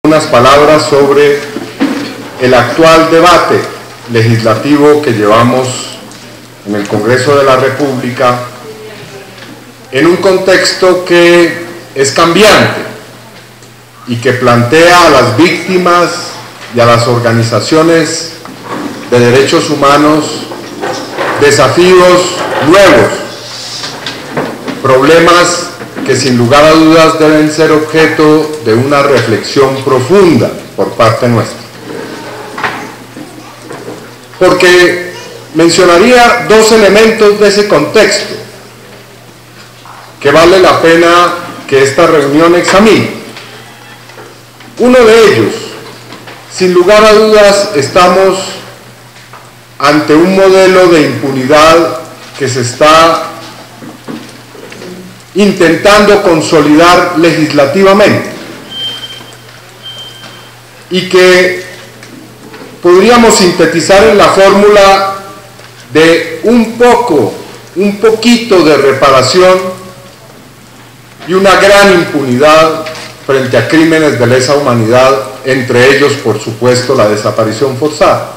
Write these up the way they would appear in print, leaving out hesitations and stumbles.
unas palabras sobre el actual debate legislativo que llevamos en el Congreso de la República en un contexto que es cambiante y que plantea a las víctimas y a las organizaciones de derechos humanos desafíos nuevos, problemas que sin lugar a dudas deben ser objeto de una reflexión profunda por parte nuestra. Porque mencionaría dos elementos de ese contexto que vale la pena que esta reunión examine. Uno de ellos, sin lugar a dudas, estamos ante un modelo de impunidad que se está intentando consolidar legislativamente y que podríamos sintetizar en la fórmula de un poquito de reparación y una gran impunidad frente a crímenes de lesa humanidad, entre ellos, por supuesto, la desaparición forzada.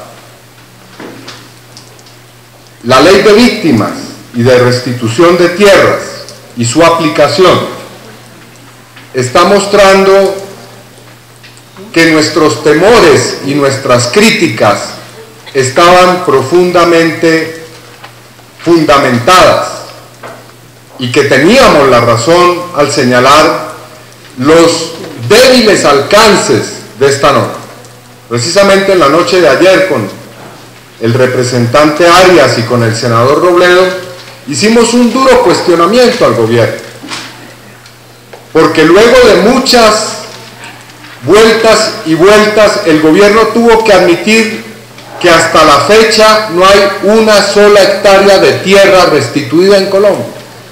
La ley de víctimas y de restitución de tierras y su aplicación está mostrando que nuestros temores y nuestras críticas estaban profundamente fundamentadas y que teníamos la razón al señalar los débiles alcances de esta norma. Precisamente en la noche de ayer, con el representante Arias y con el senador Robledo, hicimos un duro cuestionamiento al gobierno, porque luego de muchas vueltas y vueltas, el gobierno tuvo que admitir que hasta la fecha no hay una sola hectárea de tierra restituida en Colombia.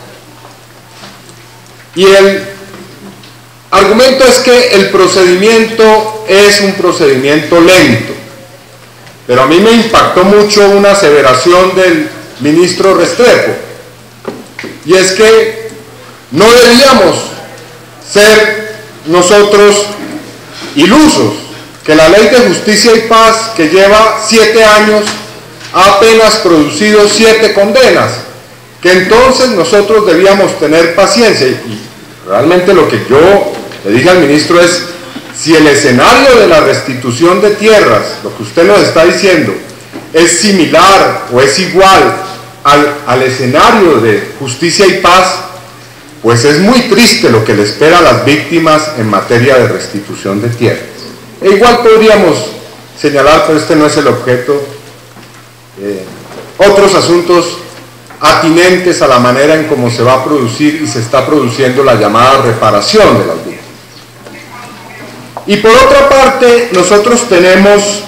Y el argumento es que el procedimiento es un procedimiento lento. Pero a mí me impactó mucho una aseveración del ministro Restrepo, y es que no deberíamos ser nosotros ilusos, que la Ley de Justicia y Paz, que lleva 7 años, ha apenas producido 7 condenas, que entonces nosotros debíamos tener paciencia. Y realmente lo que yo le dije al ministro es: si el escenario de la restitución de tierras, lo que usted nos está diciendo, es similar o es igual al escenario de justicia y paz, pues es muy triste lo que le espera a las víctimas en materia de restitución de tierras. E igual podríamos señalar, pero este no es el objeto, otros asuntos atinentes a la manera en cómo se va a producir y se está produciendo la llamada reparación de las víctimas. Y por otra parte, nosotros tenemos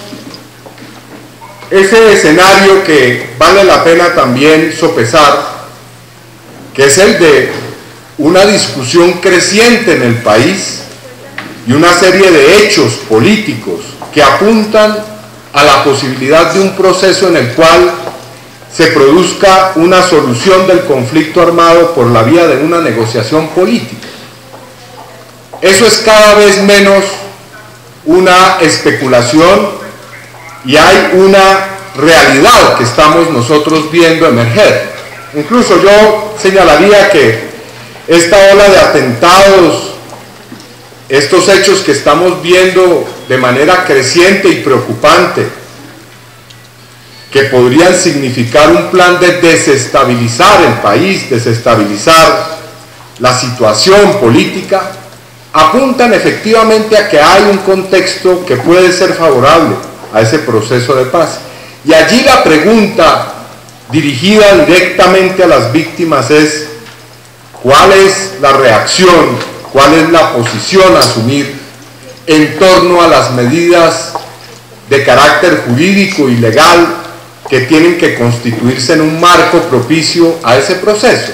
ese escenario que vale la pena también sopesar, que es el de una discusión creciente en el país y una serie de hechos políticos que apuntan a la posibilidad de un proceso en el cual se produzca una solución del conflicto armado por la vía de una negociación política. Eso es cada vez menos una especulación y hay una realidad que estamos nosotros viendo emerger. Incluso yo señalaría que esta ola de atentados, estos hechos que estamos viendo de manera creciente y preocupante, que podrían significar un plan de desestabilizar el país, desestabilizar la situación política, apuntan efectivamente a que hay un contexto que puede ser favorable a ese proceso de paz. Y allí la pregunta dirigida directamente a las víctimas es: ¿cuál es la reacción, cuál es la posición a asumir en torno a las medidas de carácter jurídico y legal que tienen que constituirse en un marco propicio a ese proceso?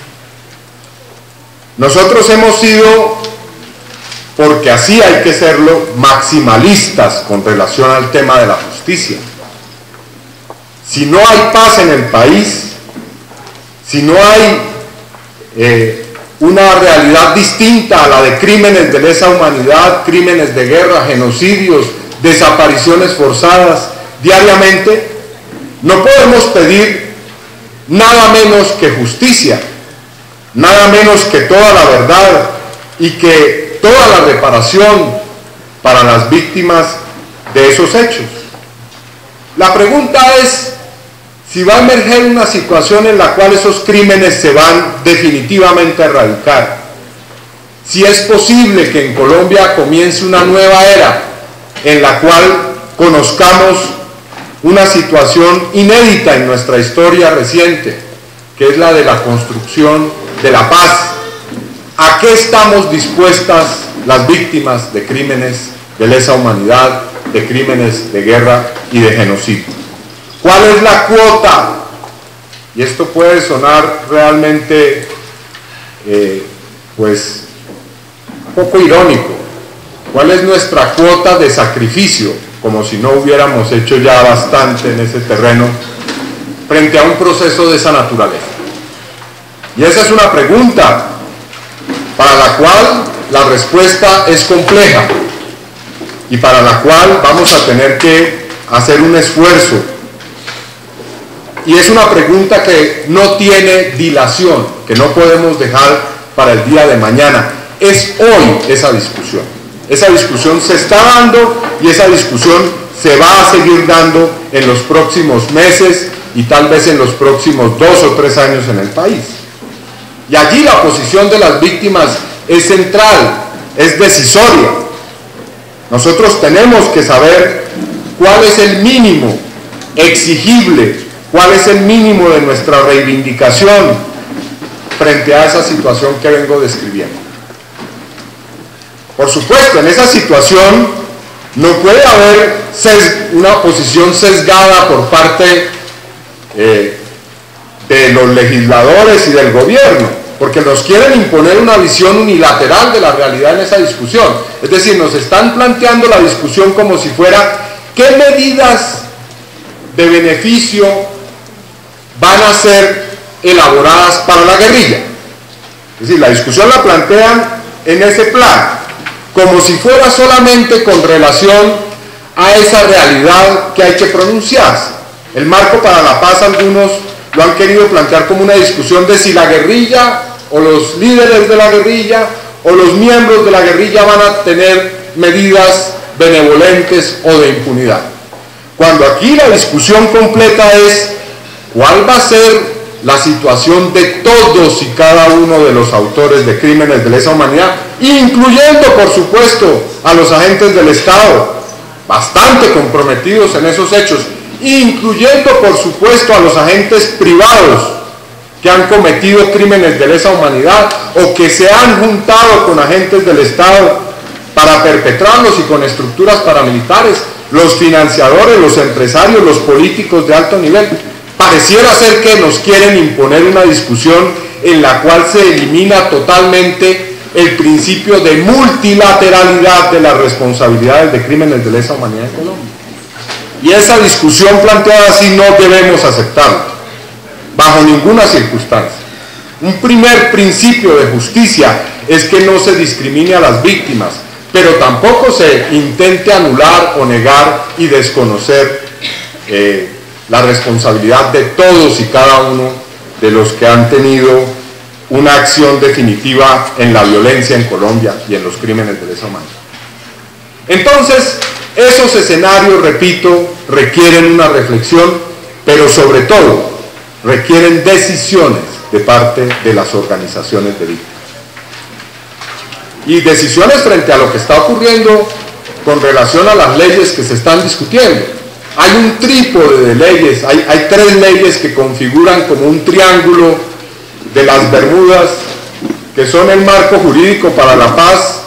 Nosotros hemos sido, porque así hay que serlo, maximalistas con relación al tema de la justicia. Si no hay paz en el país, si no hay una realidad distinta a la de crímenes de lesa humanidad, crímenes de guerra, genocidios, desapariciones forzadas diariamente, no podemos pedir nada menos que justicia, nada menos que toda la verdad y que toda la reparación para las víctimas de esos hechos. La pregunta es si va a emerger una situación en la cual esos crímenes se van definitivamente a erradicar, si es posible que en Colombia comience una nueva era en la cual conozcamos una situación inédita en nuestra historia reciente, que es la de la construcción de la paz. ¿A qué estamos dispuestas las víctimas de crímenes de lesa humanidad, de crímenes de guerra y de genocidio? ¿Cuál es la cuota? Y esto puede sonar realmente pues un poco irónico. ¿Cuál es nuestra cuota de sacrificio? Como si no hubiéramos hecho ya bastante en ese terreno frente a un proceso de esa naturaleza. Y esa es una pregunta para la cual la respuesta es compleja y para la cual vamos a tener que hacer un esfuerzo. Y es una pregunta que no tiene dilación, que no podemos dejar para el día de mañana. Es hoy esa discusión. Esa discusión se está dando y esa discusión se va a seguir dando en los próximos meses y tal vez en los próximos 2 o 3 años en el país. Y allí la posición de las víctimas es central, es decisoria. Nosotros tenemos que saber cuál es el mínimo exigible, cuál es el mínimo de nuestra reivindicación frente a esa situación que vengo describiendo. Por supuesto, en esa situación no puede haber una posición sesgada por parte de los legisladores y del gobierno, porque nos quieren imponer una visión unilateral de la realidad en esa discusión. Es decir, nos están planteando la discusión como si fuera ¿qué medidas de beneficio van a ser elaboradas para la guerrilla? Es decir, la discusión la plantean en ese plan, como si fuera solamente con relación a esa realidad que hay que pronunciarse. El marco para la paz algunos lo han querido plantear como una discusión de si la guerrilla o los líderes de la guerrilla o los miembros de la guerrilla van a tener medidas benevolentes o de impunidad. Cuando aquí la discusión completa es cuál va a ser la situación de todos y cada uno de los autores de crímenes de lesa humanidad, incluyendo por supuesto a los agentes del Estado, bastante comprometidos en esos hechos, incluyendo por supuesto a los agentes privados que han cometido crímenes de lesa humanidad o que se han juntado con agentes del Estado para perpetrarlos y con estructuras paramilitares, los financiadores, los empresarios, los políticos de alto nivel. Pareciera ser que nos quieren imponer una discusión en la cual se elimina totalmente el principio de multilateralidad de las responsabilidades de crímenes de lesa humanidad en Colombia. Y esa discusión planteada así no debemos aceptarla, bajo ninguna circunstancia. Un primer principio de justicia es que no se discrimine a las víctimas, pero tampoco se intente anular o negar y desconocer la responsabilidad de todos y cada uno de los que han tenido una acción definitiva en la violencia en Colombia y en los crímenes de lesa humanidad. Entonces, esos escenarios, repito, requieren una reflexión, pero sobre todo requieren decisiones de parte de las organizaciones de víctimas. Y decisiones frente a lo que está ocurriendo con relación a las leyes que se están discutiendo. Hay un trípode de leyes, hay 3 leyes que configuran como un triángulo de las Bermudas, que son el marco jurídico para la paz,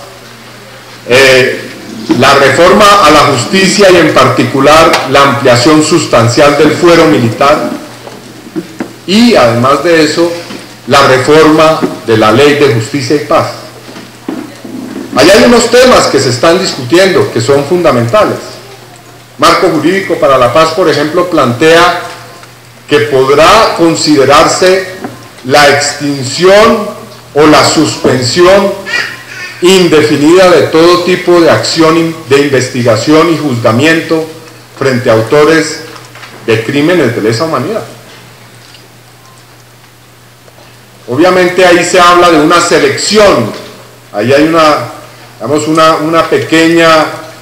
la reforma a la justicia y en particular la ampliación sustancial del fuero militar y además de eso la reforma de la ley de justicia y paz. Ahí hay unos temas que se están discutiendo que son fundamentales. Marco jurídico para la paz, por ejemplo, plantea que podrá considerarse la extinción o la suspensión indefinida de todo tipo de acción de investigación y juzgamiento frente a autores de crímenes de lesa humanidad. Obviamente ahí se habla de una selección, ahí hay una pequeña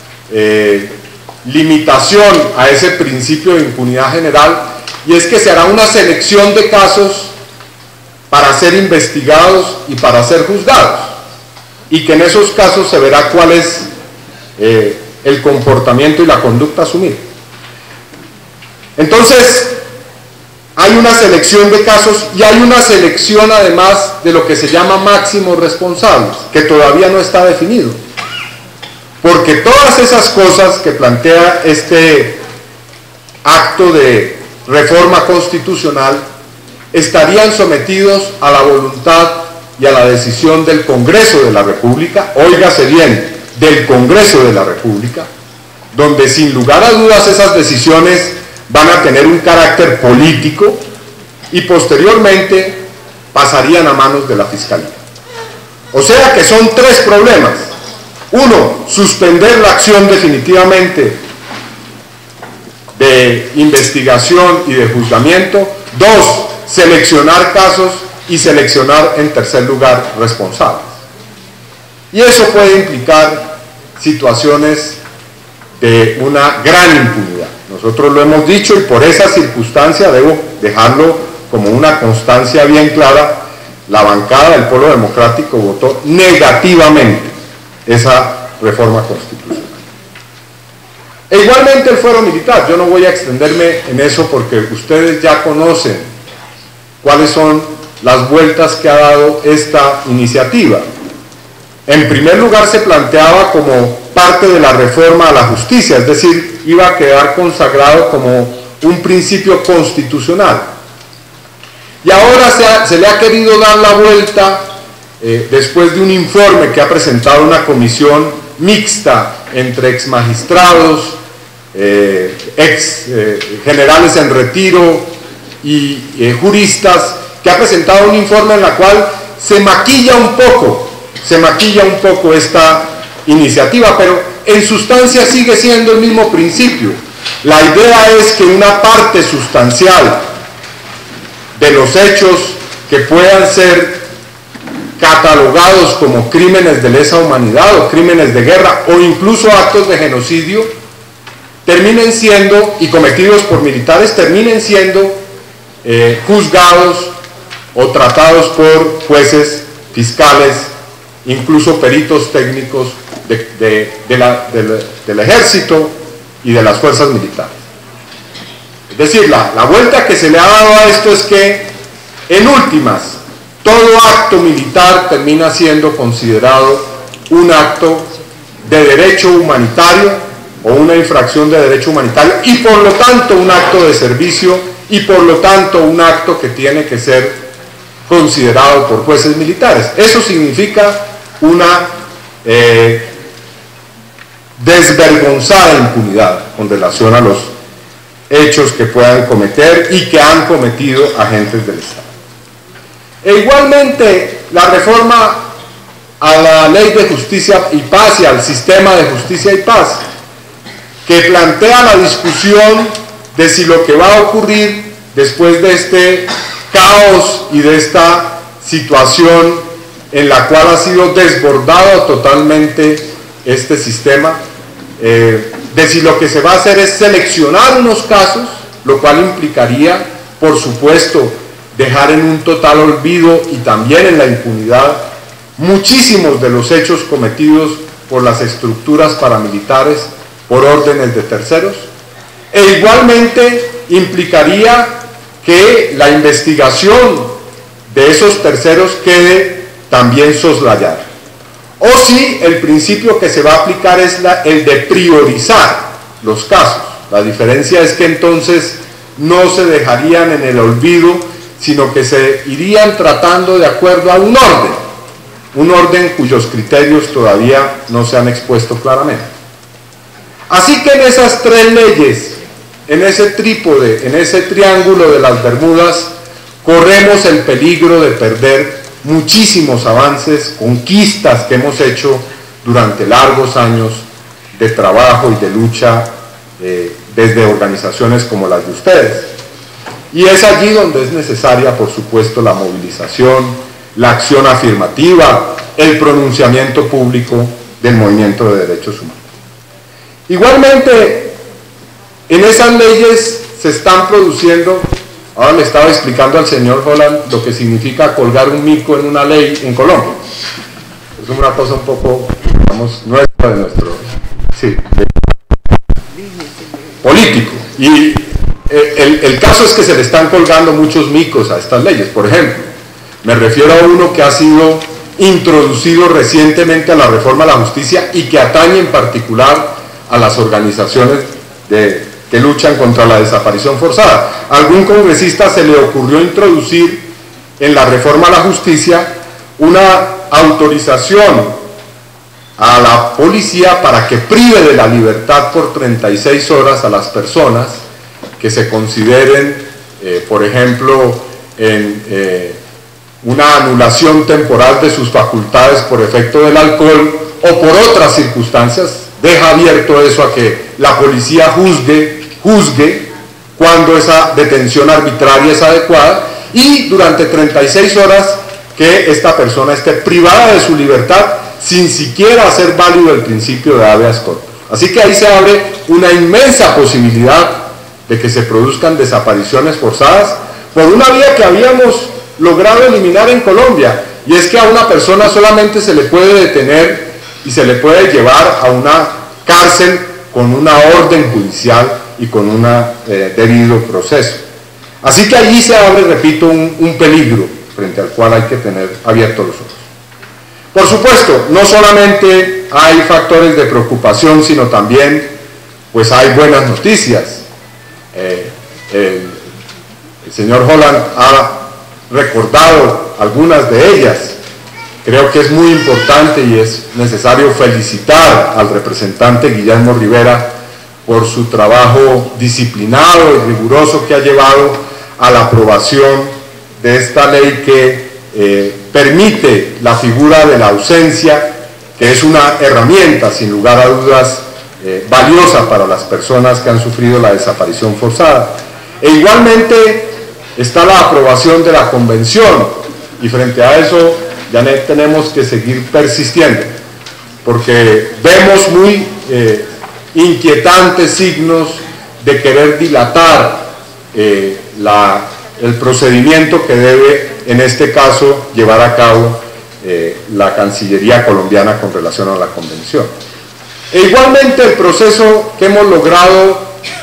limitación a ese principio de impunidad general, y es que se hará una selección de casos para ser investigados y para ser juzgados, y que en esos casos se verá cuál es el comportamiento y la conducta asumida. Entonces, hay una selección de casos y hay una selección además de lo que se llama máximos responsables, que todavía no está definido. Porque todas esas cosas que plantea este acto de reforma constitucional estarían sometidos a la voluntad y a la decisión del Congreso de la República, óigase bien, del Congreso de la República, donde sin lugar a dudas esas decisiones van a tener un carácter político y posteriormente pasarían a manos de la Fiscalía. O sea que son tres problemas. Uno, suspender la acción definitivamente de investigación y de juzgamiento. Dos, seleccionar casos y seleccionar en tercer lugar responsables. Y eso puede implicar situaciones de una gran impunidad. Nosotros lo hemos dicho y por esa circunstancia debo dejarlo como una constancia bien clara. La bancada del Polo Democrático votó negativamente esa reforma constitucional. E igualmente el fuero militar, yo no voy a extenderme en eso porque ustedes ya conocen cuáles son las vueltas que ha dado esta iniciativa. En primer lugar se planteaba como parte de la reforma a la justicia, es decir, iba a quedar consagrado como un principio constitucional. Y ahora se le ha querido dar la vuelta después de un informe que ha presentado una comisión mixta entre ex magistrados, ex generales en retiro y juristas, que ha presentado un informe en la cual se maquilla un poco esta iniciativa, pero en sustancia sigue siendo el mismo principio. La idea es que una parte sustancial de los hechos que puedan ser catalogados como crímenes de lesa humanidad o crímenes de guerra o incluso actos de genocidio terminen siendo, y cometidos por militares, terminen siendo juzgados o tratados por jueces, fiscales, incluso peritos técnicos del ejército y de las fuerzas militares. Es decir, la vuelta que se le ha dado a esto es que, en últimas, todo acto militar termina siendo considerado un acto de derecho humanitario o una infracción de derecho humanitario y por lo tanto un acto de servicio y por lo tanto un acto que tiene que ser considerado por jueces militares. Eso significa una desvergonzada impunidad con relación a los hechos que puedan cometer y que han cometido agentes del Estado. E igualmente la reforma a la Ley de Justicia y Paz y al sistema de justicia y paz, que plantea la discusión de si lo que va a ocurrir después de este caos y de esta situación en la cual ha sido desbordado totalmente este sistema, de si lo que se va a hacer es seleccionar unos casos, lo cual implicaría, por supuesto, dejar en un total olvido y también en la impunidad muchísimos de los hechos cometidos por las estructuras paramilitares por órdenes de terceros, e igualmente implicaría que la investigación de esos terceros quede también soslayada. O si el principio que se va a aplicar es el de priorizar los casos. La diferencia es que entonces no se dejarían en el olvido, sino que se irían tratando de acuerdo a un orden cuyos criterios todavía no se han expuesto claramente. Así que en esas tres leyes, en ese trípode, en ese triángulo de las Bermudas, corremos el peligro de perder muchísimos avances, conquistas que hemos hecho durante largos años de trabajo y de lucha desde organizaciones como las de ustedes. Y es allí donde es necesaria, por supuesto, la movilización, la acción afirmativa, el pronunciamiento público del movimiento de derechos humanos. Igualmente, en esas leyes se están produciendo, ahora le estaba explicando al señor Holland lo que significa colgar un mico en una ley en Colombia. Es una cosa un poco, digamos, nuestra de nuestro, sí, político. Y el caso es que se le están colgando muchos micos a estas leyes. Por ejemplo, me refiero a uno que ha sido introducido recientemente a la reforma a la justicia y que atañe en particular a las organizaciones que luchan contra la desaparición forzada. A algún congresista se le ocurrió introducir en la reforma a la justicia una autorización a la policía para que prive de la libertad por 36 horas a las personas que se consideren, por ejemplo, en una anulación temporal de sus facultades por efecto del alcohol o por otras circunstancias. Deja abierto eso a que la policía juzgue cuando esa detención arbitraria es adecuada, y durante 36 horas que esta persona esté privada de su libertad sin siquiera hacer válido el principio de habeas corpus. Así que ahí se abre una inmensa posibilidad de que se produzcan desapariciones forzadas por una vía que habíamos logrado eliminar en Colombia, y es que a una persona solamente se le puede detener y se le puede llevar a una cárcel con una orden judicial y con un debido proceso. Así que allí se abre, repito, un peligro frente al cual hay que tener abiertos los ojos. Por supuesto, no solamente hay factores de preocupación, sino también pues hay buenas noticias. El señor Holland ha recordado algunas de ellas. Creo que es muy importante y es necesario felicitar al representante Guillermo Rivera por su trabajo disciplinado y riguroso que ha llevado a la aprobación de esta ley que permite la figura de la ausencia, que es una herramienta sin lugar a dudas valiosa para las personas que han sufrido la desaparición forzada. E igualmente está la aprobación de la convención, y frente a eso ya tenemos que seguir persistiendo, porque vemos muy inquietantes signos de querer dilatar el procedimiento que debe, en este caso, llevar a cabo la Cancillería colombiana con relación a la convención. E igualmente el proceso que hemos logrado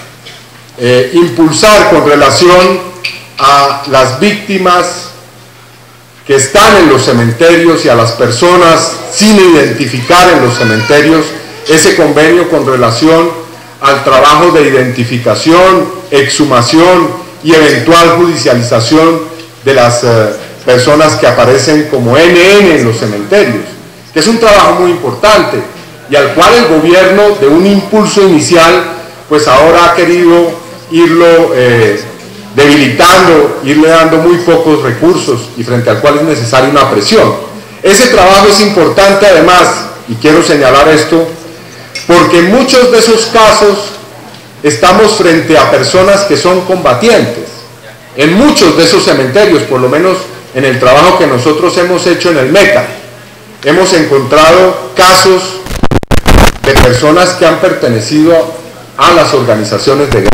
impulsar con relación a las víctimas que están en los cementerios y a las personas sin identificar en los cementerios, ese convenio con relación al trabajo de identificación, exhumación y eventual judicialización de las personas que aparecen como NN en los cementerios, que es un trabajo muy importante y al cual el gobierno, de un impulso inicial, pues ahora ha querido irlo debilitando, irle dando muy pocos recursos, y frente al cual es necesaria una presión. Ese trabajo es importante además, y quiero señalar esto, porque en muchos de esos casos estamos frente a personas que son combatientes. En muchos de esos cementerios, por lo menos en el trabajo que nosotros hemos hecho en el MECA, hemos encontrado casos de personas que han pertenecido a las organizaciones de guerra.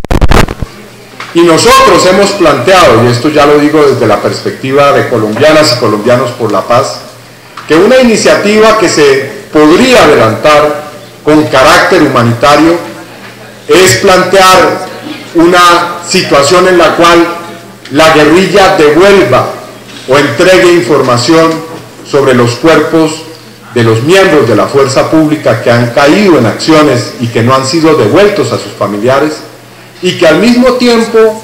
Y nosotros hemos planteado, y esto ya lo digo desde la perspectiva de colombianas y colombianos por la paz, que una iniciativa que se podría adelantar con carácter humanitario es plantear una situación en la cual la guerrilla devuelva o entregue información sobre los cuerpos de los miembros de la fuerza pública que han caído en acciones y que no han sido devueltos a sus familiares, y que al mismo tiempo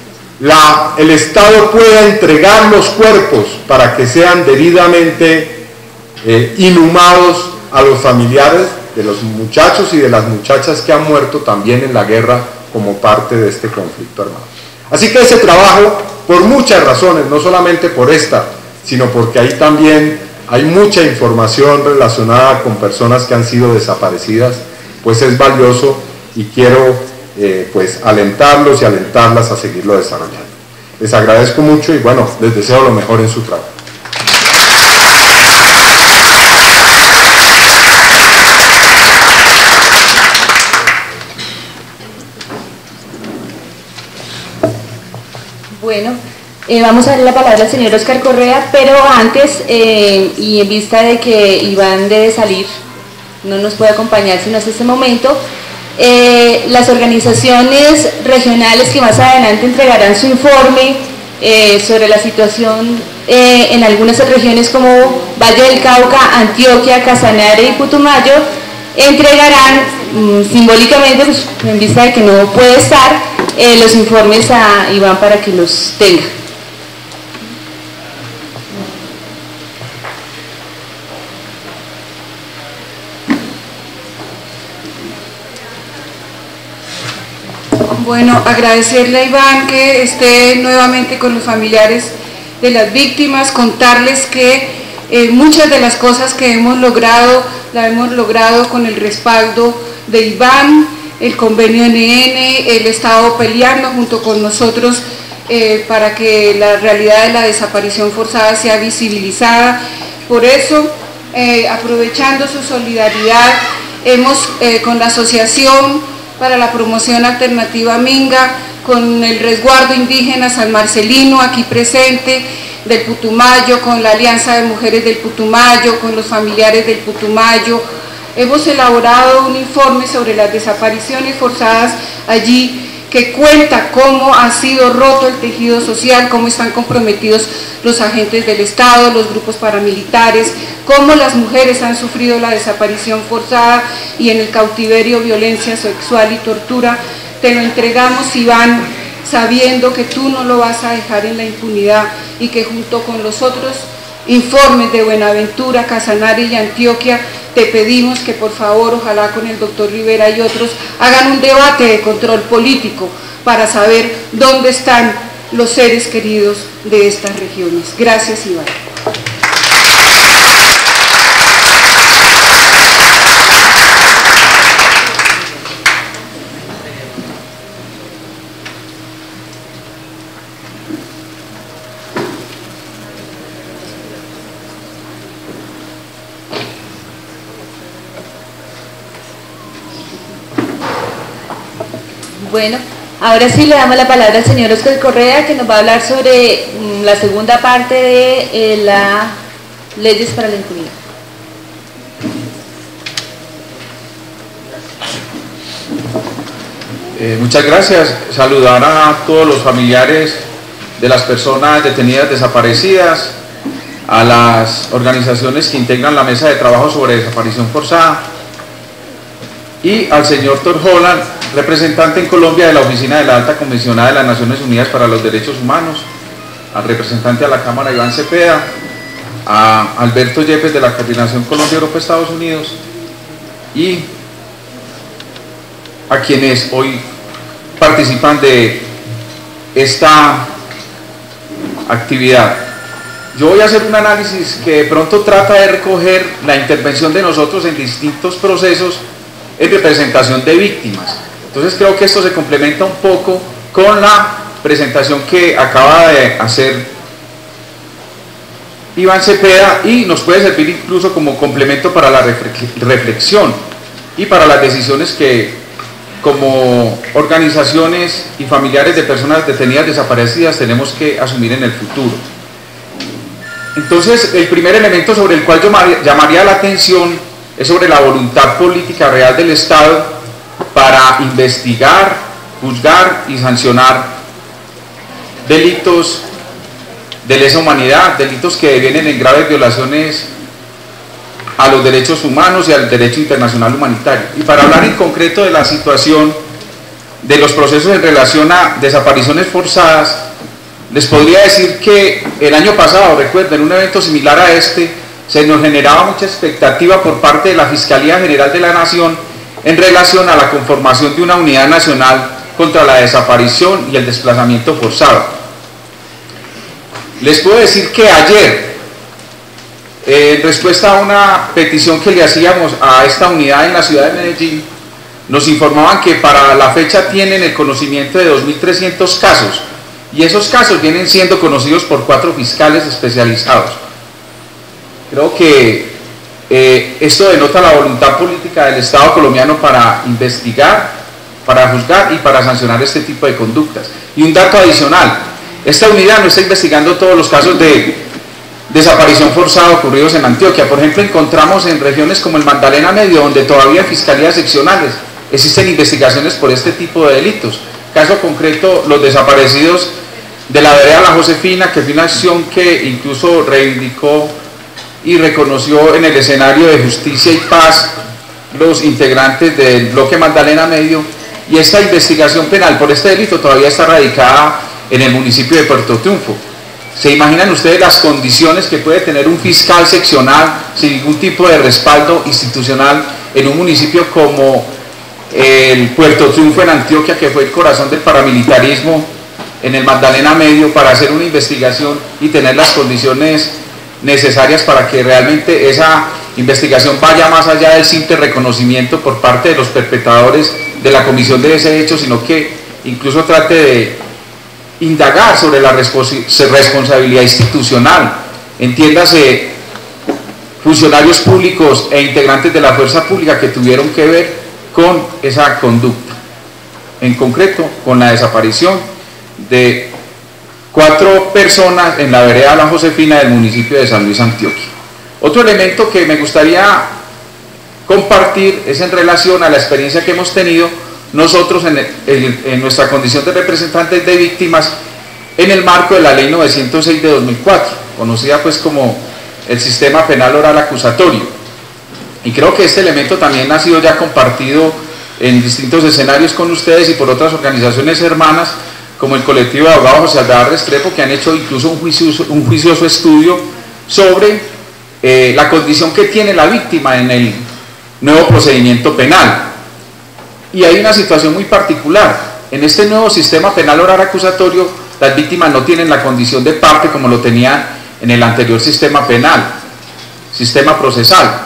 el Estado pueda entregar los cuerpos para que sean debidamente inhumados a los familiares de los muchachos y de las muchachas que han muerto también en la guerra como parte de este conflicto armado. Así que ese trabajo, por muchas razones, no solamente por esta, sino porque ahí también hay mucha información relacionada con personas que han sido desaparecidas, pues es valioso y quiero pues alentarlos y alentarlas a seguirlo desarrollando. Les agradezco mucho y bueno, les deseo lo mejor en su trabajo. Bueno, vamos a darle la palabra al señor Oscar Correa, pero antes, y en vista de que Iván debe salir, no nos puede acompañar sino hasta este momento, las organizaciones regionales que más adelante entregarán su informe sobre la situación en algunas regiones como Valle del Cauca, Antioquia, Casanare y Putumayo, entregarán simbólicamente, pues, en vista de que no puede estar, los informes a Iván para que los tenga. Bueno, agradecerle a Iván que esté nuevamente con los familiares de las víctimas, contarles que muchas de las cosas que hemos logrado, las hemos logrado con el respaldo de Iván, el convenio NN, él ha estado peleando junto con nosotros para que la realidad de la desaparición forzada sea visibilizada. Por eso, aprovechando su solidaridad, hemos con la Asociación para la Promoción Alternativa Minga, con el Resguardo Indígena San Marcelino aquí presente, del Putumayo, con la Alianza de Mujeres del Putumayo, con los familiares del Putumayo, hemos elaborado un informe sobre las desapariciones forzadas allí, que cuenta cómo ha sido roto el tejido social, cómo están comprometidos los agentes del Estado, los grupos paramilitares, cómo las mujeres han sufrido la desaparición forzada y en el cautiverio violencia sexual y tortura. Te lo entregamos, Iván, sabiendo que tú no lo vas a dejar en la impunidad y que junto con los otros informes de Buenaventura, Casanare y Antioquia, te pedimos que por favor, ojalá con el doctor Rivera y otros, hagan un debate de control político para saber dónde están los seres queridos de estas regiones. Gracias, Iván. Bueno, ahora sí le damos la palabra al señor Oscar Correa, que nos va a hablar sobre la segunda parte de las leyes para la impunidad. Muchas gracias. Saludar a todos los familiares de las personas detenidas desaparecidas, a las organizaciones que integran la mesa de trabajo sobre desaparición forzada y al señor Thor Holland, representante en Colombia de la Oficina de la Alta Comisionada de las Naciones Unidas para los Derechos Humanos, al representante a la Cámara Iván Cepeda, a Alberto Yepes de la Coordinación Colombia-Europa-Estados Unidos y a quienes hoy participan de esta actividad. Yo voy a hacer un análisis que de pronto trata de recoger la intervención de nosotros en distintos procesos en representación de víctimas. Entonces creo que esto se complementa un poco con la presentación que acaba de hacer Iván Cepeda y nos puede servir incluso como complemento para la reflexión y para las decisiones que como organizaciones y familiares de personas detenidas desaparecidas tenemos que asumir en el futuro. Entonces el primer elemento sobre el cual yo llamaría la atención es sobre la voluntad política real del Estado para investigar, juzgar y sancionar delitos de lesa humanidad, delitos que devienen en graves violaciones a los derechos humanos y al derecho internacional humanitario. Y para hablar en concreto de la situación de los procesos en relación a desapariciones forzadas, les podría decir que el año pasado, recuerden, un evento similar a este, se nos generaba mucha expectativa por parte de la Fiscalía General de la Nación en relación a la conformación de una unidad nacional contra la desaparición y el desplazamiento forzado. Les puedo decir que ayer En respuesta a una petición que le hacíamos a esta unidad en la ciudad de Medellín, nos informaban que para la fecha tienen el conocimiento de 2.300 casos, y esos casos vienen siendo conocidos por 4 fiscales especializados. Creo que esto denota la voluntad política del Estado colombiano para investigar, para juzgar y para sancionar este tipo de conductas. Y un dato adicional, esta unidad no está investigando todos los casos de desaparición forzada ocurridos en Antioquia. Por ejemplo, encontramos en regiones como el Magdalena Medio, donde todavía en fiscalías seccionales existen investigaciones por este tipo de delitos. Caso concreto, los desaparecidos de la vereda La Josefina, que fue una acción que incluso reivindicó y reconoció en el escenario de Justicia y Paz los integrantes del bloque Magdalena Medio, y esta investigación penal por este delito todavía está radicada en el municipio de Puerto Triunfo. ¿Se imaginan ustedes las condiciones que puede tener un fiscal seccional sin ningún tipo de respaldo institucional en un municipio como el Puerto Triunfo en Antioquia, que fue el corazón del paramilitarismo en el Magdalena Medio, para hacer una investigación y tener las condiciones necesarias para que realmente esa investigación vaya más allá del simple reconocimiento por parte de los perpetradores de la comisión de ese hecho, sino que incluso trate de indagar sobre la responsabilidad institucional, entiéndase funcionarios públicos e integrantes de la fuerza pública que tuvieron que ver con esa conducta, en concreto con la desaparición de 4 personas en la vereda La Josefina del municipio de San Luis, Antioquia. Otro elemento que me gustaría compartir es en relación a la experiencia que hemos tenido nosotros en nuestra condición de representantes de víctimas en el marco de la Ley 906 de 2004, conocida pues como el Sistema Penal Oral Acusatorio. Y creo que este elemento también ha sido ya compartido en distintos escenarios con ustedes y por otras organizaciones hermanas, como el colectivo de abogados José Alvear Restrepo, que han hecho incluso un juicioso estudio sobre la condición que tiene la víctima en el nuevo procedimiento penal. Y hay una situación muy particular. En este nuevo sistema penal oral acusatorio, las víctimas no tienen la condición de parte como lo tenían en el anterior sistema penal, sistema procesal.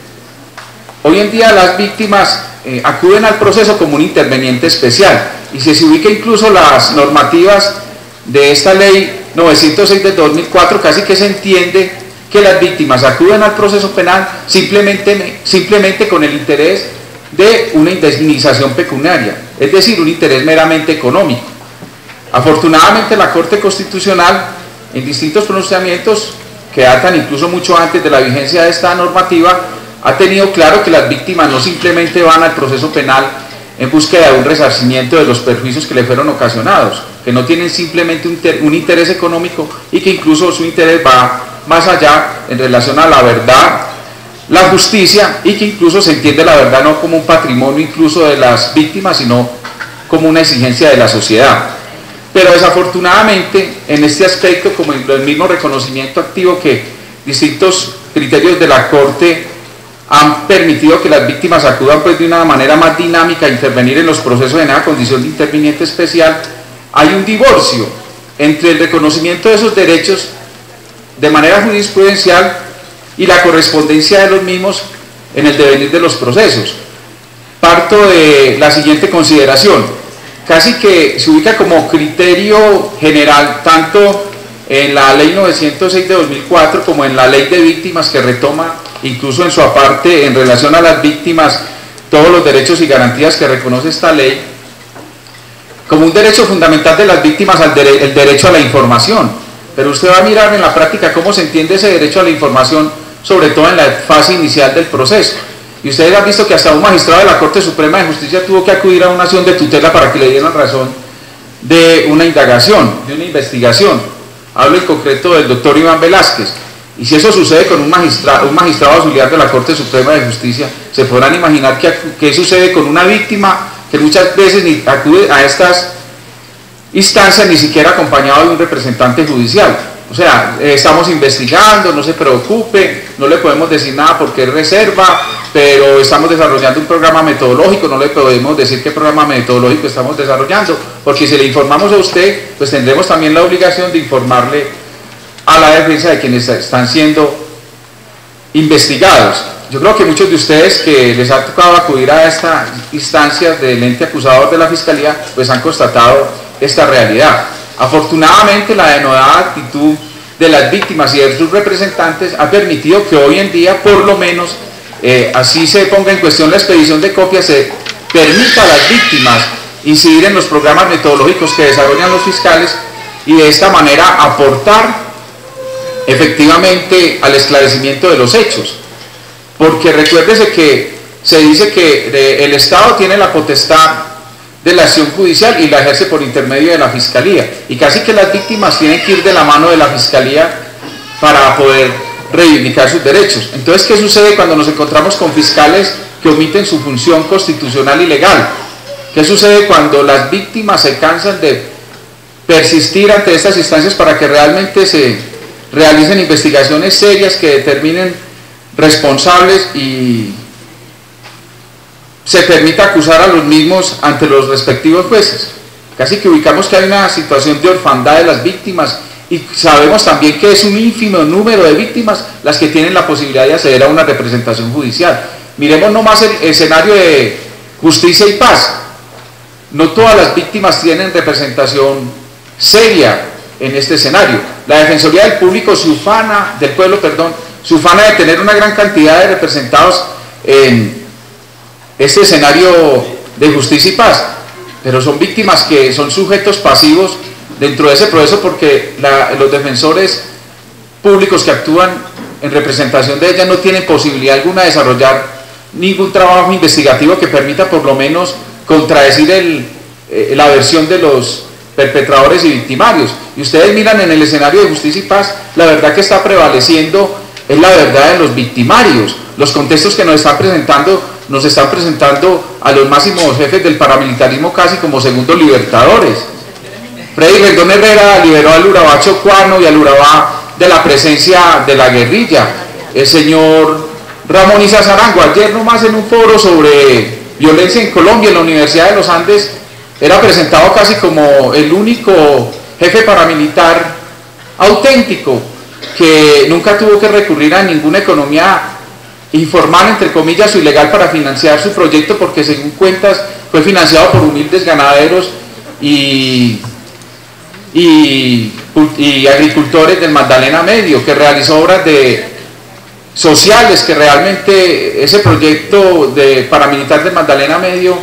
Hoy en día las víctimas acuden al proceso como un interveniente especial, y si se ubica incluso las normativas de esta ley 906 de 2004, casi que se entiende que las víctimas acuden al proceso penal simplemente con el interés de una indemnización pecuniaria, es decir, un interés meramente económico. Afortunadamente la Corte Constitucional, en distintos pronunciamientos que datan incluso mucho antes de la vigencia de esta normativa, ha tenido claro que las víctimas no simplemente van al proceso penal en búsqueda de un resarcimiento de los perjuicios que le fueron ocasionados, que no tienen simplemente un interés económico, y que incluso su interés va más allá en relación a la verdad, la justicia, y que incluso se entiende la verdad no como un patrimonio incluso de las víctimas, sino como una exigencia de la sociedad. Pero desafortunadamente en este aspecto, como en el mismo reconocimiento activo que distintos criterios de la Corte han permitido que las víctimas acudan pues de una manera más dinámica a intervenir en los procesos en esa condición de interviniente especial, hay un divorcio entre el reconocimiento de esos derechos de manera jurisprudencial y la correspondencia de los mismos en el devenir de los procesos. Parto de la siguiente consideración: casi que se ubica como criterio general tanto en la Ley 906 de 2004 como en la Ley de Víctimas, que retoma incluso en su aparte en relación a las víctimas todos los derechos y garantías que reconoce esta ley, como un derecho fundamental de las víctimas el derecho a la información. Pero usted va a mirar en la práctica cómo se entiende ese derecho a la información, sobre todo en la fase inicial del proceso. Y ustedes han visto que hasta un magistrado de la Corte Suprema de Justicia tuvo que acudir a una acción de tutela para que le dieran razón de una indagación, de una investigación. Hablo en concreto del doctor Iván Velázquez. Y si eso sucede con un magistrado auxiliar de la Corte Suprema de Justicia, se podrán imaginar qué sucede con una víctima que muchas veces ni acude a estas instancias ni siquiera acompañado de un representante judicial. O sea, estamos investigando, no se preocupe, no le podemos decir nada porque es reserva, pero estamos desarrollando un programa metodológico, no le podemos decir qué programa metodológico estamos desarrollando, porque si le informamos a usted, pues tendremos también la obligación de informarle a la defensa de quienes están siendo investigados. Yo creo que muchos de ustedes que les ha tocado acudir a esta instancia del ente acusador de la Fiscalía, pues han constatado esta realidad. Afortunadamente, la denodada actitud de las víctimas y de sus representantes ha permitido que hoy en día, por lo menos, así se ponga en cuestión la expedición de copias, se permita a las víctimas incidir en los programas metodológicos que desarrollan los fiscales y de esta manera aportar efectivamente al esclarecimiento de los hechos. Porque recuérdese que se dice que el Estado tiene la potestad de la acción judicial y la ejerce por intermedio de la Fiscalía, y casi que las víctimas tienen que ir de la mano de la Fiscalía para poder reivindicar sus derechos. Entonces, ¿qué sucede cuando nos encontramos con fiscales que omiten su función constitucional y legal? ¿Qué sucede cuando las víctimas se cansan de persistir ante estas instancias para que realmente se realicen investigaciones serias que determinen responsables y se permita acusar a los mismos ante los respectivos jueces? Casi que ubicamos que hay una situación de orfandad de las víctimas, y sabemos también que es un ínfimo número de víctimas las que tienen la posibilidad de acceder a una representación judicial. Miremos nomás el escenario de Justicia y Paz. No todas las víctimas tienen representación seria en este escenario. La Defensoría del Pueblo se ufana de tener una gran cantidad de representados en este escenario de Justicia y Paz, pero son víctimas que son sujetos pasivos dentro de ese proceso, porque los defensores públicos que actúan en representación de ellas no tienen posibilidad alguna de desarrollar ningún trabajo investigativo que permita por lo menos contradecir la versión de los perpetradores y victimarios. Y ustedes miran en el escenario de Justicia y Paz, la verdad que está prevaleciendo es la verdad de los victimarios. Los contextos que nos están presentando a los máximos jefes del paramilitarismo casi como segundos libertadores. Freddy Rendón Herrera liberó al Urabá chocuano y al Urabá de la presencia de la guerrilla. El señor Ramón Isa Zarango, ayer nomás en un foro sobre violencia en Colombia en la Universidad de los Andes, era presentado casi como el único jefe paramilitar auténtico que nunca tuvo que recurrir a ninguna economía informal, entre comillas, o ilegal para financiar su proyecto, porque según cuentas fue financiado por humildes ganaderos y agricultores del Magdalena Medio, que realizó obras sociales, que realmente ese proyecto paramilitar del Magdalena Medio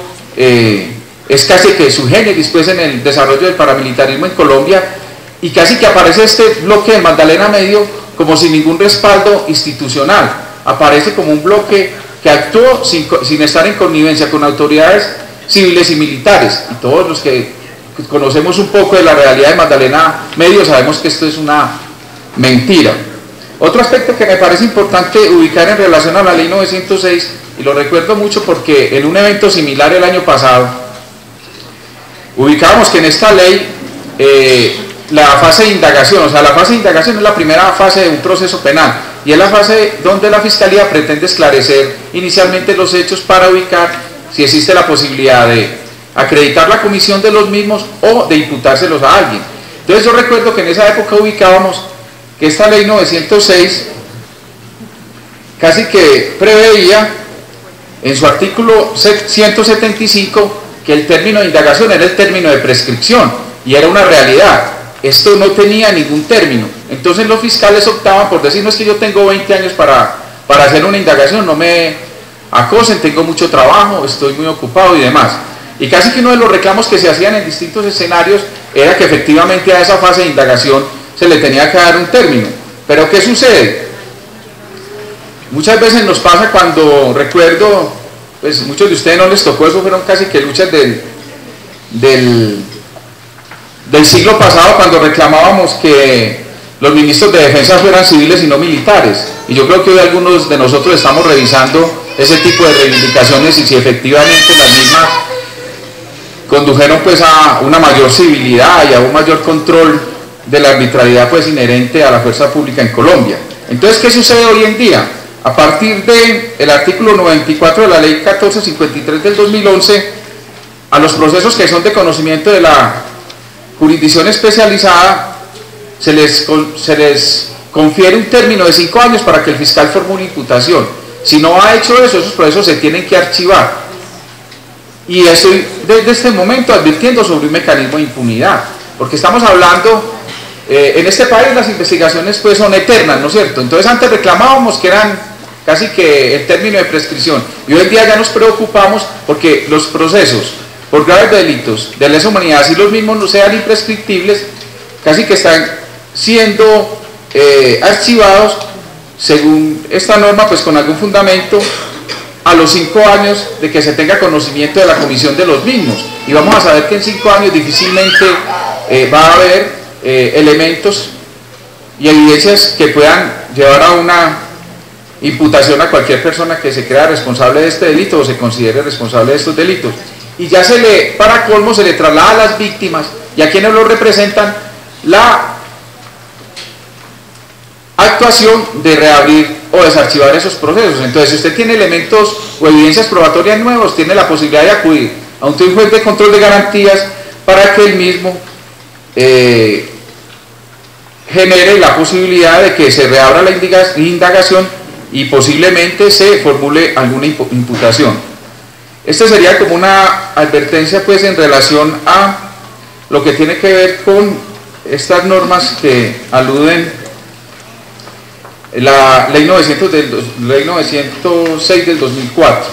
es casi que su génesis pues en el desarrollo del paramilitarismo en Colombia, y casi que aparece este bloque del Magdalena Medio como sin ningún respaldo institucional, aparece como un bloque que actuó sin estar en connivencia con autoridades civiles y militares, y todos los que conocemos un poco de la realidad de Magdalena Medio sabemos que esto es una mentira. Otro aspecto que me parece importante ubicar en relación a la ley 906, y lo recuerdo mucho porque en un evento similar el año pasado ubicábamos que en esta ley la fase de indagación, o sea, la fase de indagación es la primera fase de un proceso penal, y es la fase donde la Fiscalía pretende esclarecer inicialmente los hechos para ubicar si existe la posibilidad de acreditar la comisión de los mismos o de imputárselos a alguien. Entonces yo recuerdo que en esa época ubicábamos que esta ley 906 casi que preveía en su artículo 175 que el término de indagación era el término de prescripción, y era una realidad. Esto no tenía ningún término. Entonces los fiscales optaban por decir: no, es que yo tengo 20 años para hacer una indagación, no me acosen, tengo mucho trabajo, estoy muy ocupado y demás. Y casi que uno de los reclamos que se hacían en distintos escenarios era que efectivamente a esa fase de indagación se le tenía que dar un término. Pero ¿qué sucede? Muchas veces nos pasa cuando, recuerdo, pues muchos de ustedes no les tocó, eso fueron casi que luchas del siglo pasado, cuando reclamábamos que los ministros de defensa fueran civiles y no militares. Y yo creo que hoy algunos de nosotros estamos revisando ese tipo de reivindicaciones y si efectivamente las mismas condujeron pues a una mayor civilidad y a un mayor control de la arbitrariedad pues inherente a la fuerza pública en Colombia. Entonces, ¿qué sucede hoy en día? A partir del artículo 94 de la ley 1453 del 2011, a los procesos que son de conocimiento de la jurisdicción especializada se les confiere un término de 5 años para que el fiscal formule imputación. Si no ha hecho eso, esos procesos se tienen que archivar. Y estoy desde este momento advirtiendo sobre un mecanismo de impunidad, porque estamos hablando, en este país las investigaciones pues son eternas, ¿no es cierto? Entonces antes reclamábamos que eran casi que el término de prescripción, y hoy en día ya nos preocupamos porque los procesos por graves delitos de lesa humanidad, si los mismos no sean imprescriptibles, casi que están siendo archivados según esta norma, pues con algún fundamento, a los 5 años de que se tenga conocimiento de la comisión de los mismos. Y vamos a saber que en 5 años difícilmente va a haber elementos y evidencias que puedan llevar a una imputación a cualquier persona que se crea responsable de este delito o se considere responsable de estos delitos. Y ya para colmo, se le traslada a las víctimas y a quienes lo representan la actuación de reabrir o desarchivar esos procesos. Entonces, si usted tiene elementos o evidencias probatorias nuevos, tiene la posibilidad de acudir a un juez de control de garantías para que el mismo genere la posibilidad de que se reabra la indagación y posiblemente se formule alguna imputación. Esta sería como una advertencia pues en relación a lo que tiene que ver con estas normas que aluden la ley 906 del 2004.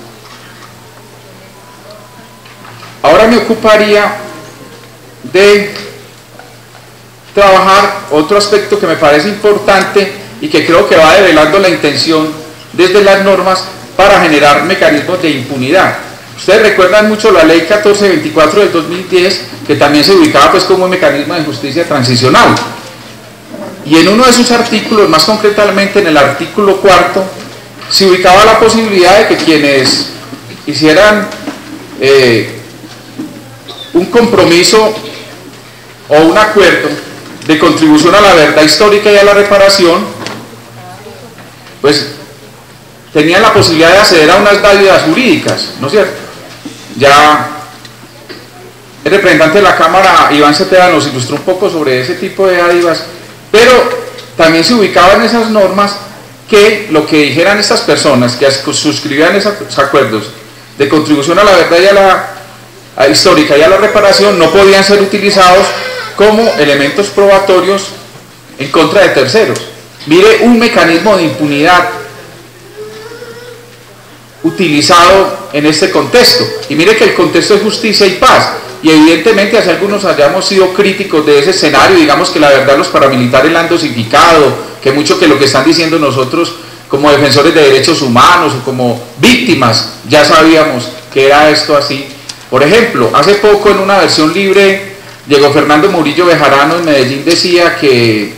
Ahora me ocuparía de trabajar otro aspecto que me parece importante y que creo que va develando la intención desde las normas para generar mecanismos de impunidad. Ustedes recuerdan mucho la ley 1424 del 2010, que también se ubicaba pues como un mecanismo de justicia transicional. Y en uno de sus artículos, más concretamente en el artículo 4, se ubicaba la posibilidad de que quienes hicieran un compromiso o un acuerdo de contribución a la verdad histórica y a la reparación, pues tenían la posibilidad de acceder a unas dádivas jurídicas, ¿no es cierto? Ya el representante de la Cámara, Iván Cepeda, nos ilustró un poco sobre ese tipo de dádivas, pero también se ubicaba en esas normas que lo que dijeran estas personas que suscribían esos acuerdos de contribución a la verdad y a la histórica y a la reparación no podían ser utilizados como elementos probatorios en contra de terceros. Mire un mecanismo de impunidad utilizado en este contexto, y mire que el contexto es justicia y paz, y evidentemente hace algunos hayamos sido críticos de ese escenario, digamos que la verdad los paramilitares la han dosificado, que mucho que lo que están diciendo nosotros como defensores de derechos humanos o como víctimas ya sabíamos que era esto así. Por ejemplo, hace poco en una versión libre, Diego Fernando Murillo Bejarano en Medellín decía que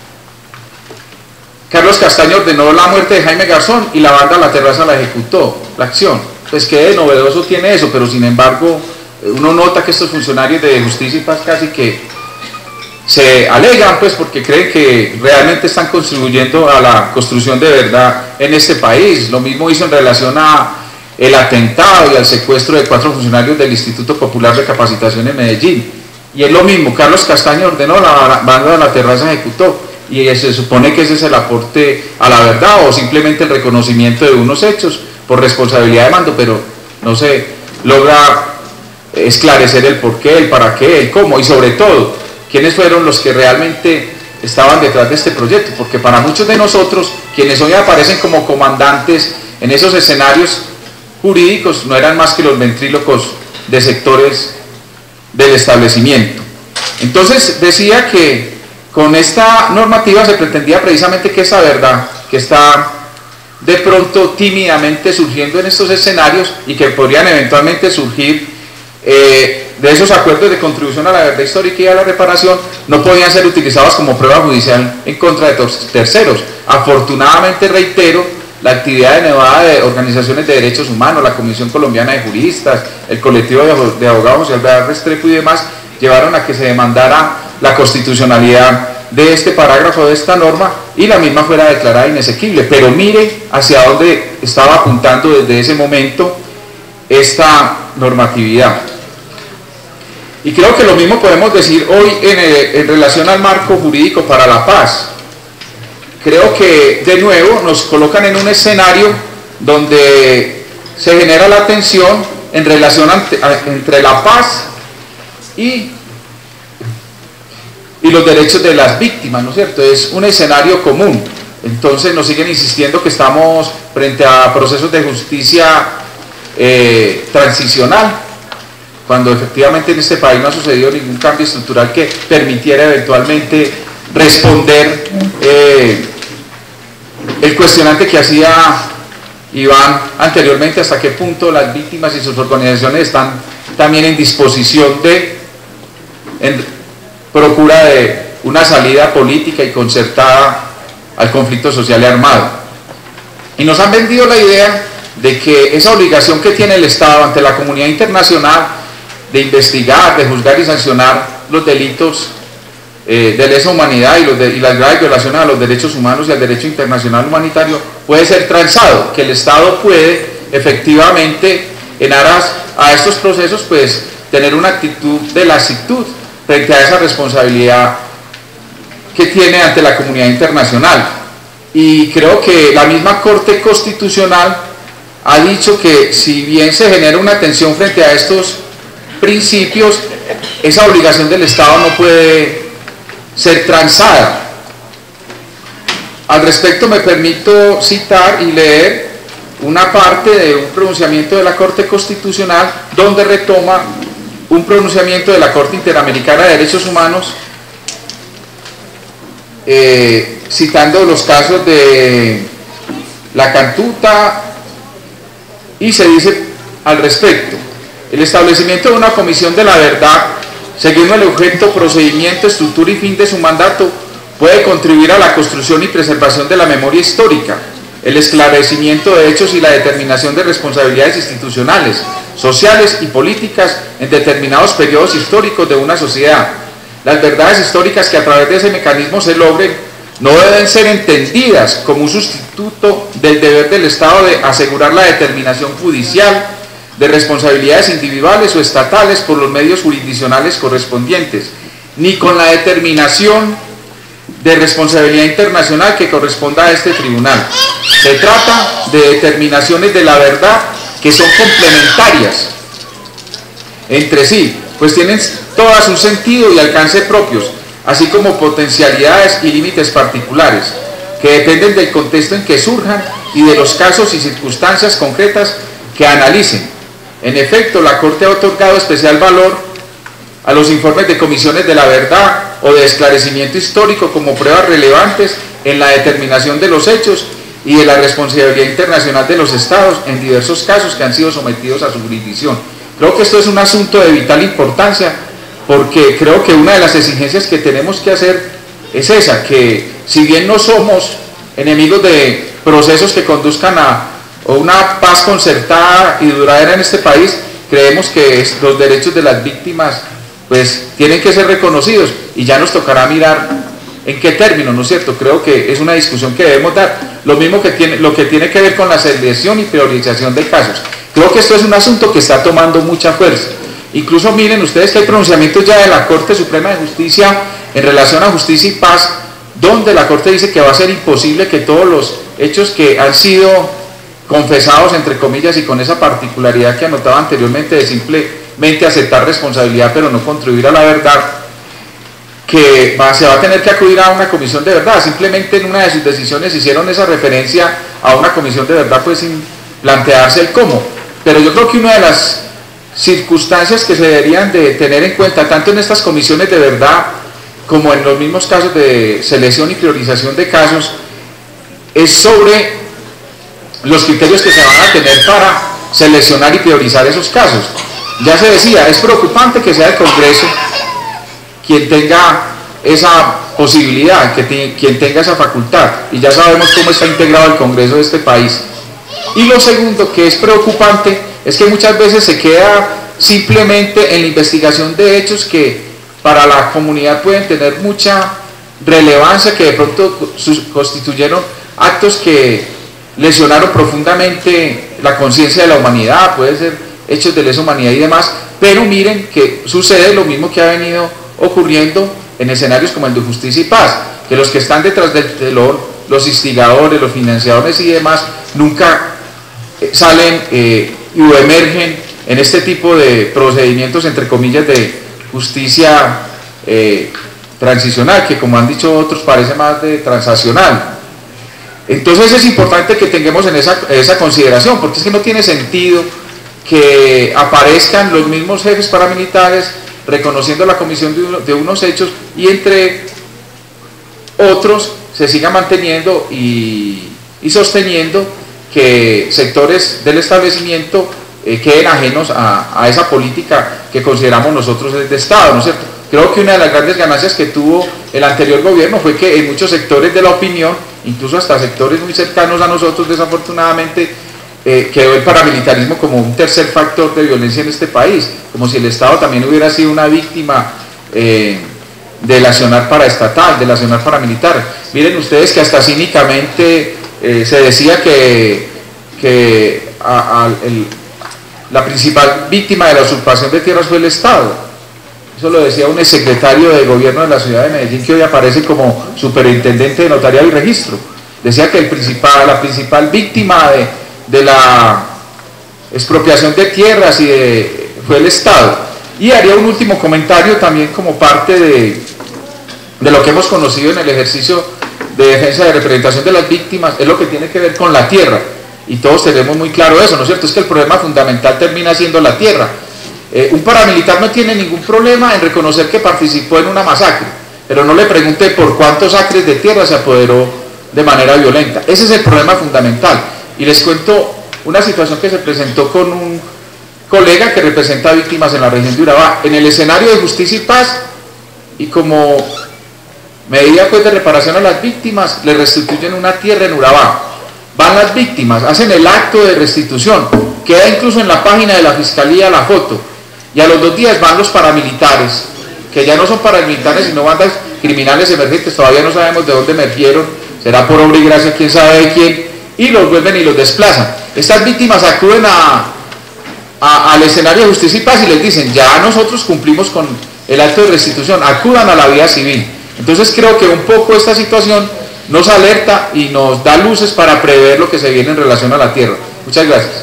Carlos Castaño ordenó la muerte de Jaime Garzón y la banda La Terraza la ejecutó, la acción. Pues qué de novedoso tiene eso, pero sin embargo uno nota que estos funcionarios de justicia y paz casi que se alegan pues porque creen que realmente están contribuyendo a la construcción de verdad en este país. Lo mismo hizo en relación a el atentado y al secuestro de 4 funcionarios del Instituto Popular de Capacitación en Medellín. Y es lo mismo, Carlos Castaño ordenó, la banda de La Terraza ejecutó. Y se supone que ese es el aporte a la verdad o simplemente el reconocimiento de unos hechos por responsabilidad de mando, pero no se logra esclarecer el por qué, el para qué, el cómo y sobre todo quiénes fueron los que realmente estaban detrás de este proyecto, porque para muchos de nosotros quienes hoy aparecen como comandantes en esos escenarios jurídicos no eran más que los ventrílocos de sectores del establecimiento. Entonces decía que con esta normativa se pretendía precisamente que esa verdad que está de pronto tímidamente surgiendo en estos escenarios y que podrían eventualmente surgir de esos acuerdos de contribución a la verdad histórica y a la reparación, no podían ser utilizados como prueba judicial en contra de terceros. Afortunadamente, reitero, la actividad denodada de organizaciones de derechos humanos, la Comisión Colombiana de Juristas, el colectivo de abogados y Alvear Restrepo y demás, llevaron a que se demandara la constitucionalidad de este parágrafo de esta norma y la misma fuera declarada inexequible. Pero mire hacia dónde estaba apuntando desde ese momento esta normatividad. Y creo que lo mismo podemos decir hoy en relación al marco jurídico para la paz. creo que de nuevo nos colocan en un escenario donde se genera la tensión en relación entre la paz y los derechos de las víctimas, ¿no es cierto? Es un escenario común. Entonces nos siguen insistiendo que estamos frente a procesos de justicia transicional, cuando efectivamente en este país no ha sucedido ningún cambio estructural que permitiera eventualmente responder el cuestionante que hacía Iván anteriormente, hasta qué punto las víctimas y sus organizaciones están también en disposición en procura de una salida política y concertada al conflicto social y armado. Y nos han vendido la idea de que esa obligación que tiene el Estado ante la comunidad internacional de investigar, de juzgar y sancionar los delitos de lesa humanidad y las graves violaciones a los derechos humanos y al derecho internacional humanitario puede ser transado, que el Estado puede efectivamente en aras a estos procesos pues tener una actitud de laxitud frente a esa responsabilidad que tiene ante la comunidad internacional. Y creo que la misma Corte Constitucional ha dicho que si bien se genera una tensión frente a estos principios, esa obligación del Estado no puede ser transada. Al respecto me permito citar y leer una parte de un pronunciamiento de la Corte Constitucional donde retoma un pronunciamiento de la Corte Interamericana de Derechos Humanos citando los casos de la Cantuta, y se dice al respecto: el establecimiento de una comisión de la verdad, siguiendo el objeto, procedimiento, estructura y fin de su mandato, puede contribuir a la construcción y preservación de la memoria histórica, el esclarecimiento de hechos y la determinación de responsabilidades institucionales, sociales y políticas en determinados periodos históricos de una sociedad. Las verdades históricas que a través de ese mecanismo se logren no deben ser entendidas como un sustituto del deber del Estado de asegurar la determinación judicial de responsabilidades individuales o estatales por los medios jurisdiccionales correspondientes, ni con la determinación de responsabilidad internacional que corresponda a este tribunal. Se trata de determinaciones de la verdad que son complementarias entre sí, pues tienen todas un sentido y alcance propios, así como potencialidades y límites particulares, que dependen del contexto en que surjan y de los casos y circunstancias concretas que analicen. En efecto, la Corte ha otorgado especial valor a los informes de comisiones de la verdad o de esclarecimiento histórico como pruebas relevantes en la determinación de los hechos y de la responsabilidad internacional de los Estados en diversos casos que han sido sometidos a su jurisdicción. Creo que esto es un asunto de vital importancia, porque creo que una de las exigencias que tenemos que hacer es esa, que si bien no somos enemigos de procesos que conduzcan a una paz concertada y duradera en este país, creemos que los derechos de las víctimas pues tienen que ser reconocidos, y ya nos tocará mirar en qué términos, ¿no es cierto? Creo que es una discusión que debemos dar, lo mismo que lo que tiene que ver con la selección y priorización de casos. Creo que esto es un asunto que está tomando mucha fuerza. Incluso miren ustedes que hay pronunciamientos ya de la Corte Suprema de Justicia en relación a justicia y paz, donde la Corte dice que va a ser imposible que todos los hechos que han sido confesados, entre comillas, y con esa particularidad que anotaba anteriormente de simplemente aceptar responsabilidad pero no contribuir a la verdad, que se va a tener que acudir a una comisión de verdad. Simplemente en una de sus decisiones hicieron esa referencia a una comisión de verdad, pues sin plantearse el cómo. Pero yo creo que una de las circunstancias que se deberían de tener en cuenta, tanto en estas comisiones de verdad como en los mismos casos de selección y priorización de casos, es sobre los criterios que se van a tener para seleccionar y priorizar esos casos. Ya se decía, es preocupante que sea el Congreso quien tenga esa posibilidad, quien tenga esa facultad, y ya sabemos cómo está integrado el Congreso de este país. Y lo segundo que es preocupante es que muchas veces se queda simplemente en la investigación de hechos que para la comunidad pueden tener mucha relevancia, que de pronto constituyeron actos que lesionaron profundamente la conciencia de la humanidad, puede ser hechos de lesa humanidad y demás, pero miren que sucede lo mismo que ha venido ocurriendo en escenarios como el de justicia y paz, que los que están detrás del telón los instigadores, los financiadores y demás, nunca salen o emergen en este tipo de procedimientos, entre comillas, de justicia transicional, que como han dicho otros parece más de transaccional. Entonces es importante que tengamos en esa consideración, porque es que no tiene sentido que aparezcan los mismos jefes paramilitares reconociendo la comisión de unos hechos y entre otros se siga manteniendo y sosteniendo que sectores del establecimiento queden ajenos a esa política que consideramos nosotros de Estado, ¿no es cierto? Creo que una de las grandes ganancias que tuvo el anterior gobierno fue que en muchos sectores de la opinión, incluso hasta sectores muy cercanos a nosotros, desafortunadamente, quedó el paramilitarismo como un tercer factor de violencia en este país, como si el Estado también hubiera sido una víctima del accionar paraestatal, del accionar paramilitar. Miren ustedes que hasta cínicamente se decía que la principal víctima de la usurpación de tierras fue el Estado. Eso lo decía un exsecretario de gobierno de la ciudad de Medellín, que hoy aparece como superintendente de notariado y registro. Decía que la principal víctima de la expropiación de tierras fue el Estado. Y haría un último comentario también como parte de lo que hemos conocido en el ejercicio de defensa de representación de las víctimas, es lo que tiene que ver con la tierra. Y todos tenemos muy claro eso, ¿no es cierto? Es que el problema fundamental termina siendo la tierra. Un paramilitar no tiene ningún problema en reconocer que participó en una masacre, pero no le pregunte por cuántos acres de tierra se apoderó de manera violenta. Ese es el problema fundamental. Y les cuento una situación que se presentó con un colega que representa víctimas en la región de Urabá, en el escenario de justicia y paz, y como medida pues de reparación a las víctimas, le restituyen una tierra en Urabá. Van las víctimas, hacen el acto de restitución, queda incluso en la página de la fiscalía la foto, y a los 2 días van los paramilitares, que ya no son paramilitares sino bandas criminales emergentes, todavía no sabemos de dónde emergieron, será por obra y gracia, quién sabe de quién, y los vuelven y los desplazan. Estas víctimas acuden al escenario de justicia y paz y les dicen, ya nosotros cumplimos con el acto de restitución, acudan a la vía civil. Entonces creo que un poco esta situación nos alerta y nos da luces para prever lo que se viene en relación a la tierra. Muchas gracias.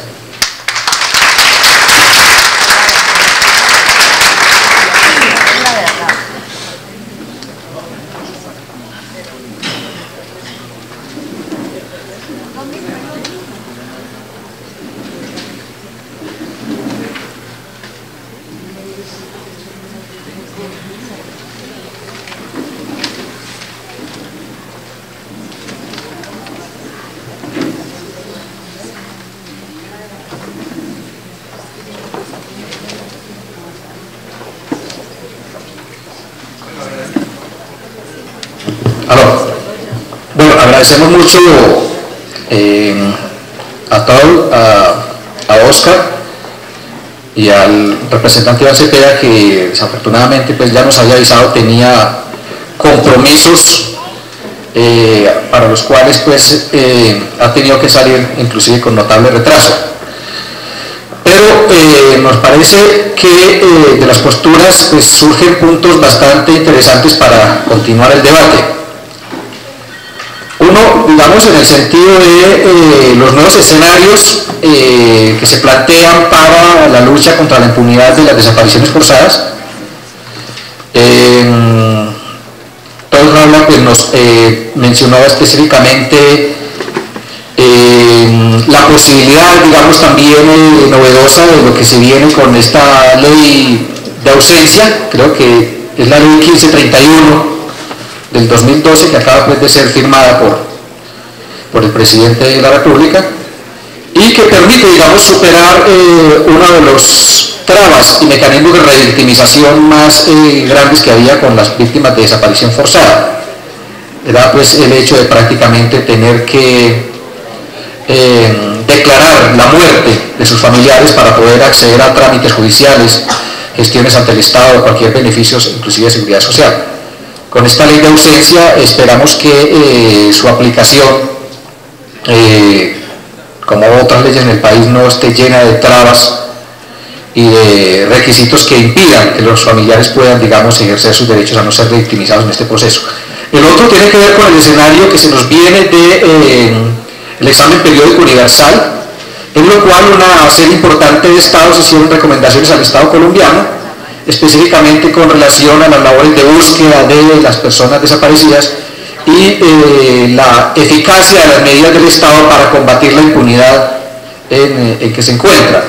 Bueno, agradecemos mucho a Oscar y al representante Iván Cepeda, que desafortunadamente pues ya nos había avisado tenía compromisos para los cuales pues ha tenido que salir inclusive con notable retraso. Pero nos parece que de las posturas pues surgen puntos bastante interesantes para continuar el debate. Uno, digamos, en el sentido de los nuevos escenarios que se plantean para la lucha contra la impunidad de las desapariciones forzadas. Todo habla, pues nos mencionaba específicamente la posibilidad, digamos, también novedosa de lo que se viene con esta ley de ausencia, creo que es la ley 1531 del 2012, que acaba pues de ser firmada por el presidente de la República, y que permite, digamos, superar uno de los trabas y mecanismos de revictimización más grandes que había con las víctimas de desaparición forzada. Era pues el hecho de prácticamente tener que declarar la muerte de sus familiares para poder acceder a trámites judiciales, gestiones ante el Estado, cualquier beneficio, inclusive de seguridad social. Con esta ley de ausencia esperamos que su aplicación, como otras leyes en el país, no esté llena de trabas y de requisitos que impidan que los familiares puedan, digamos, ejercer sus derechos a no ser victimizados en este proceso. El otro tiene que ver con el escenario que se nos viene del examen periódico universal, en lo cual una serie importante de estados hicieron recomendaciones al Estado colombiano, específicamente con relación a las labores de búsqueda de las personas desaparecidas y la eficacia de las medidas del Estado para combatir la impunidad en que se encuentra.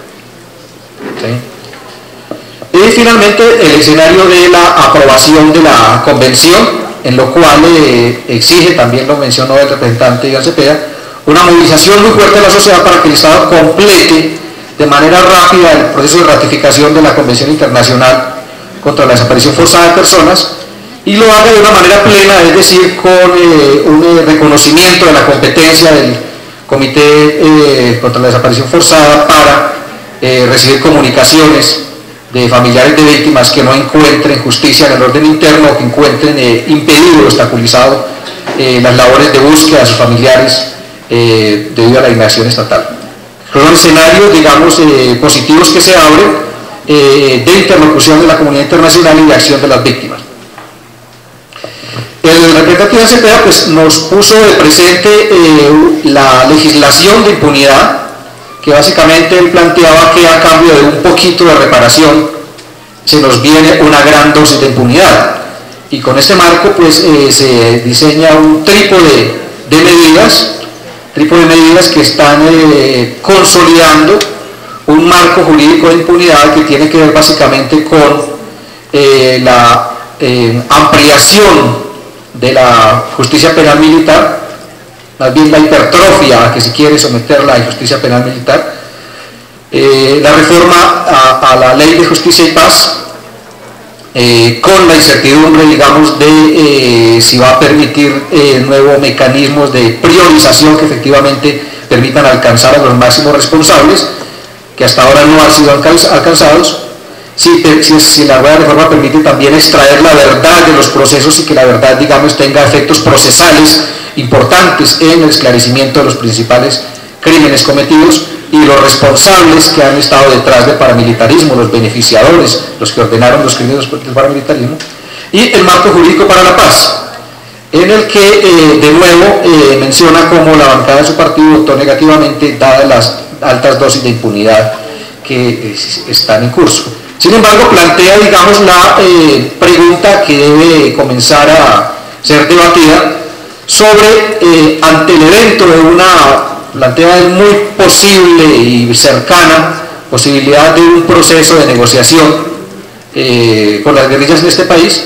¿Sí? Y finalmente el escenario de la aprobación de la convención, en lo cual exige, también lo mencionó el representante Iván Cepeda, una movilización muy fuerte de la sociedad para que el Estado complete de manera rápida el proceso de ratificación de la Convención Internacional contra la Desaparición Forzada de Personas y lo haga de una manera plena, es decir, con un reconocimiento de la competencia del Comité contra la Desaparición Forzada para recibir comunicaciones de familiares de víctimas que no encuentren justicia en el orden interno o que encuentren impedido o obstaculizado las labores de búsqueda de sus familiares debido a la inacción estatal. Son escenarios, digamos, positivos que se abren de interlocución de la comunidad internacional y de acción de las víctimas. El representante Iván Cepeda pues, nos puso de presente la legislación de impunidad, que básicamente él planteaba que a cambio de un poquito de reparación se nos viene una gran dosis de impunidad. Y con este marco pues se diseña un trípode de medidas que están consolidando un marco jurídico de impunidad que tiene que ver básicamente con la ampliación de la justicia penal militar, más bien la hipertrofia a que se quiere someter la justicia penal militar, la reforma a la ley de justicia y paz, con la incertidumbre, digamos, de si va a permitir nuevos mecanismos de priorización que efectivamente permitan alcanzar a los máximos responsables, que hasta ahora no han sido alcanzados, si la nueva reforma permite también extraer la verdad de los procesos y que la verdad, digamos, tenga efectos procesales importantes en el esclarecimiento de los principales crímenes cometidos y los responsables que han estado detrás del paramilitarismo, los beneficiadores, los que ordenaron los crímenes del paramilitarismo, y el marco jurídico para la paz, en el que de nuevo menciona cómo la bancada de su partido votó negativamente dadas las altas dosis de impunidad que están en curso. Sin embargo, plantea, digamos, la pregunta que debe comenzar a ser debatida sobre, ante el evento de plantea muy posible y cercana posibilidad de un proceso de negociación con las guerrillas en este país,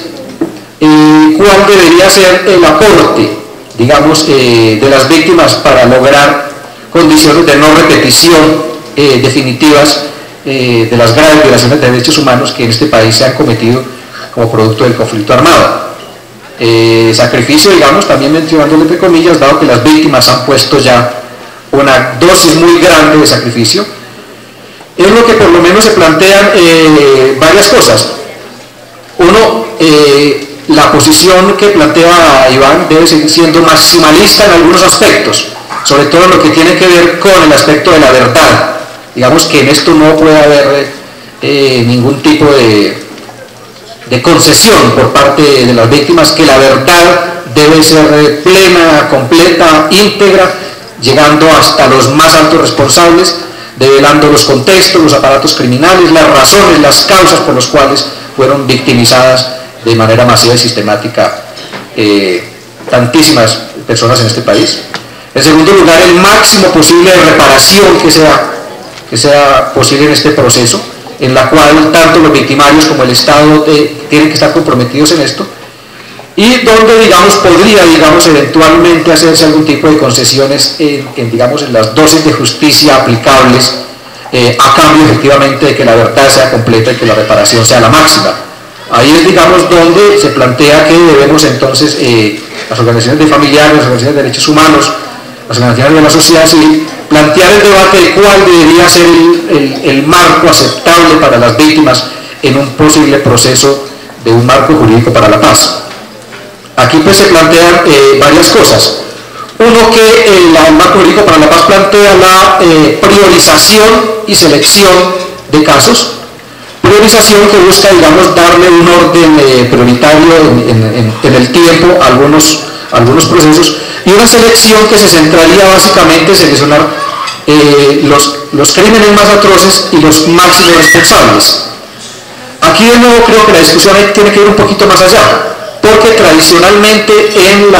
cuál debería ser el aporte, digamos, de las víctimas para lograr condiciones de no repetición definitivas de las graves violaciones de derechos humanos que en este país se han cometido como producto del conflicto armado. Sacrificio, digamos, también mencionándolo entre comillas, dado que las víctimas han puesto ya una dosis muy grande de sacrificio, es lo que por lo menos se plantean varias cosas. Uno, la posición que plantea Iván debe seguir siendo maximalista en algunos aspectos, sobre todo en lo que tiene que ver con el aspecto de la verdad. Digamos que en esto no puede haber ningún tipo de concesión por parte de las víctimas, que la verdad debe ser plena, completa, íntegra, llegando hasta los más altos responsables, develando los contextos, los aparatos criminales, las razones, las causas por las cuales fueron victimizadas de manera masiva y sistemática tantísimas personas en este país. En segundo lugar, el máximo posible de reparación que sea posible en este proceso, en la cual tanto los victimarios como el Estado tienen que estar comprometidos en esto, y donde, digamos, podría, digamos, eventualmente hacerse algún tipo de concesiones digamos, en las dosis de justicia aplicables, a cambio efectivamente de que la verdad sea completa y que la reparación sea la máxima. Ahí es, digamos, donde se plantea que debemos entonces, las organizaciones de familiares, las organizaciones de derechos humanos, las organizaciones de la sociedad civil, plantear el debate de cuál debería ser el marco aceptable para las víctimas en un posible proceso de un marco jurídico para la paz. Aquí pues se plantean varias cosas. Uno, que el marco jurídico para la paz plantea la priorización y selección de casos, priorización que busca, digamos, darle un orden prioritario en el tiempo a algunos procesos, y una selección que se centraría básicamente en seleccionar los crímenes más atroces y los máximos responsables. Aquí de nuevo creo que la discusión tiene que ir un poquito más allá, porque tradicionalmente en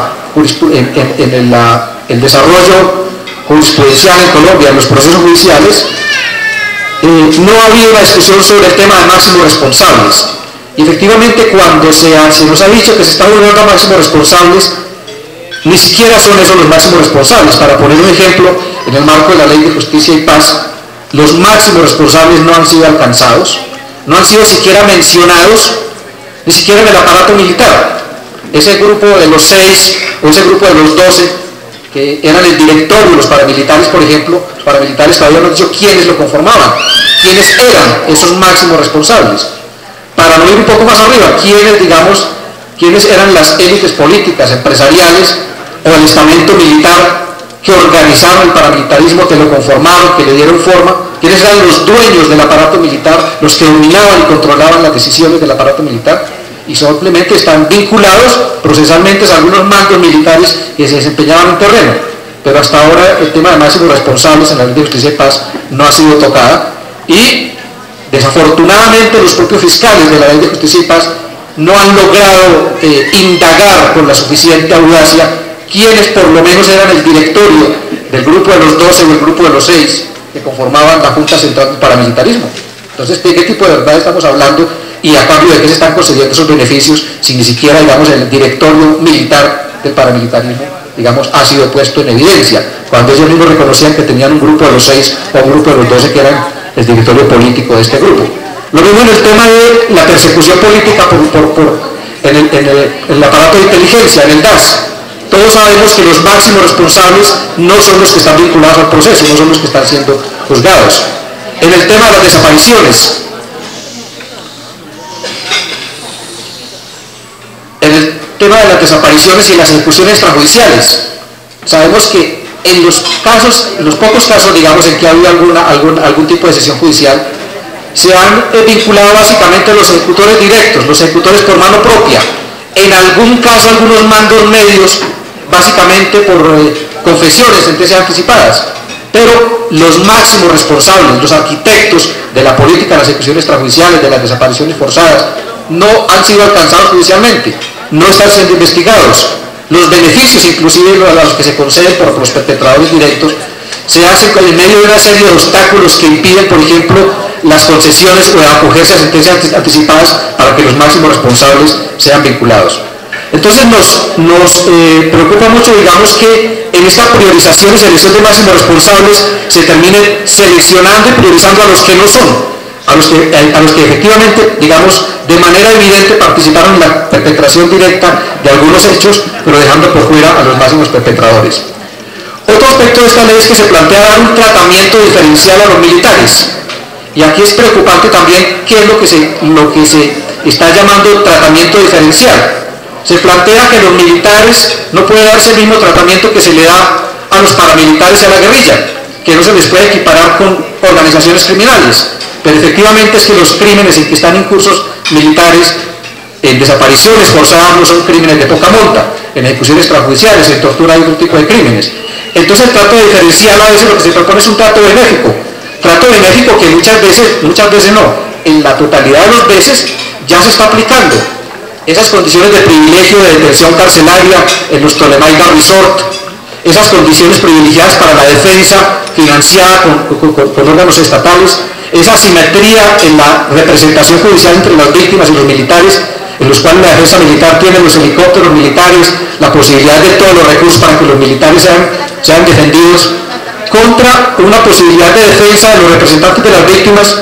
el desarrollo jurisprudencial en Colombia, en los procesos judiciales, no ha habido una discusión sobre el tema de máximos responsables. Y efectivamente, cuando se nos ha dicho que se está volviendo a máximos responsables, ni siquiera son esos los máximos responsables. Para poner un ejemplo, en el marco de la Ley de Justicia y Paz, los máximos responsables no han sido alcanzados, no han sido siquiera mencionados, ni siquiera en el aparato militar. Ese grupo de los 6 o ese grupo de los 12 que eran el directorio, los paramilitares, por ejemplo, los paramilitares todavía no han dicho quiénes lo conformaban, quiénes eran esos máximos responsables. Para no ir un poco más arriba, quiénes eran las élites políticas, empresariales o el estamento militar que organizaron el paramilitarismo, que lo conformaron, que le dieron forma, quiénes eran los dueños del aparato militar, los que dominaban y controlaban las decisiones del aparato militar, y simplemente están vinculados procesalmente a algunos mandos militares que se desempeñaban en terreno. Pero hasta ahora el tema de máximos responsables en la Ley de Justicia y Paz no ha sido tocada, y desafortunadamente los propios fiscales de la Ley de Justicia y Paz no han logrado indagar con la suficiente audacia quiénes por lo menos eran el directorio del grupo de los 12 o el grupo de los 6 que conformaban la Junta Central del Paramilitarismo. Entonces, ¿de qué tipo de verdad estamos hablando? Y a cambio de qué se están concediendo esos beneficios si ni siquiera, digamos, el directorio militar del paramilitarismo, digamos, ha sido puesto en evidencia, cuando ellos mismos reconocían que tenían un grupo de los 6 o un grupo de los 12 que eran el directorio político de este grupo. Lo mismo en el tema de la persecución política en el aparato de inteligencia, en el DAS. Todos sabemos que los máximos responsables no son los que están vinculados al proceso, no son los que están siendo juzgados. En el tema de las desapariciones, y las ejecuciones extrajudiciales, sabemos que en los pocos casos, digamos, en que ha habido algún tipo de decisión judicial, se han vinculado básicamente a los ejecutores directos, los ejecutores por mano propia, en algún caso algunos mandos medios, básicamente por confesiones, sentencias anticipadas. Pero los máximos responsables, los arquitectos de la política de las ejecuciones extrajudiciales, de las desapariciones forzadas, no han sido alcanzados judicialmente, no están siendo investigados. Los beneficios, inclusive a los que se conceden por los perpetradores directos, se hacen en medio de una serie de obstáculos que impiden, por ejemplo, las concesiones o acogerse a sentencias anticipadas para que los máximos responsables sean vinculados. Entonces nos preocupa mucho, digamos, que en esta priorización y selección de máximos responsables se termine seleccionando y priorizando a los que no son, a los que efectivamente, digamos, de manera evidente participaron en la perpetración directa de algunos hechos, pero dejando por fuera a los máximos perpetradores. Otro aspecto de esta ley es que se plantea dar un tratamiento diferencial a los militares. Y aquí es preocupante también qué es lo que se está llamando tratamiento diferencial. Se plantea que a los militares no puede darse el mismo tratamiento que se le da a los paramilitares y a la guerrilla, que no se les puede equiparar con organizaciones criminales. Pero efectivamente es que los crímenes en que están incursos militares, en desapariciones forzadas, no son crímenes de poca monta, en ejecuciones extrajudiciales, en tortura y otro tipo de crímenes. Entonces el trato diferencial a veces lo que se propone es un trato benéfico que muchas veces no, en la totalidad de las veces ya se está aplicando. Esas condiciones de privilegio de detención carcelaria en los Ptolemaida Resort, esas condiciones privilegiadas para la defensa financiada con órganos estatales, esa asimetría en la representación judicial entre las víctimas y los militares, en los cuales la defensa militar tiene los helicópteros militares, la posibilidad de todos los recursos para que los militares sean defendidos, contra una posibilidad de defensa de los representantes de las víctimas,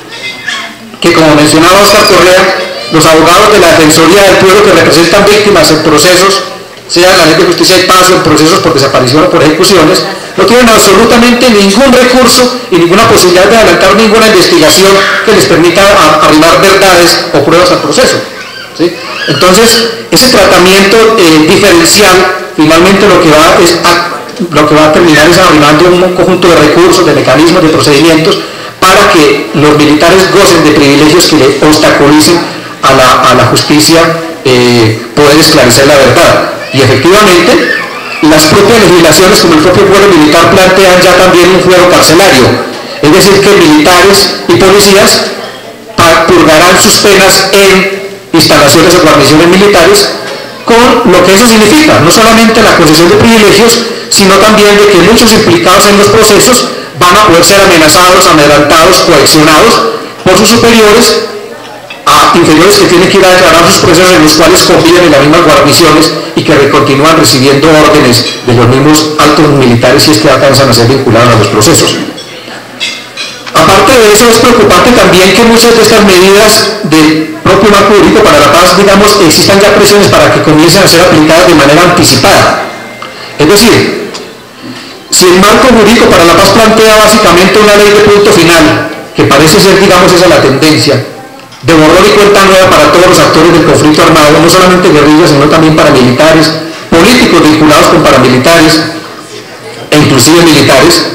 que, como mencionaba Oscar Correa, los abogados de la Defensoría del Pueblo que representan víctimas en procesos, sea en la Ley de Justicia y Paz o en procesos por desaparición o por ejecuciones, no tienen absolutamente ningún recurso y ninguna posibilidad de adelantar ninguna investigación que les permita arrimar verdades o pruebas al proceso, ¿sí? Entonces, ese tratamiento diferencial, finalmente lo que va a terminar es arrimando un conjunto de recursos, de mecanismos, de procedimientos, para que los militares gocen de privilegios que le obstaculicen a la justicia poder esclarecer la verdad. Y efectivamente, las propias legislaciones, como el propio fuero militar, plantean ya también un fuero carcelario, es decir, que militares y policías purgarán sus penas en instalaciones o guarniciones militares, con lo que eso significa, no solamente la concesión de privilegios, sino también de que muchos implicados en los procesos van a poder ser amenazados, amedrentados, coaccionados por sus superiores a inferiores que tienen que ir a declarar sus procesos, en los cuales conviven en las mismas guarniciones y que continúan recibiendo órdenes de los mismos altos militares si es que alcanzan a ser vinculados a los procesos. Aparte de eso, es preocupante también que muchas de estas medidas del propio marco jurídico para la paz, digamos, existan ya presiones para que comiencen a ser aplicadas de manera anticipada. Es decir, si el marco jurídico para la paz plantea básicamente una ley de punto final, que parece ser, digamos, esa la tendencia, de borrón y cuenta nueva para todos los actores del conflicto armado, no solamente guerrillas, sino también paramilitares, políticos vinculados con paramilitares e inclusive militares,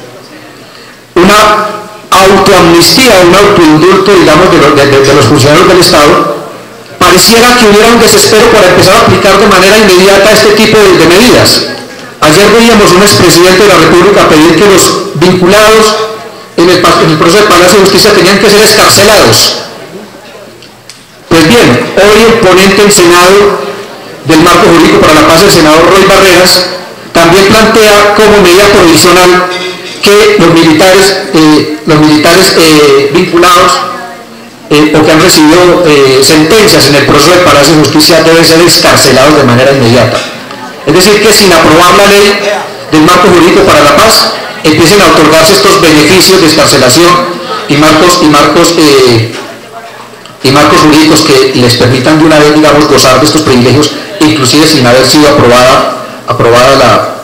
una autoamnistía, un autoindulto, digamos, de los funcionarios del Estado, pareciera que hubiera un desespero para empezar a aplicar de manera inmediata este tipo de medidas. Ayer veíamos un expresidente de la República pedir que los vinculados en el proceso de Palacio de Justicia tenían que ser excarcelados. Pues bien, hoy el ponente del Senado del marco jurídico para la paz, el senador Roy Barreras, también plantea como medida provisional que los militares vinculados o que han recibido sentencias en el proceso de Palacio de Justicia deben ser excarcelados de manera inmediata. Es decir, que sin aprobar la ley del marco jurídico para la paz, empiecen a otorgarse estos beneficios de excarcelación y marcos jurídicos que les permitan de una vez, digamos, gozar de estos privilegios, inclusive sin haber sido aprobada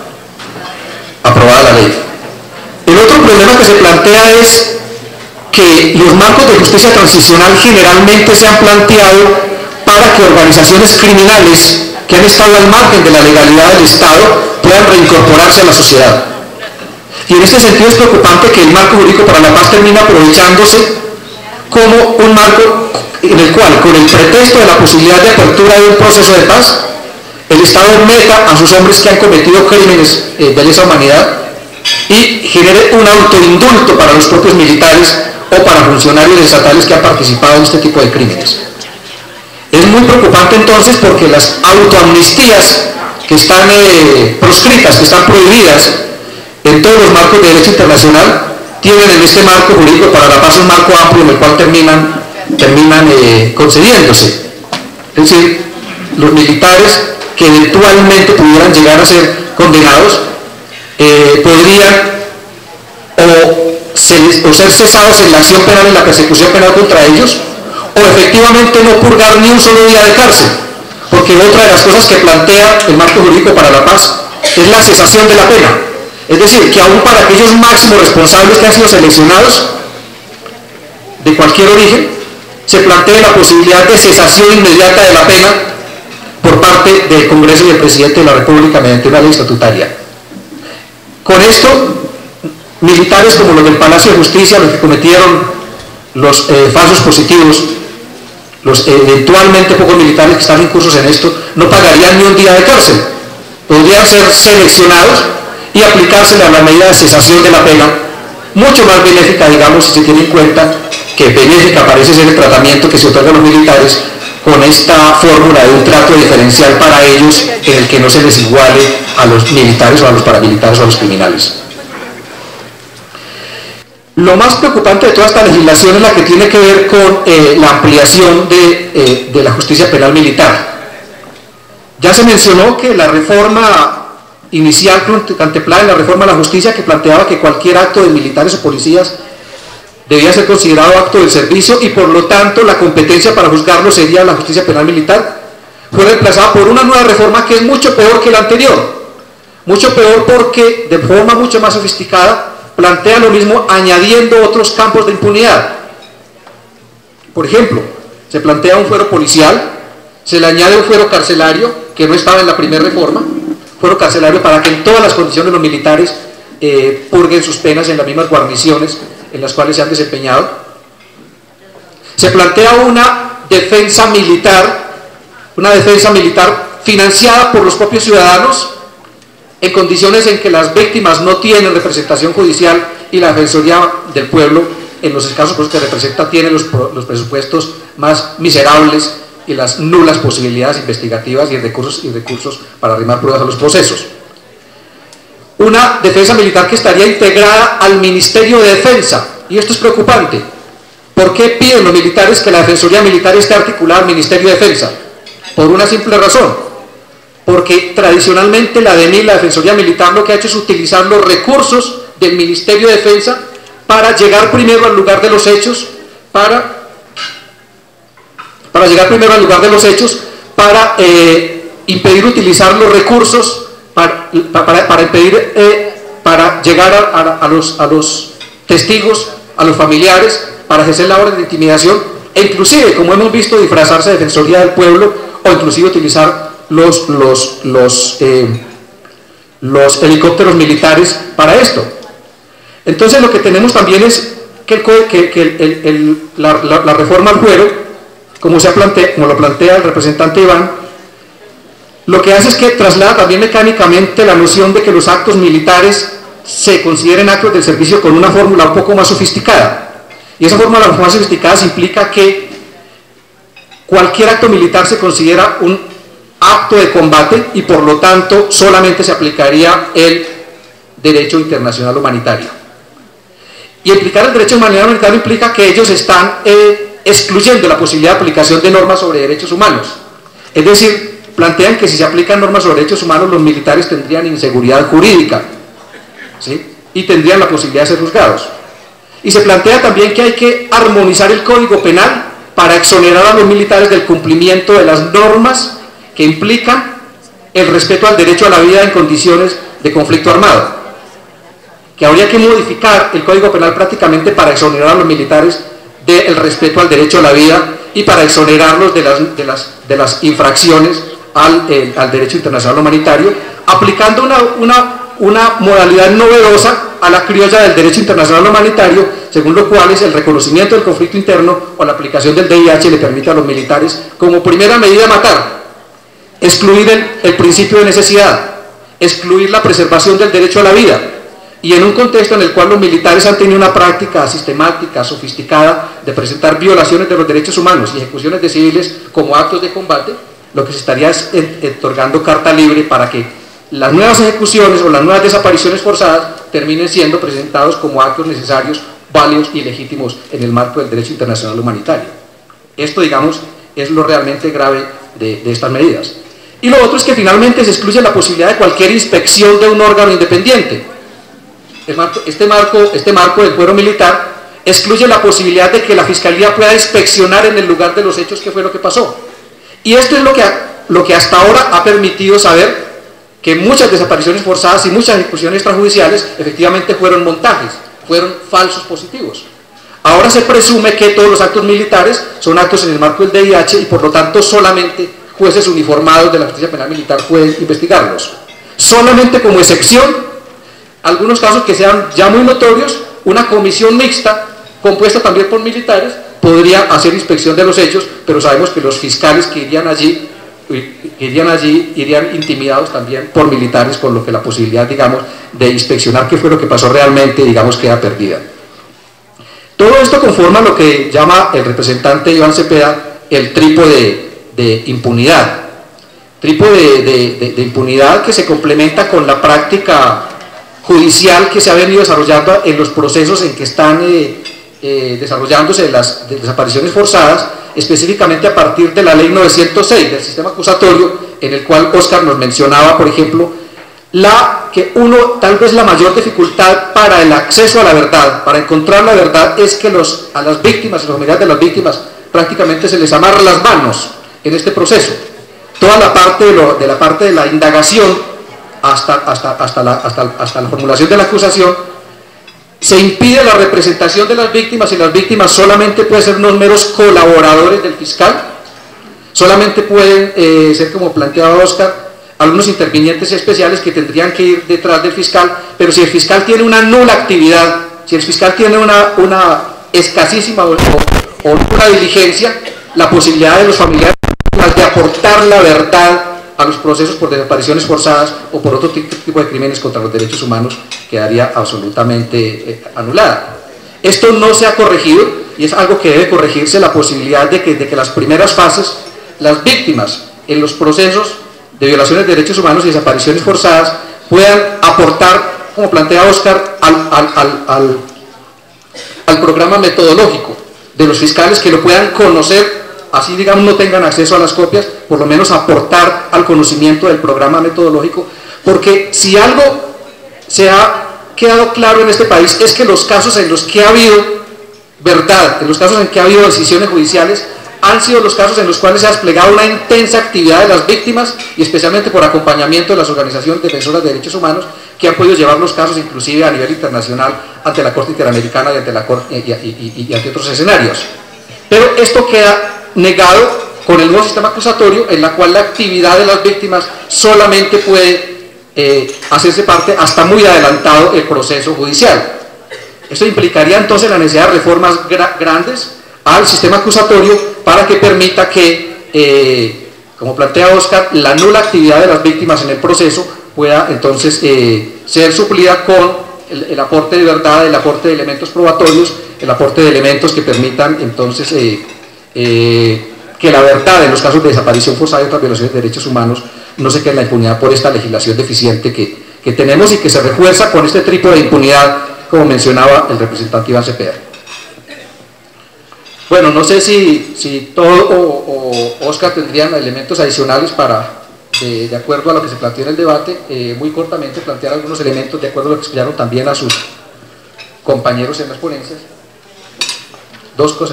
la ley. El otro problema que se plantea es que los marcos de justicia transicional generalmente se han planteado para que organizaciones criminales que han estado al margen de la legalidad del Estado puedan reincorporarse a la sociedad. Y en este sentido es preocupante que el marco jurídico para la paz termine aprovechándose como un marco en el cual, con el pretexto de la posibilidad de apertura de un proceso de paz, el Estado meta a sus hombres que han cometido crímenes de lesa humanidad y genere un autoindulto para los propios militares o para funcionarios estatales que han participado en este tipo de crímenes. Es muy preocupante entonces porque las autoamnistías que están proscritas, que están prohibidas en todos los marcos de derecho internacional, tienen en este marco jurídico para la paz un marco amplio en el cual terminan concediéndose. Es decir, los militares que eventualmente pudieran llegar a ser condenados podrían o ser cesados en la acción penal, en la persecución penal contra ellos, o efectivamente no purgar ni un solo día de cárcel, porque otra de las cosas que plantea el marco jurídico para la paz es la cesación de la pena. Es decir, que aún para aquellos máximos responsables que han sido seleccionados de cualquier origen, se plantea la posibilidad de cesación inmediata de la pena por parte del Congreso y del Presidente de la República mediante una ley estatutaria. Con esto, militares como los del Palacio de Justicia, los que cometieron los falsos positivos, los eventualmente pocos militares que están incursos en esto, no pagarían ni un día de cárcel. Podrían ser seleccionados y aplicársele a la medida de cesación de la pena, mucho más benéfica, digamos, si se tiene en cuenta que benéfica parece ser el tratamiento que se otorga a los militares con esta fórmula de un trato diferencial para ellos en el que no se les iguale a los militares o a los paramilitares o a los criminales. Lo más preocupante de toda esta legislación es la que tiene que ver con la ampliación de la justicia penal militar. Ya se mencionó que la reforma inicial contemplada en la reforma a la justicia, que planteaba que cualquier acto de militares o policías debía ser considerado acto del servicio y por lo tanto la competencia para juzgarlo sería la justicia penal militar, fue reemplazada por una nueva reforma que es mucho peor que la anterior. Mucho peor porque de forma mucho más sofisticada plantea lo mismo añadiendo otros campos de impunidad. Por ejemplo, se plantea un fuero policial, se le añade un fuero carcelario que no estaba en la primera reforma, fuero carcelario para que en todas las condiciones los militares purguen sus penas en las mismas guarniciones en las cuales se han desempeñado. Se plantea una defensa militar financiada por los propios ciudadanos, en condiciones en que las víctimas no tienen representación judicial y la Defensoría del Pueblo, en los escasos procesos que representa, tiene los presupuestos más miserables y las nulas posibilidades investigativas y recursos para arrimar pruebas a los procesos. Una defensa militar que estaría integrada al Ministerio de Defensa, y esto es preocupante. ¿Por qué piden los militares que la Defensoría Militar esté articulada al Ministerio de Defensa? Por una simple razón, porque tradicionalmente la DENI, la Defensoría Militar, lo que ha hecho es utilizar los recursos del Ministerio de Defensa para llegar primero al lugar de los hechos, para impedir utilizar los recursos, para llegar a los testigos, a los familiares, para ejercer la orden de intimidación, e inclusive, como hemos visto, disfrazarse de Defensoría del Pueblo, o inclusive utilizar los helicópteros militares para esto. Entonces lo que tenemos también es que la reforma al fuero, como lo plantea el representante Iván, lo que hace es que traslada también mecánicamente la noción de que los actos militares se consideren actos del servicio con una fórmula un poco más sofisticada. Y esa fórmula más sofisticada implica que cualquier acto militar se considera un acto de combate y por lo tanto solamente se aplicaría el derecho internacional humanitario. Y aplicar el derecho humanitario implica que ellos están excluyendo la posibilidad de aplicación de normas sobre derechos humanos. Es decir, plantean que si se aplican normas sobre derechos humanos, los militares tendrían inseguridad jurídica, ¿sí? Y tendrían la posibilidad de ser juzgados. Y se plantea también que hay que armonizar el Código Penal para exonerar a los militares del cumplimiento de las normas que implican el respeto al derecho a la vida en condiciones de conflicto armado. Que habría que modificar el Código Penal prácticamente para exonerar a los militares del respeto al derecho a la vida y para exonerarlos de las infracciones al derecho internacional humanitario, aplicando una modalidad novedosa a la criolla del derecho internacional humanitario, según lo cual es el reconocimiento del conflicto interno o la aplicación del DIH le permite a los militares, como primera medida, matar, excluir el principio de necesidad, excluir la preservación del derecho a la vida. Y en un contexto en el cual los militares han tenido una práctica sistemática, sofisticada, de presentar violaciones de los derechos humanos y ejecuciones de civiles como actos de combate, lo que se estaría es otorgando carta libre para que las nuevas ejecuciones o las nuevas desapariciones forzadas terminen siendo presentados como actos necesarios, válidos y legítimos en el marco del derecho internacional humanitario. Esto, digamos, es lo realmente grave de estas medidas. Y lo otro es que finalmente se excluye la posibilidad de cualquier inspección de un órgano independiente. Este marco del fuero militar excluye la posibilidad de que la Fiscalía pueda inspeccionar en el lugar de los hechos qué fue lo que pasó. Y esto es lo que hasta ahora ha permitido saber que muchas desapariciones forzadas y muchas ejecuciones extrajudiciales efectivamente fueron montajes, fueron falsos positivos. Ahora se presume que todos los actos militares son actos en el marco del DIH y por lo tanto solamente jueces uniformados de la justicia penal militar pueden investigarlos. Solamente como excepción, algunos casos que sean ya muy notorios, una comisión mixta, compuesta también por militares, podría hacer inspección de los hechos, pero sabemos que los fiscales que irían allí irían intimidados también por militares, con lo que la posibilidad, digamos, de inspeccionar qué fue lo que pasó realmente, digamos, queda perdida. Todo esto conforma lo que llama el representante Iván Cepeda el trípode de impunidad. Trípode de impunidad que se complementa con la práctica judicial que se ha venido desarrollando en los procesos en que están desarrollándose las desapariciones forzadas, específicamente a partir de la ley 906 del sistema acusatorio, en el cual Óscar nos mencionaba, por ejemplo, tal vez la mayor dificultad para el acceso a la verdad, para encontrar la verdad, es que a las víctimas, a los familiares de las víctimas, prácticamente se les amarra las manos en este proceso. Toda la parte de la indagación hasta la formulación de la acusación, se impide la representación de las víctimas y las víctimas solamente pueden ser unos meros colaboradores del fiscal, solamente pueden ser, como planteaba Óscar, algunos intervinientes especiales que tendrían que ir detrás del fiscal, pero si el fiscal tiene una nula actividad, si el fiscal tiene una escasísima o una diligencia, la posibilidad de los familiares de aportar la verdad a los procesos por desapariciones forzadas o por otro tipo de crímenes contra los derechos humanos quedaría absolutamente anulada. Esto no se ha corregido y es algo que debe corregirse, la posibilidad de que las primeras fases, las víctimas en los procesos de violaciones de derechos humanos y desapariciones forzadas puedan aportar, como plantea Óscar, al programa metodológico de los fiscales, que lo puedan conocer, así digamos no tengan acceso a las copias, por lo menos aportar al conocimiento del programa metodológico, porque si algo se ha quedado claro en este país es que los casos en los que ha habido verdad, en los casos en que ha habido decisiones judiciales, han sido los casos en los cuales se ha desplegado una intensa actividad de las víctimas y especialmente por acompañamiento de las organizaciones defensoras de derechos humanos que han podido llevar los casos inclusive a nivel internacional ante la Corte Interamericana y ante, y ante otros escenarios. Pero esto queda negado con el nuevo sistema acusatorio, en la cual la actividad de las víctimas solamente puede hacerse parte hasta muy adelantado el proceso judicial. Esto implicaría entonces la necesidad de reformas grandes al sistema acusatorio para que permita que, como plantea Óscar, la nula actividad de las víctimas en el proceso pueda entonces ser suplida con el aporte de verdad, el aporte de elementos probatorios, el aporte de elementos que permitan entonces que la verdad en los casos de desaparición forzada y otras violaciones de derechos humanos no se quede en la impunidad por esta legislación deficiente que tenemos y que se refuerza con este trípode de impunidad, como mencionaba el representante Iván Cepeda. Bueno, no sé si todo o Óscar tendrían elementos adicionales para, de acuerdo a lo que se planteó en el debate, muy cortamente plantear algunos elementos de acuerdo a lo que explicaron también a sus compañeros en las ponencias. Dos cosas.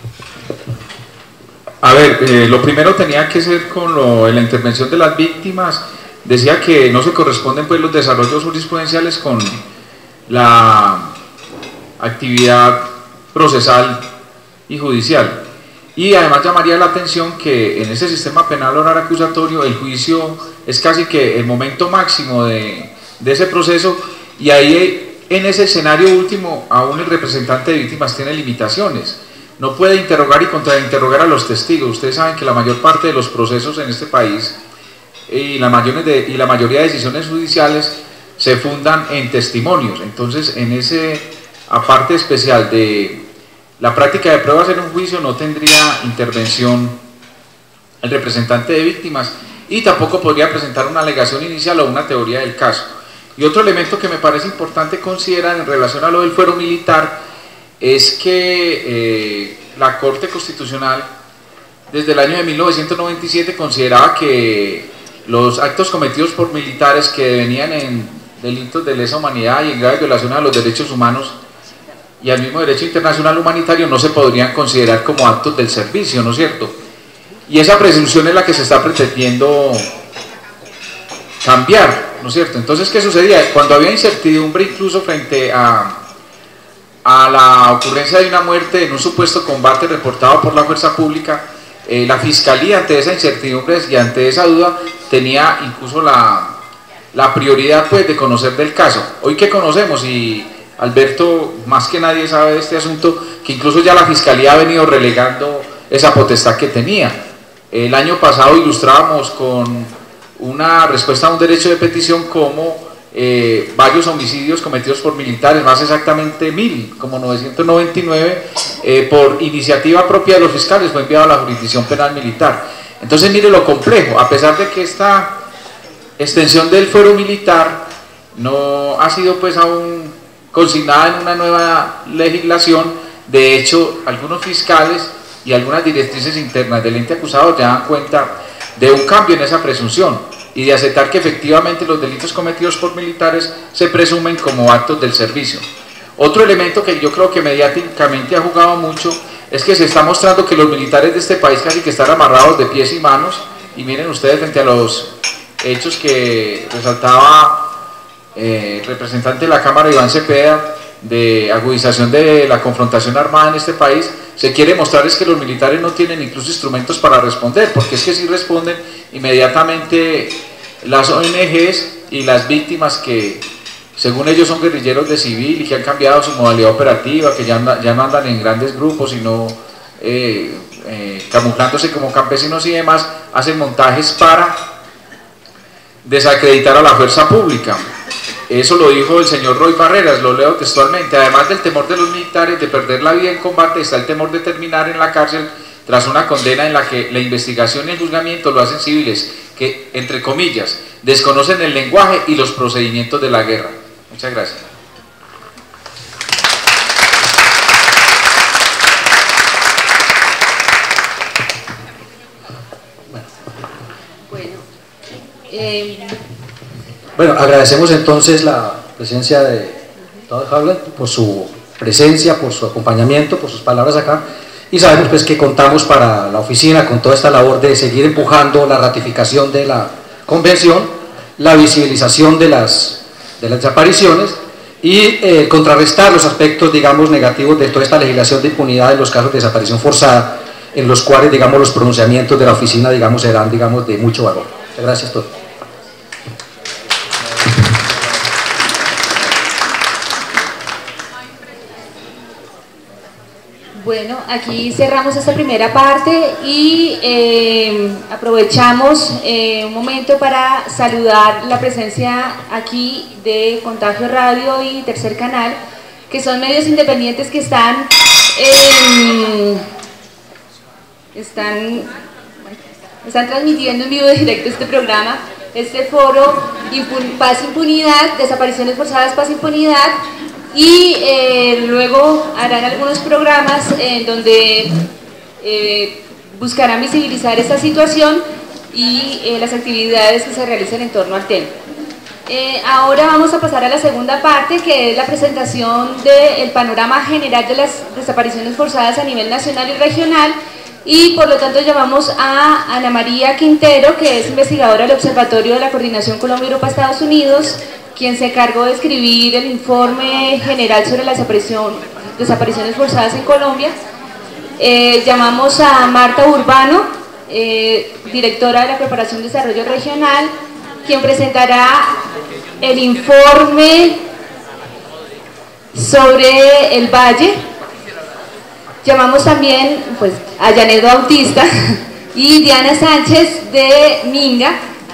A ver, lo primero tenía que ser con la intervención de las víctimas. Decía que no se corresponden pues los desarrollos jurisprudenciales con la actividad procesal y judicial. Y además llamaría la atención que en ese sistema penal oral acusatorio el juicio es casi que el momento máximo de ese proceso, y ahí en ese escenario último aún el representante de víctimas tiene limitaciones. No puede interrogar y contrainterrogar a los testigos. Ustedes saben que la mayor parte de los procesos en este país y la mayoría de decisiones judiciales se fundan en testimonios. Entonces, en ese aparte especial de la práctica de pruebas en un juicio no tendría intervención el representante de víctimas y tampoco podría presentar una alegación inicial o una teoría del caso. Y otro elemento que me parece importante considerar en relación a lo del fuero militar es que la Corte Constitucional desde el año de 1997 consideraba que los actos cometidos por militares que venían en delitos de lesa humanidad y en graves violaciones a los derechos humanos y al mismo derecho internacional humanitario no se podrían considerar como actos del servicio, ¿no es cierto? Y esa presunción es la que se está pretendiendo cambiar, ¿no es cierto? Entonces, ¿qué sucedía? Cuando había incertidumbre incluso frente a la ocurrencia de una muerte en un supuesto combate reportado por la fuerza pública, la Fiscalía ante esa incertidumbre y ante esa duda tenía incluso la prioridad pues de conocer del caso. Hoy que conocemos, y Alberto más que nadie sabe de este asunto, que incluso ya la Fiscalía ha venido relegando esa potestad que tenía. El año pasado ilustrábamos con una respuesta a un derecho de petición como varios homicidios cometidos por militares, más exactamente 1000, como 999, por iniciativa propia de los fiscales fue enviado a la jurisdicción penal militar. Entonces mire lo complejo, a pesar de que esta extensión del fuero militar no ha sido pues aún consignada en una nueva legislación, de hecho algunos fiscales y algunas directrices internas del ente acusado ya dan cuenta de un cambio en esa presunción y de aceptar que efectivamente los delitos cometidos por militares se presumen como actos del servicio. Otro elemento que yo creo que mediáticamente ha jugado mucho es que se está mostrando que los militares de este país casi que están amarrados de pies y manos, y miren ustedes frente a los hechos que resaltaba el representante de la Cámara, Iván Cepeda, de agudización de la confrontación armada en este país, se quiere mostrar es que los militares no tienen incluso instrumentos para responder, porque es que si responden inmediatamente las ONGs y las víctimas que según ellos son guerrilleros de civil y que han cambiado su modalidad operativa, que ya no andan en grandes grupos, sino camuflándose como campesinos y demás, hacen montajes para desacreditar a la fuerza pública. Eso lo dijo el señor Roy Barreras, lo leo textualmente: además del temor de los militares de perder la vida en combate, está el temor de terminar en la cárcel tras una condena en la que la investigación y el juzgamiento lo hacen civiles que, entre comillas, desconocen el lenguaje y los procedimientos de la guerra. Muchas gracias. Bueno, agradecemos entonces la presencia de Todd Howland por su presencia, por su acompañamiento, por sus palabras acá, y sabemos pues que contamos para la oficina con toda esta labor de seguir empujando la ratificación de la convención, la visibilización de las desapariciones y contrarrestar los aspectos, digamos, negativos de toda esta legislación de impunidad en los casos de desaparición forzada, en los cuales, digamos, los pronunciamientos de la oficina, digamos, serán, digamos, de mucho valor. Muchas gracias a todos. Bueno, aquí cerramos esta primera parte y aprovechamos un momento para saludar la presencia aquí de Contagio Radio y Tercer Canal, que son medios independientes que están transmitiendo en vivo y directo este programa, este foro Paz Impunidad, Desapariciones Forzadas, Paz Impunidad. Y luego harán algunos programas en donde buscarán visibilizar esta situación y las actividades que se realizan en torno al tema. Ahora vamos a pasar a la segunda parte, que es la presentación del panorama general de las desapariciones forzadas a nivel nacional y regional, y por lo tanto llamamos a Ana María Quintero, que es investigadora del Observatorio de la Coordinación Colombia-Europa-Estados Unidos, quien se encargó de escribir el informe general sobre las desapariciones forzadas en Colombia. Llamamos a Marta Urbano, directora de la Preparación de Desarrollo Regional, quien presentará el informe sobre el Valle. Llamamos también pues, a Janet Bautista y Diana Sánchez de Minga,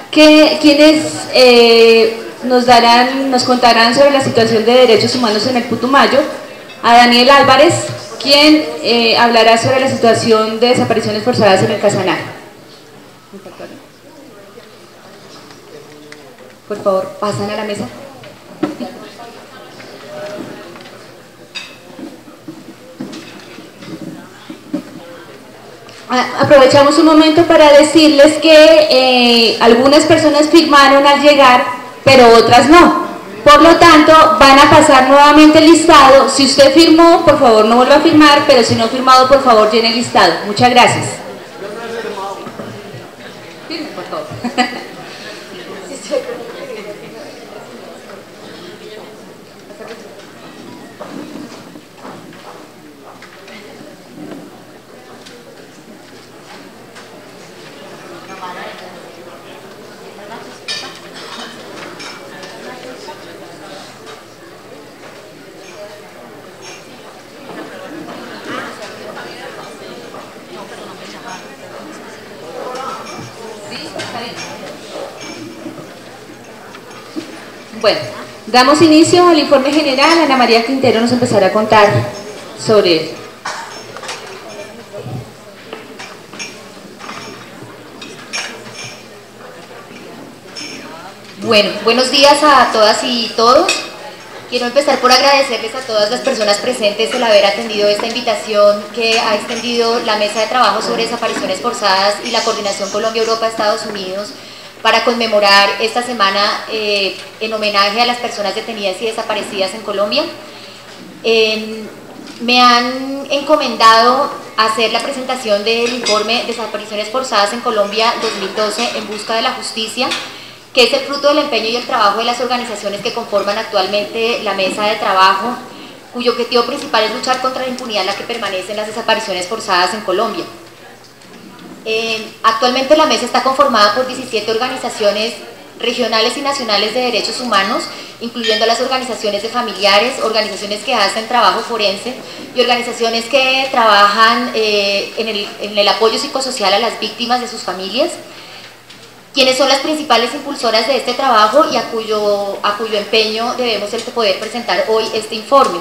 quienes nos contarán sobre la situación de derechos humanos en el Putumayo, a Daniel Álvarez, quien hablará sobre la situación de desapariciones forzadas en el Casanare. Por favor, pasan a la mesa. Aprovechamos un momento para decirles que algunas personas firmaron al llegar, pero otras no. Por lo tanto, van a pasar nuevamente el listado. Si usted firmó, por favor no vuelva a firmar, pero si no ha firmado, por favor llene el listado. Muchas gracias. Firme, por favor. Bueno, damos inicio al informe general. Ana María Quintero nos empezará a contar sobre él. Bueno, buenos días a todas y todos. Quiero empezar por agradecerles a todas las personas presentes el haber atendido esta invitación que ha extendido la Mesa de Trabajo sobre Desapariciones Forzadas y la Coordinación Colombia-Europa-Estados Unidos para conmemorar esta semana en homenaje a las personas detenidas y desaparecidas en Colombia. Me han encomendado hacer la presentación del informe Desapariciones Forzadas en Colombia 2012 en busca de la justicia, que es el fruto del empeño y el trabajo de las organizaciones que conforman actualmente la mesa de trabajo, cuyo objetivo principal es luchar contra la impunidad en la que permanecen las desapariciones forzadas en Colombia. Actualmente la mesa está conformada por 17 organizaciones regionales y nacionales de derechos humanos incluyendo las organizaciones de familiares, organizaciones que hacen trabajo forense y organizaciones que trabajan en el apoyo psicosocial a las víctimas de sus familias, quienes son las principales impulsoras de este trabajo y a cuyo empeño debemos poder presentar hoy este informe.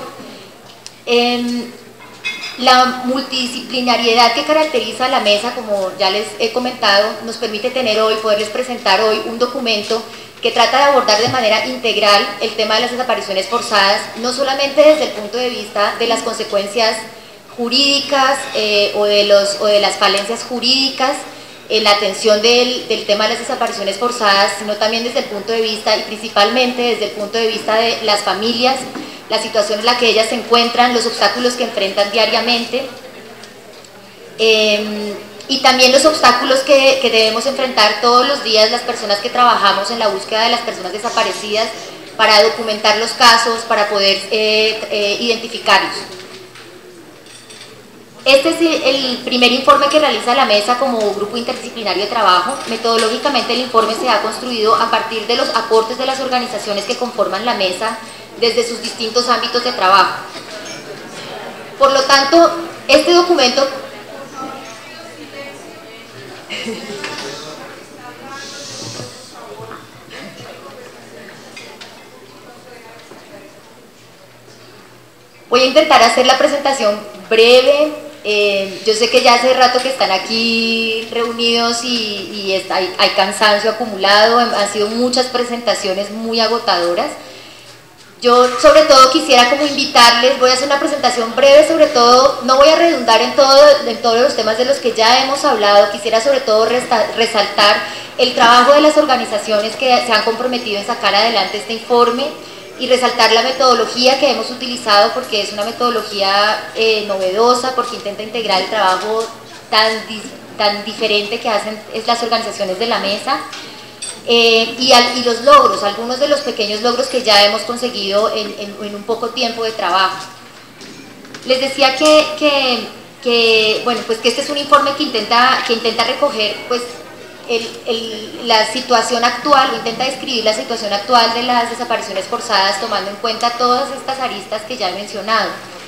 La multidisciplinariedad que caracteriza a la mesa, como ya les he comentado, nos permite poderles presentar hoy un documento que trata de abordar de manera integral el tema de las desapariciones forzadas, no solamente desde el punto de vista de las consecuencias jurídicas o de las falencias jurídicas en la atención del tema de las desapariciones forzadas, sino también desde el punto de vista y principalmente desde el punto de vista de las familias, la situación en la que ellas se encuentran, los obstáculos que enfrentan diariamente y también los obstáculos que debemos enfrentar todos los días las personas que trabajamos en la búsqueda de las personas desaparecidas para documentar los casos, para poder identificarlos. Este es el primer informe que realiza la mesa como grupo interdisciplinario de trabajo. Metodológicamente el informe se ha construido a partir de los aportes de las organizaciones que conforman la mesa desde sus distintos ámbitos de trabajo. Por lo tanto, este documento voy a intentar hacer la presentación breve. Yo sé que ya hace rato que están aquí reunidos y hay cansancio acumulado, han sido muchas presentaciones muy agotadoras. Yo sobre todo quisiera como invitarles, voy a hacer una presentación breve, sobre todo, no voy a redundar en todos los temas de los que ya hemos hablado, quisiera sobre todo resaltar el trabajo de las organizaciones que se han comprometido en sacar adelante este informe y resaltar la metodología que hemos utilizado porque es una metodología novedosa, porque intenta integrar el trabajo tan diferente que hacen las organizaciones de la mesa. Y los logros, algunos de los pequeños logros que ya hemos conseguido en un poco tiempo de trabajo. Les decía bueno, pues que este es un informe que intenta recoger pues, la situación actual, o intenta describir la situación actual de las desapariciones forzadas tomando en cuenta todas estas aristas que ya he mencionado.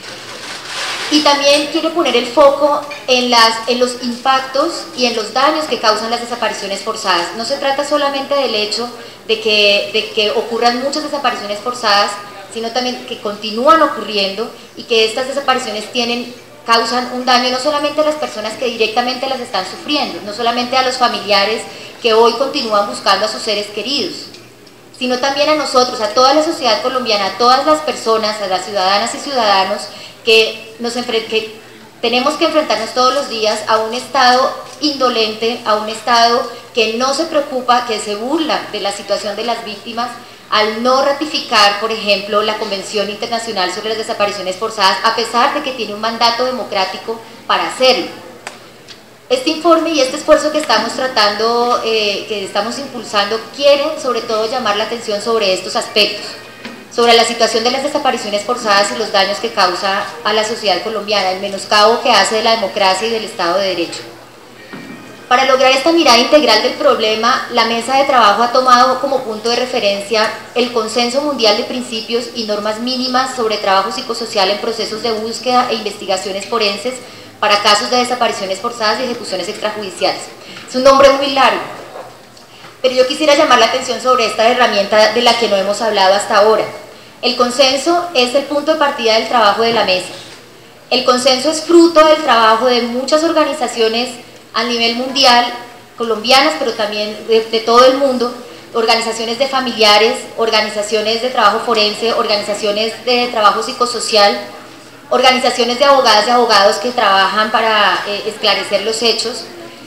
Y también quiero poner el foco en los impactos y en los daños que causan las desapariciones forzadas. No se trata solamente del hecho de que ocurran muchas desapariciones forzadas, sino también que continúan ocurriendo y que estas desapariciones causan un daño no solamente a las personas que directamente las están sufriendo, no solamente a los familiares que hoy continúan buscando a sus seres queridos, sino también a nosotros, a toda la sociedad colombiana, a todas las personas, a las ciudadanas y ciudadanos que tenemos que enfrentarnos todos los días a un Estado indolente, a un Estado que no se preocupa, que se burla de la situación de las víctimas, al no ratificar, por ejemplo, la Convención Internacional sobre las Desapariciones Forzadas, a pesar de que tiene un mandato democrático para hacerlo. Este informe y este esfuerzo que estamos tratando, que estamos impulsando, quieren sobre todo llamar la atención sobre estos aspectos, sobre la situación de las desapariciones forzadas y los daños que causa a la sociedad colombiana, el menoscabo que hace de la democracia y del Estado de Derecho. Para lograr esta mirada integral del problema, la mesa de trabajo ha tomado como punto de referencia el Consenso Mundial de Principios y Normas Mínimas sobre Trabajo Psicosocial en Procesos de Búsqueda e Investigaciones Forenses para casos de desapariciones forzadas y ejecuciones extrajudiciales. Es un nombre muy largo, pero yo quisiera llamar la atención sobre esta herramienta de la que no hemos hablado hasta ahora. El consenso es el punto de partida del trabajo de la mesa. El consenso es fruto del trabajo de muchas organizaciones a nivel mundial, colombianas, pero también de todo el mundo, organizaciones de familiares, organizaciones de trabajo forense, organizaciones de trabajo psicosocial, organizaciones de abogadas y abogados que trabajan para esclarecer los hechos,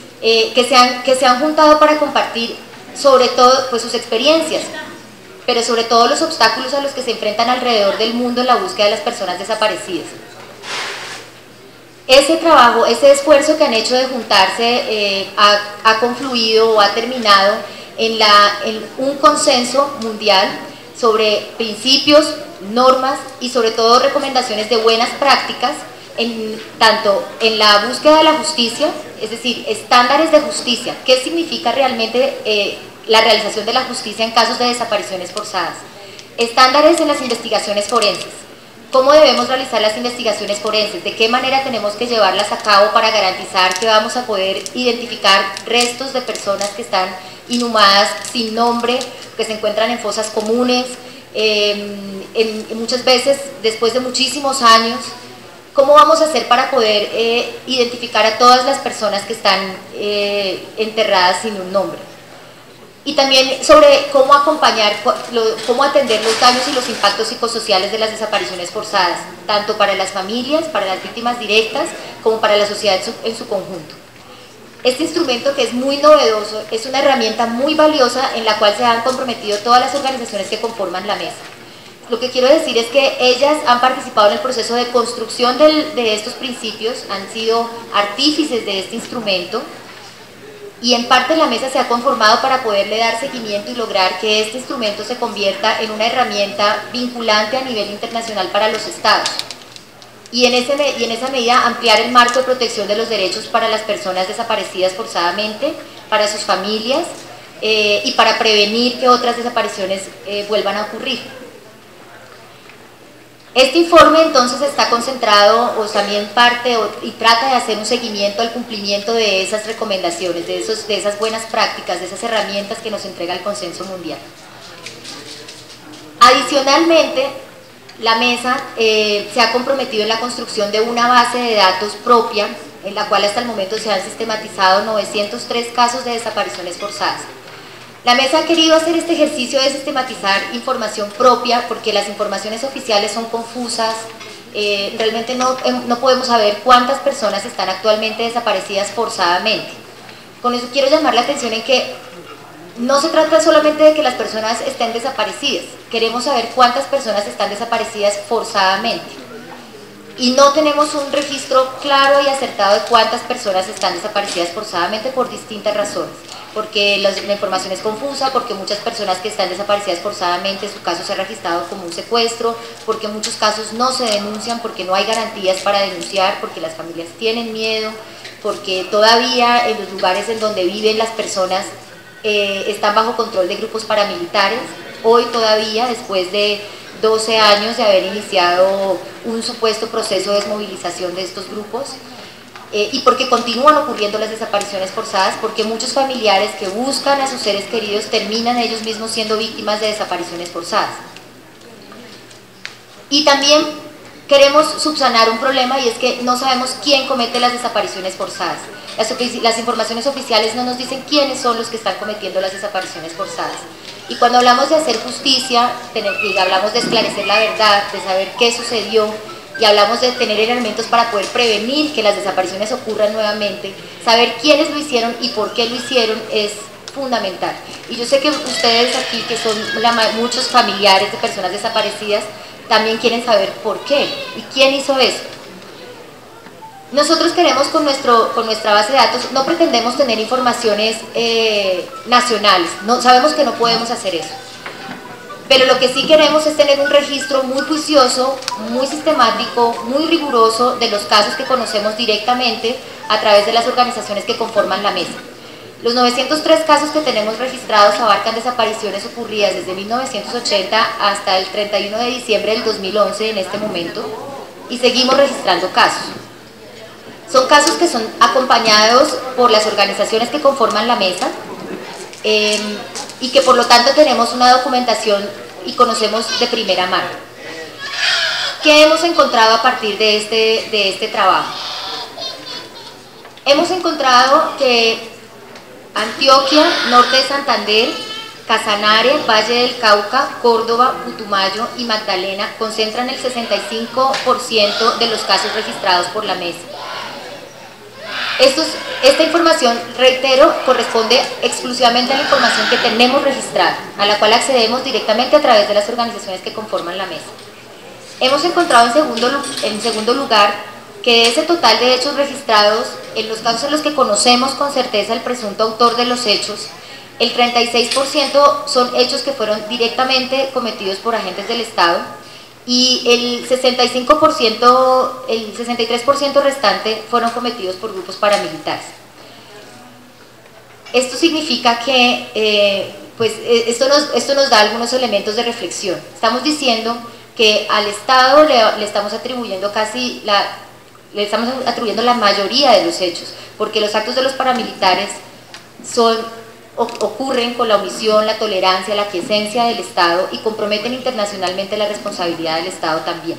que se han juntado para compartir sobre todo pues, sus experiencias, pero sobre todo los obstáculos a los que se enfrentan alrededor del mundo en la búsqueda de las personas desaparecidas. Ese trabajo, ese esfuerzo que han hecho de juntarse ha confluido o ha terminado en un consenso mundial sobre principios, normas y sobre todo recomendaciones de buenas prácticas, tanto en la búsqueda de la justicia, es decir, estándares de justicia, qué significa realmente la realización de la justicia en casos de desapariciones forzadas, Estándares en las investigaciones forenses. ¿Cómo debemos realizar las investigaciones forenses? ¿De qué manera tenemos que llevarlas a cabo para garantizar que vamos a poder identificar restos de personas que están inhumadas sin nombre, que se encuentran en fosas comunes, muchas veces después de muchísimos años? ¿Cómo vamos a hacer para poder identificar a todas las personas que están enterradas sin un nombre? Y también sobre cómo acompañar, cómo atender los daños y los impactos psicosociales de las desapariciones forzadas, tanto para las familias, para las víctimas directas, como para la sociedad en su conjunto. Este instrumento, que es muy novedoso, es una herramienta muy valiosa en la cual se han comprometido todas las organizaciones que conforman la mesa. Lo que quiero decir es que ellas han participado en el proceso de construcción de estos principios, han sido artífices de este instrumento, y en parte la mesa se ha conformado para poderle dar seguimiento y lograr que este instrumento se convierta en una herramienta vinculante a nivel internacional para los estados. Y en esa medida ampliar el marco de protección de los derechos para las personas desaparecidas forzadamente, para sus familias, y para prevenir que otras desapariciones vuelvan a ocurrir. Este informe entonces está concentrado, o también parte y trata de hacer un seguimiento al cumplimiento de esas recomendaciones, de esas buenas prácticas, de esas herramientas que nos entrega el Consenso Mundial. Adicionalmente, la mesa se ha comprometido en la construcción de una base de datos propia, en la cual hasta el momento se han sistematizado 903 casos de desapariciones forzadas. La mesa ha querido hacer este ejercicio de sistematizar información propia porque las informaciones oficiales son confusas, realmente no podemos saber cuántas personas están actualmente desaparecidas forzadamente. Con eso quiero llamar la atención en que no se trata solamente de que las personas estén desaparecidas, queremos saber cuántas personas están desaparecidas forzadamente. Y no tenemos un registro claro y acertado de cuántas personas están desaparecidas forzadamente por distintas razones. Porque la información es confusa, porque muchas personas que están desaparecidas forzadamente, su caso se ha registrado como un secuestro, porque en muchos casos no se denuncian, porque no hay garantías para denunciar, porque las familias tienen miedo, porque todavía en los lugares en donde viven las personas están bajo control de grupos paramilitares. Hoy todavía, después de 12 años de haber iniciado un supuesto proceso de desmovilización de estos grupos, y porque continúan ocurriendo las desapariciones forzadas, porque muchos familiares que buscan a sus seres queridos terminan ellos mismos siendo víctimas de desapariciones forzadas. Y también queremos subsanar un problema, y es que no sabemos quién comete las desapariciones forzadas. Las informaciones oficiales no nos dicen quiénes son los que están cometiendo las desapariciones forzadas. Y cuando hablamos de hacer justicia, y hablamos de esclarecer la verdad, de saber qué sucedió, y hablamos de tener elementos para poder prevenir que las desapariciones ocurran nuevamente, saber quiénes lo hicieron y por qué lo hicieron es fundamental. Y yo sé que ustedes aquí, que son muchos familiares de personas desaparecidas, también quieren saber por qué y quién hizo eso. Nosotros queremos con nuestra base de datos, no pretendemos tener informaciones nacionales, sabemos que no podemos hacer eso. Pero lo que sí queremos es tener un registro muy juicioso, muy sistemático, muy riguroso de los casos que conocemos directamente a través de las organizaciones que conforman la mesa. Los 903 casos que tenemos registrados abarcan desapariciones ocurridas desde 1980 hasta el 31 de diciembre del 2011 en este momento, y seguimos registrando casos. Son casos que son acompañados por las organizaciones que conforman la mesa, y que por lo tanto tenemos una documentación y conocemos de primera mano. ¿Qué hemos encontrado a partir de este trabajo? Hemos encontrado que Antioquia, Norte de Santander, Casanare, Valle del Cauca, Córdoba, Putumayo y Magdalena concentran el 65% de los casos registrados por la mesa. Esta información, reitero, corresponde exclusivamente a la información que tenemos registrada, a la cual accedemos directamente a través de las organizaciones que conforman la mesa. Hemos encontrado en segundo lugar que ese total de hechos registrados, en los casos en los que conocemos con certeza el presunto autor de los hechos, el 36% son hechos que fueron directamente cometidos por agentes del Estado, y el 65%, el 63% restante fueron cometidos por grupos paramilitares. Esto significa que pues esto nos da algunos elementos de reflexión. Estamos diciendo que al Estado le estamos atribuyendo la mayoría de los hechos, porque los actos de los paramilitares ocurren con la omisión, la tolerancia, la quiesencia del Estado y comprometen internacionalmente la responsabilidad del Estado también.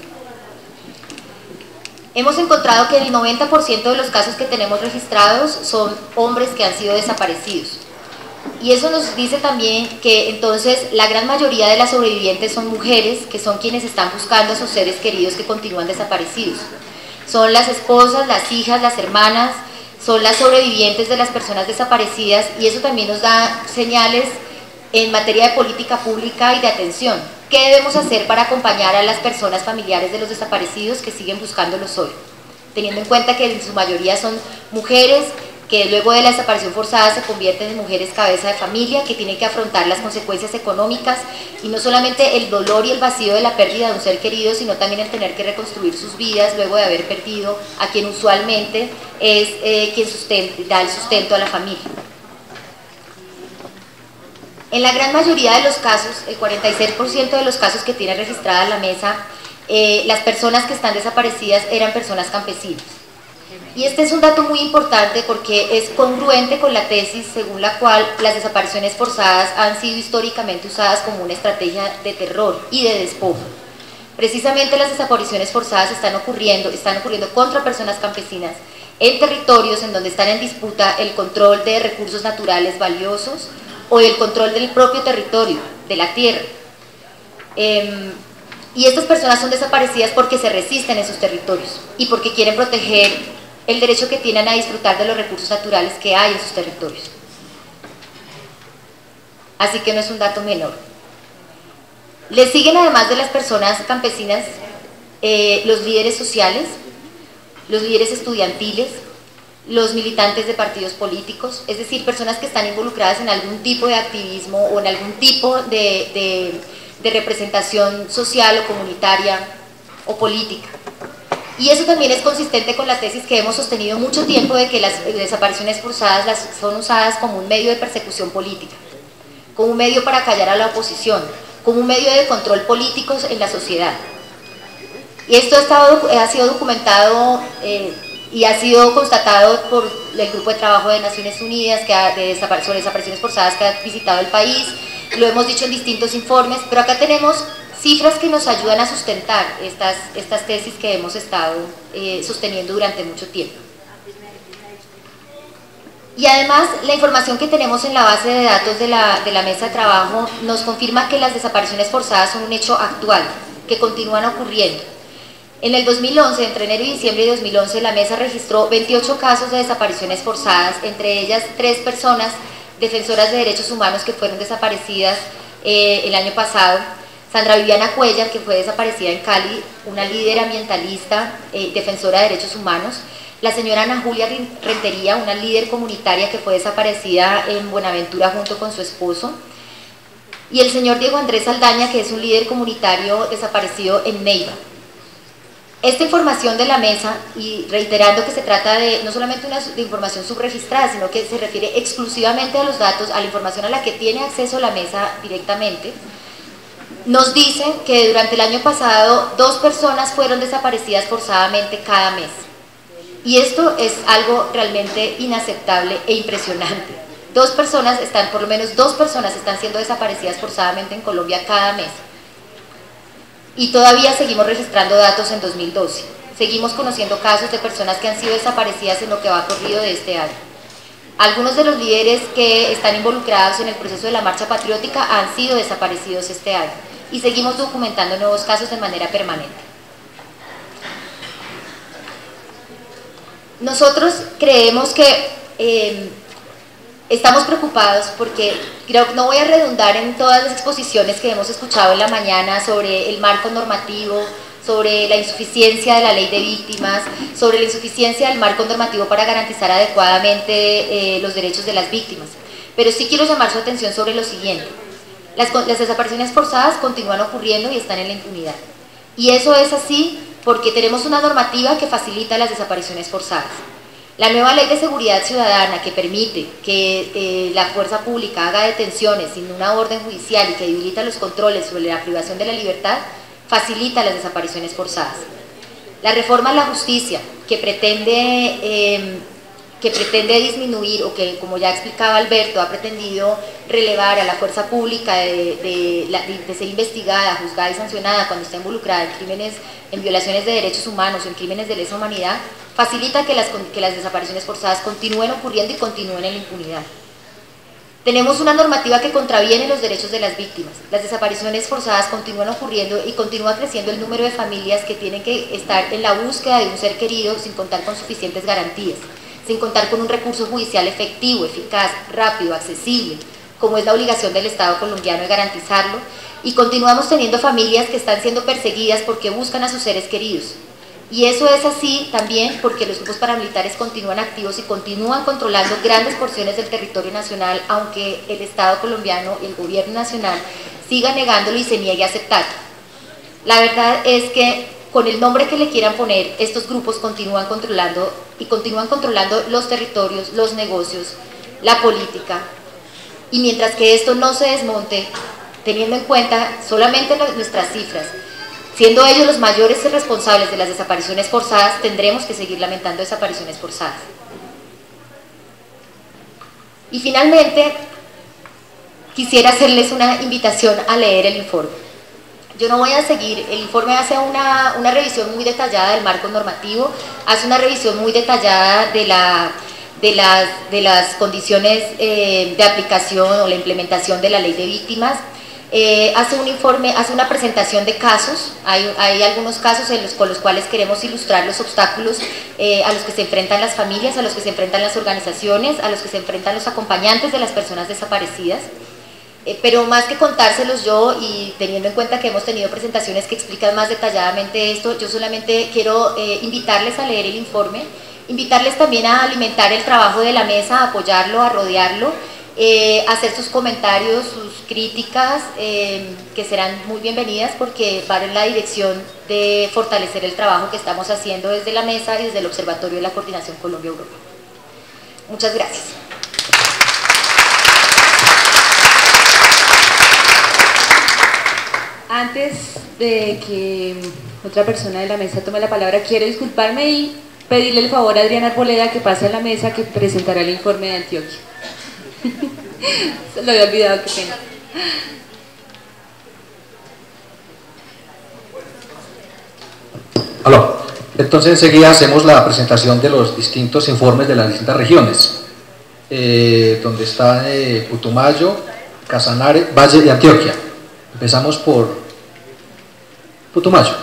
Hemos encontrado que el 90% de los casos que tenemos registrados son hombres que han sido desaparecidos. Y eso nos dice también que entonces la gran mayoría de las sobrevivientes son mujeres, que son quienes están buscando a sus seres queridos que continúan desaparecidos. Son las esposas, las hijas, las hermanas, son las sobrevivientes de las personas desaparecidas, y eso también nos da señales en materia de política pública y de atención. ¿Qué debemos hacer para acompañar a las personas familiares de los desaparecidos que siguen buscándolos hoy? Teniendo en cuenta que en su mayoría son mujeres que luego de la desaparición forzada se convierten en mujeres cabeza de familia, que tienen que afrontar las consecuencias económicas y no solamente el dolor y el vacío de la pérdida de un ser querido, sino también el tener que reconstruir sus vidas luego de haber perdido a quien usualmente es quien da el sustento a la familia. En la gran mayoría de los casos, el 46% de los casos que tiene registrada la mesa, las personas que están desaparecidas eran personas campesinas. Y este es un dato muy importante porque es congruente con la tesis según la cual las desapariciones forzadas han sido históricamente usadas como una estrategia de terror y de despojo. Precisamente las desapariciones forzadas están ocurriendo contra personas campesinas en territorios en donde están en disputa el control de recursos naturales valiosos o el control del propio territorio, de la tierra. Y estas personas son desaparecidas porque se resisten en sus territorios y porque quieren proteger el derecho que tienen a disfrutar de los recursos naturales que hay en sus territorios. Así que no es un dato menor. Le siguen, además de las personas campesinas, los líderes sociales, los líderes estudiantiles, los militantes de partidos políticos, es decir, personas que están involucradas en algún tipo de activismo o en algún tipo de representación social o comunitaria o política. Y eso también es consistente con la tesis que hemos sostenido mucho tiempo de que las desapariciones forzadas son usadas como un medio de persecución política, como un medio para callar a la oposición, como un medio de control político en la sociedad. Y esto ha sido documentado y ha sido constatado por el Grupo de Trabajo de Naciones Unidas sobre desapariciones forzadas que ha visitado el país. Lo hemos dicho en distintos informes, pero acá tenemos cifras que nos ayudan a sustentar estas tesis que hemos estado sosteniendo durante mucho tiempo. Y además, la información que tenemos en la base de datos de la mesa de trabajo nos confirma que las desapariciones forzadas son un hecho actual, que continúan ocurriendo. En el 2011, entre enero y diciembre de 2011, la mesa registró 28 casos de desapariciones forzadas, entre ellas 3 personas defensoras de derechos humanos que fueron desaparecidas el año pasado. Sandra Viviana Cuellar, que fue desaparecida en Cali, una líder ambientalista, defensora de derechos humanos. La señora Ana Julia Rentería, una líder comunitaria que fue desaparecida en Buenaventura junto con su esposo. Y el señor Diego Andrés Saldaña, que es un líder comunitario desaparecido en Neiva. Esta información de la mesa, y reiterando que se trata de no solamente de información subregistrada, sino que se refiere exclusivamente a los datos, a la información a la que tiene acceso la mesa directamente, nos dicen que durante el año pasado 2 personas fueron desaparecidas forzadamente cada mes. Y esto es algo realmente inaceptable e impresionante. Por lo menos dos personas están siendo desaparecidas forzadamente en Colombia cada mes. Y todavía seguimos registrando datos en 2012. Seguimos conociendo casos de personas que han sido desaparecidas en lo que va corrido de este año. Algunos de los líderes que están involucrados en el proceso de la marcha patriótica han sido desaparecidos este año y seguimos documentando nuevos casos de manera permanente. Nosotros creemos que estamos preocupados porque no voy a redundar en todas las exposiciones que hemos escuchado en la mañana sobre el marco normativo, sobre la insuficiencia de la ley de víctimas, sobre la insuficiencia del marco normativo para garantizar adecuadamente los derechos de las víctimas. Pero sí quiero llamar su atención sobre lo siguiente. Las desapariciones forzadas continúan ocurriendo y están en la impunidad. Y eso es así porque tenemos una normativa que facilita las desapariciones forzadas. La nueva Ley de Seguridad Ciudadana, que permite que la fuerza pública haga detenciones sin una orden judicial y que debilita los controles sobre la privación de la libertad, facilita las desapariciones forzadas. La reforma a la justicia, que pretende disminuir, o que, como ya explicaba Alberto, ha pretendido relevar a la fuerza pública de ser investigada, juzgada y sancionada cuando está involucrada en crímenes, en violaciones de derechos humanos o en crímenes de lesa humanidad, facilita que las desapariciones forzadas continúen ocurriendo y continúen en la impunidad. Tenemos una normativa que contraviene los derechos de las víctimas. Las desapariciones forzadas continúan ocurriendo y continúa creciendo el número de familias que tienen que estar en la búsqueda de un ser querido sin contar con suficientes garantías, sin contar con un recurso judicial efectivo, eficaz, rápido, accesible, como es la obligación del Estado colombiano de garantizarlo, y continuamos teniendo familias que están siendo perseguidas porque buscan a sus seres queridos. Y eso es así también porque los grupos paramilitares continúan activos y continúan controlando grandes porciones del territorio nacional, aunque el Estado colombiano, el gobierno nacional, siga negándolo y se niegue a aceptarlo. La verdad es que con el nombre que le quieran poner, estos grupos continúan controlando los territorios, los negocios, la política. Y mientras que esto no se desmonte, teniendo en cuenta solamente nuestras cifras, siendo ellos los mayores responsables de las desapariciones forzadas, tendremos que seguir lamentando desapariciones forzadas. Y finalmente, quisiera hacerles una invitación a leer el informe. Yo no voy a seguir, el informe hace una revisión muy detallada del marco normativo, hace una revisión muy detallada de las condiciones de aplicación o la implementación de la ley de víctimas. Hace un informe, hace una presentación de casos, hay algunos casos con los cuales queremos ilustrar los obstáculos a los que se enfrentan las familias, a los que se enfrentan las organizaciones, a los que se enfrentan los acompañantes de las personas desaparecidas. Pero más que contárselos yo, y teniendo en cuenta que hemos tenido presentaciones que explican más detalladamente esto, yo solamente quiero invitarles a leer el informe, invitarles también a alimentar el trabajo de la mesa, a apoyarlo, a rodearlo, hacer sus comentarios, sus críticas, que serán muy bienvenidas porque van en la dirección de fortalecer el trabajo que estamos haciendo desde la mesa y desde el Observatorio de la Coordinación Colombia-Europa. Muchas gracias. Antes de que otra persona de la mesa tome la palabra, quiero disculparme y pedirle el favor a Adriana Arboleda que pase a la mesa, que presentará el informe de Antioquia. Se lo había olvidado, qué pena. Aló. Entonces enseguida hacemos la presentación de los distintos informes de las distintas regiones, donde está Putumayo, Casanare, Valle y Antioquia. Empezamos por Putumayo.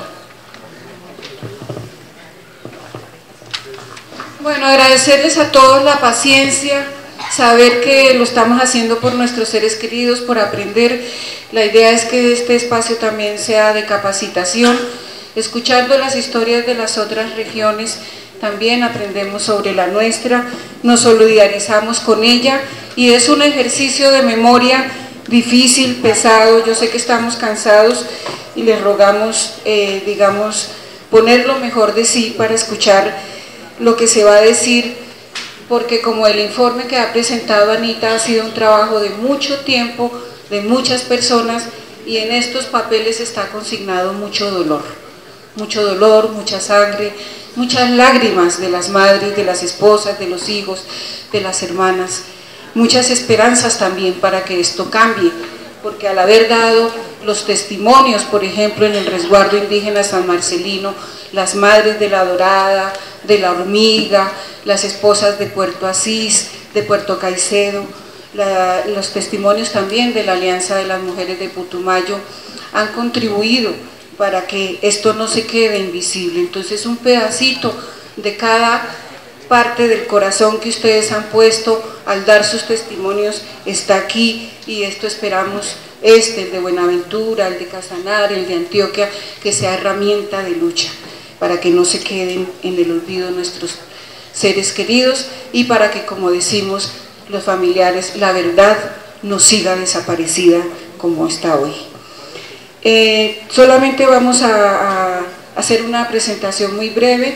Bueno, agradecerles a todos la paciencia, saber que lo estamos haciendo por nuestros seres queridos, por aprender. La idea es que este espacio también sea de capacitación. Escuchando las historias de las otras regiones, también aprendemos sobre la nuestra, nos solidarizamos con ella y es un ejercicio de memoria difícil, pesado. Yo sé que estamos cansados y les rogamos, digamos, poner lo mejor de sí para escuchar lo que se va a decir, porque como el informe que ha presentado Anita ha sido un trabajo de mucho tiempo, de muchas personas, y en estos papeles está consignado mucho dolor, mucha sangre, muchas lágrimas de las madres, de las esposas, de los hijos, de las hermanas, muchas esperanzas también para que esto cambie, porque al haber dado los testimonios, por ejemplo, en el resguardo indígena San Marcelino, las madres de La Dorada, de La Hormiga, las esposas de Puerto Asís, de Puerto Caicedo, los testimonios también de la Alianza de las Mujeres de Putumayo han contribuido para que esto no se quede invisible. Entonces un pedacito de cada parte del corazón que ustedes han puesto al dar sus testimonios está aquí, y esto esperamos, el de Buenaventura, el de Casanare, el de Antioquia, que sea herramienta de lucha para que no se queden en el olvido nuestros seres queridos y para que, como decimos los familiares, la verdad no siga desaparecida como está hoy. Solamente vamos a hacer una presentación muy breve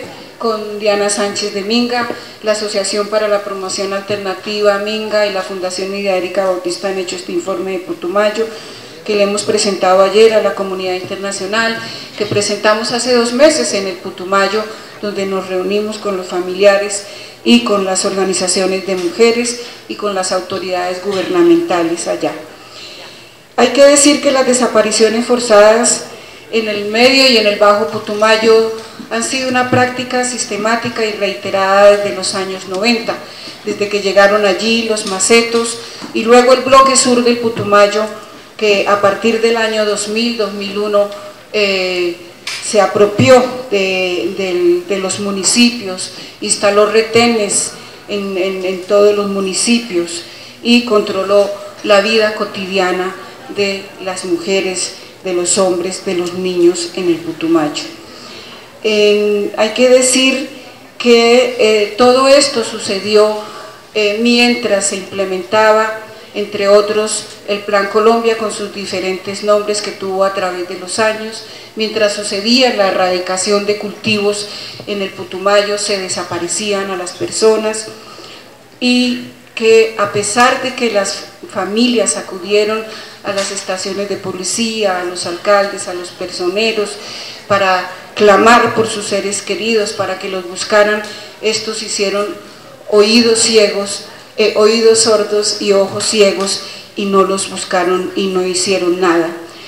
con Diana Sánchez de Minga, la Asociación para la Promoción Alternativa Minga y la Fundación Lidia Erika Bautista han hecho este informe de Putumayo, que le hemos presentado ayer a la comunidad internacional, que presentamos hace 2 meses en el Putumayo, donde nos reunimos con los familiares y con las organizaciones de mujeres y con las autoridades gubernamentales allá. Hay que decir que las desapariciones forzadas en el medio y en el Bajo Putumayo han sido una práctica sistemática y reiterada desde los años 90, desde que llegaron allí los macetos y luego el bloque sur del Putumayo, que a partir del año 2000-2001 se apropió de los municipios, instaló retenes en todos los municipios y controló la vida cotidiana de las mujeres, de los hombres, de los niños en el Putumayo. Hay que decir que todo esto sucedió mientras se implementaba, entre otros, el Plan Colombia con sus diferentes nombres que tuvo a través de los años, mientras sucedía la erradicación de cultivos en el Putumayo, se desaparecían a las personas, y que a pesar de que las familias acudieron a las estaciones de policía, a los alcaldes, a los personeros, para clamar por sus seres queridos, para que los buscaran, estos hicieron oídos sordos y ojos ciegos, y no los buscaron y no hicieron nada.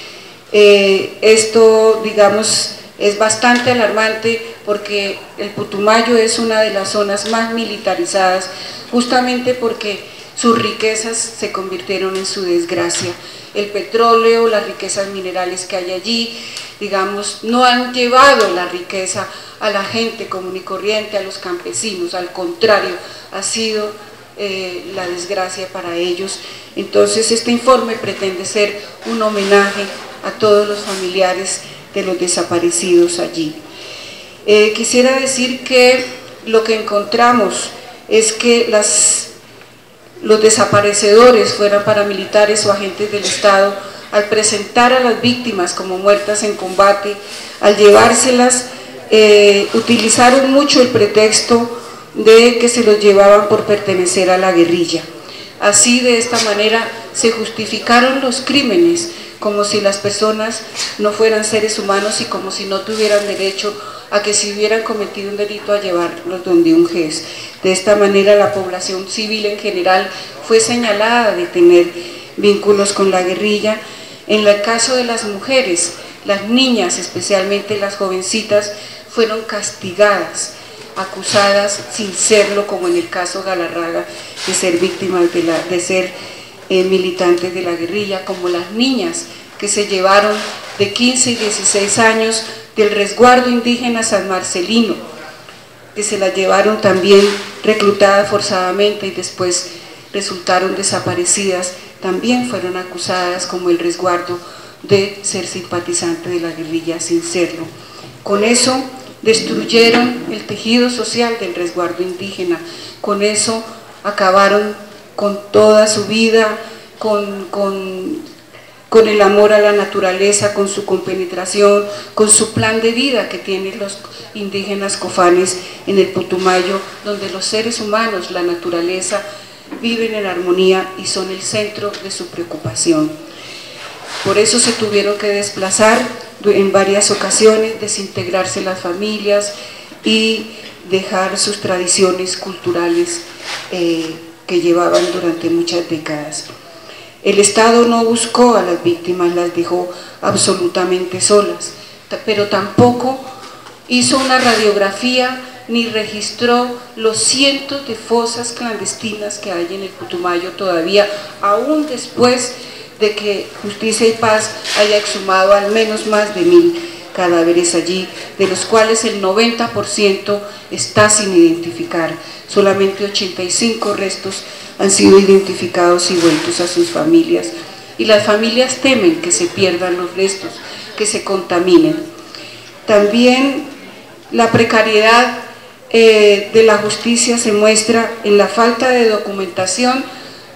Esto, digamos, es bastante alarmante, porque el Putumayo es una de las zonas más militarizadas, justamente porque sus riquezas se convirtieron en su desgracia. El petróleo, las riquezas minerales que hay allí, digamos, no han llevado la riqueza a la gente común y corriente, a los campesinos, al contrario, ha sido la desgracia para ellos. Entonces este informe pretende ser un homenaje a todos los familiares de los desaparecidos allí. Quisiera decir que lo que encontramos es que los desaparecedores, fueran paramilitares o agentes del Estado, al presentar a las víctimas como muertas en combate, al llevárselas, utilizaron mucho el pretexto de que se los llevaban por pertenecer a la guerrilla. Así, de esta manera, se justificaron los crímenes, como si las personas no fueran seres humanos y como si no tuvieran derecho a que, si hubieran cometido un delito, a llevarlos donde un juez. De esta manera la población civil en general fue señalada de tener vínculos con la guerrilla. En el caso de las mujeres, las niñas, especialmente las jovencitas, fueron castigadas, acusadas sin serlo, como en el caso Galarraga, de ser víctimas de ser militantes de la guerrilla, como las niñas que se llevaron de 15 y 16 años del resguardo indígena San Marcelino, que se las llevaron también reclutadas forzadamente y después resultaron desaparecidas, también fueron acusadas, como el resguardo, de ser simpatizantes de la guerrilla sin serlo. Con eso destruyeron el tejido social del resguardo indígena, con eso acabaron con toda su vida, con el amor a la naturaleza, con su compenetración, con su plan de vida que tienen los indígenas cofanes en el Putumayo, donde los seres humanos, la naturaleza, viven en armonía y son el centro de su preocupación. Por eso se tuvieron que desplazar en varias ocasiones, desintegrarse las familias y dejar sus tradiciones culturales que llevaban durante muchas décadas. El Estado no buscó a las víctimas, las dejó absolutamente solas, pero tampoco hizo una radiografía ni registró los cientos de fosas clandestinas que hay en el Putumayo todavía, aún después de que Justicia y Paz haya exhumado al menos más de 1000 cadáveres allí, de los cuales el 90% está sin identificar. Solamente 85 restos han sido identificados y vueltos a sus familias, y las familias temen que se pierdan los restos, que se contaminen. También la precariedad de la justicia se muestra en la falta de documentación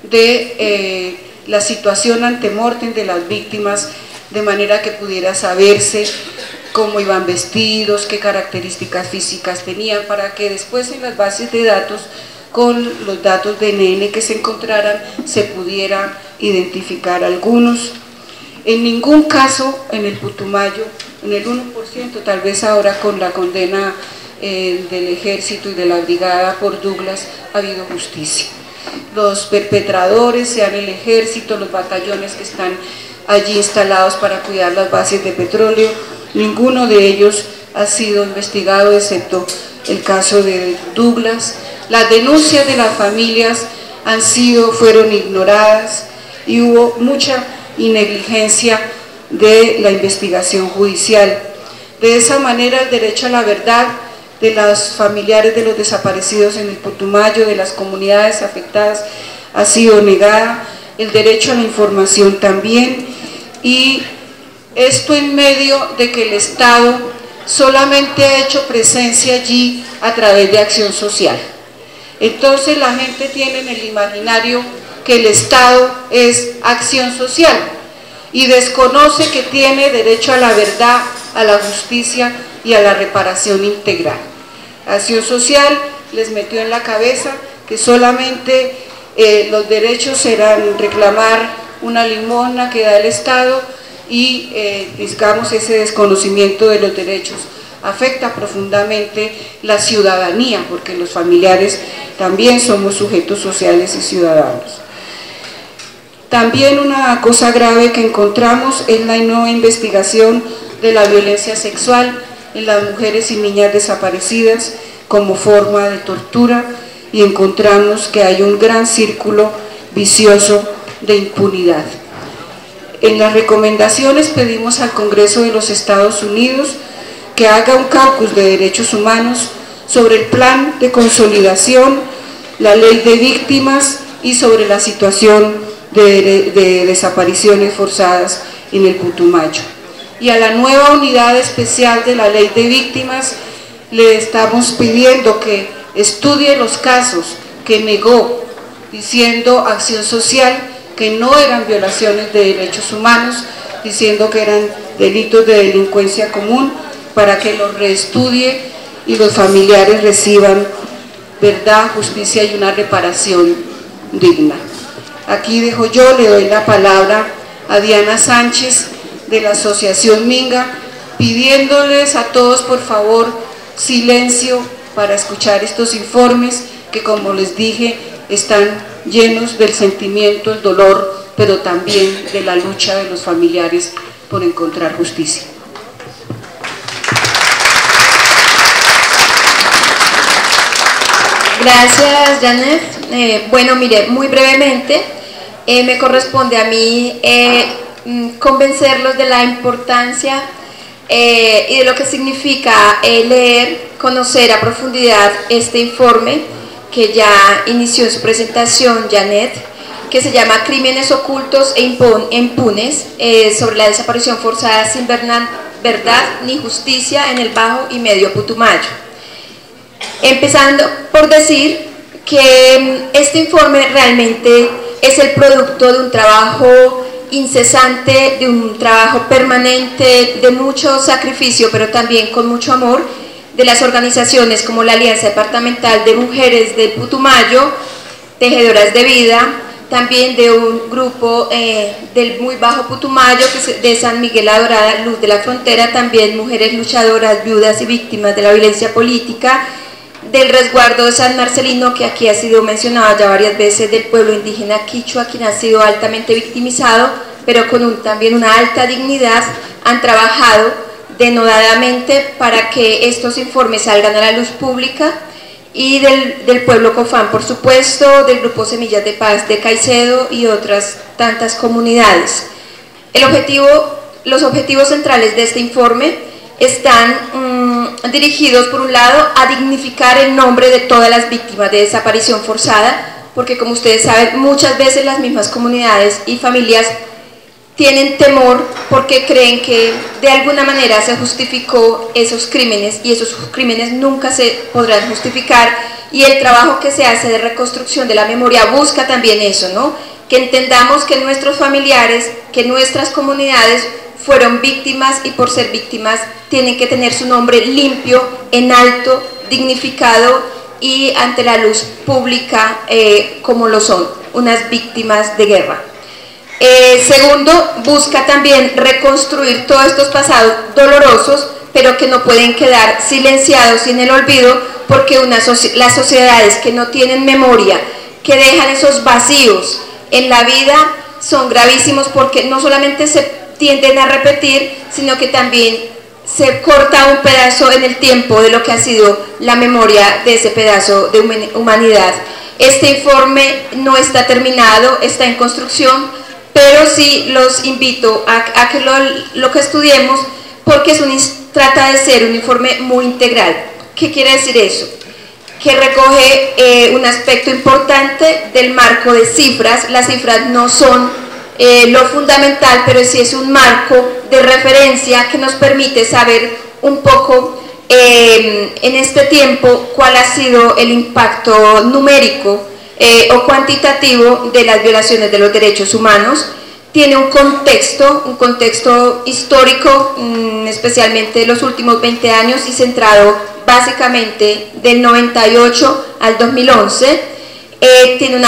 de la situación ante mortem de las víctimas, de manera que pudiera saberse cómo iban vestidos, qué características físicas tenían, para que después en las bases de datos, con los datos de NN que se encontraran, se pudiera identificar algunos. En ningún caso en el Putumayo, en el 1%, tal vez ahora con la condena del ejército y de la brigada por Douglas, ha habido justicia. Los perpetradores, sean el ejército, los batallones que están allí instalados para cuidar las bases de petróleo, ninguno de ellos ha sido investigado excepto el caso de Douglas. Las denuncias de las familias fueron ignoradas y hubo mucha negligencia de la investigación judicial. De esa manera el derecho a la verdad de los familiares de los desaparecidos en el Putumayo, de las comunidades afectadas, ha sido negada, el derecho a la información también, y esto en medio de que el Estado solamente ha hecho presencia allí a través de acción social. Entonces la gente tiene en el imaginario que el Estado es acción social y desconoce que tiene derecho a la verdad, a la justicia y a la reparación integral. Acción social les metió en la cabeza que solamente los derechos eran reclamar una limosna que da el Estado y digamos ese desconocimiento de los derechos afecta profundamente la ciudadanía, porque los familiares también somos sujetos sociales y ciudadanos. También una cosa grave que encontramos es la no investigación de la violencia sexual en las mujeres y niñas desaparecidas como forma de tortura, y encontramos que hay un gran círculo vicioso de impunidad. En las recomendaciones pedimos al Congreso de los Estados Unidos que haga un caucus de derechos humanos sobre el plan de consolidación, la ley de víctimas y sobre la situación de desapariciones forzadas en el Putumayo. Y a la nueva unidad especial de la ley de víctimas le estamos pidiendo que estudie los casos que negó, diciendo acción social que no eran violaciones de derechos humanos, diciendo que eran delitos de delincuencia común, para que los reestudie y los familiares reciban verdad, justicia y una reparación digna. Aquí dejo yo, le doy la palabra a Diana Sánchez de la Asociación Minga, pidiéndoles a todos por favor silencio para escuchar estos informes que, como les dije, están llenos del sentimiento, el dolor, pero también de la lucha de los familiares por encontrar justicia. Gracias, Janet. Bueno, mire, muy brevemente, me corresponde a mí convencerlos de la importancia y de lo que significa leer, conocer a profundidad este informe que ya inició su presentación Janet, que se llama Crímenes ocultos e impunes sobre la desaparición forzada sin verdad ni justicia en el Bajo y Medio Putumayo. Empezando por decir que este informe realmente es el producto de un trabajo incesante, de un trabajo permanente, de mucho sacrificio, pero también con mucho amor, de las organizaciones como la Alianza Departamental de Mujeres del Putumayo, Tejedoras de Vida, también de un grupo del muy Bajo Putumayo, de San Miguel La Dorada, Luz de la Frontera, también mujeres luchadoras, viudas y víctimas de la violencia política, del resguardo de San Marcelino, que aquí ha sido mencionado ya varias veces, del pueblo indígena quichua, quien ha sido altamente victimizado, pero con también una alta dignidad, han trabajado denodadamente para que estos informes salgan a la luz pública, y del pueblo Cofán, por supuesto, del Grupo Semillas de Paz de Caicedo y otras tantas comunidades. Los objetivos centrales de este informe están dirigidos, por un lado, a dignificar el nombre de todas las víctimas de desaparición forzada, porque, como ustedes saben, muchas veces las mismas comunidades y familias tienen temor porque creen que de alguna manera se justificó esos crímenes, y esos crímenes nunca se podrán justificar, y el trabajo que se hace de reconstrucción de la memoria busca también eso, ¿no? Que entendamos que nuestros familiares, que nuestras comunidades fueron víctimas y por ser víctimas tienen que tener su nombre limpio, en alto, dignificado y ante la luz pública como lo son, unas víctimas de guerra. Segundo, busca también reconstruir todos estos pasados dolorosos, pero que no pueden quedar silenciados y en el olvido, porque las sociedades que no tienen memoria, que dejan esos vacíos en la vida, son gravísimos porque no solamente se tienden a repetir, sino que también se corta un pedazo en el tiempo de lo que ha sido la memoria de ese pedazo de humanidad. Este informe no está terminado, está en construcción, pero sí los invito a que lo que estudiemos, porque trata de ser un informe muy integral. ¿Qué quiere decir eso? Que recoge un aspecto importante del marco de cifras. Las cifras no son lo fundamental, pero sí es un marco de referencia que nos permite saber un poco en este tiempo cuál ha sido el impacto numérico o cuantitativo de las violaciones de los derechos humanos. Tiene un contexto histórico, especialmente de los últimos 20 años y centrado básicamente del 98 al 2011. Tiene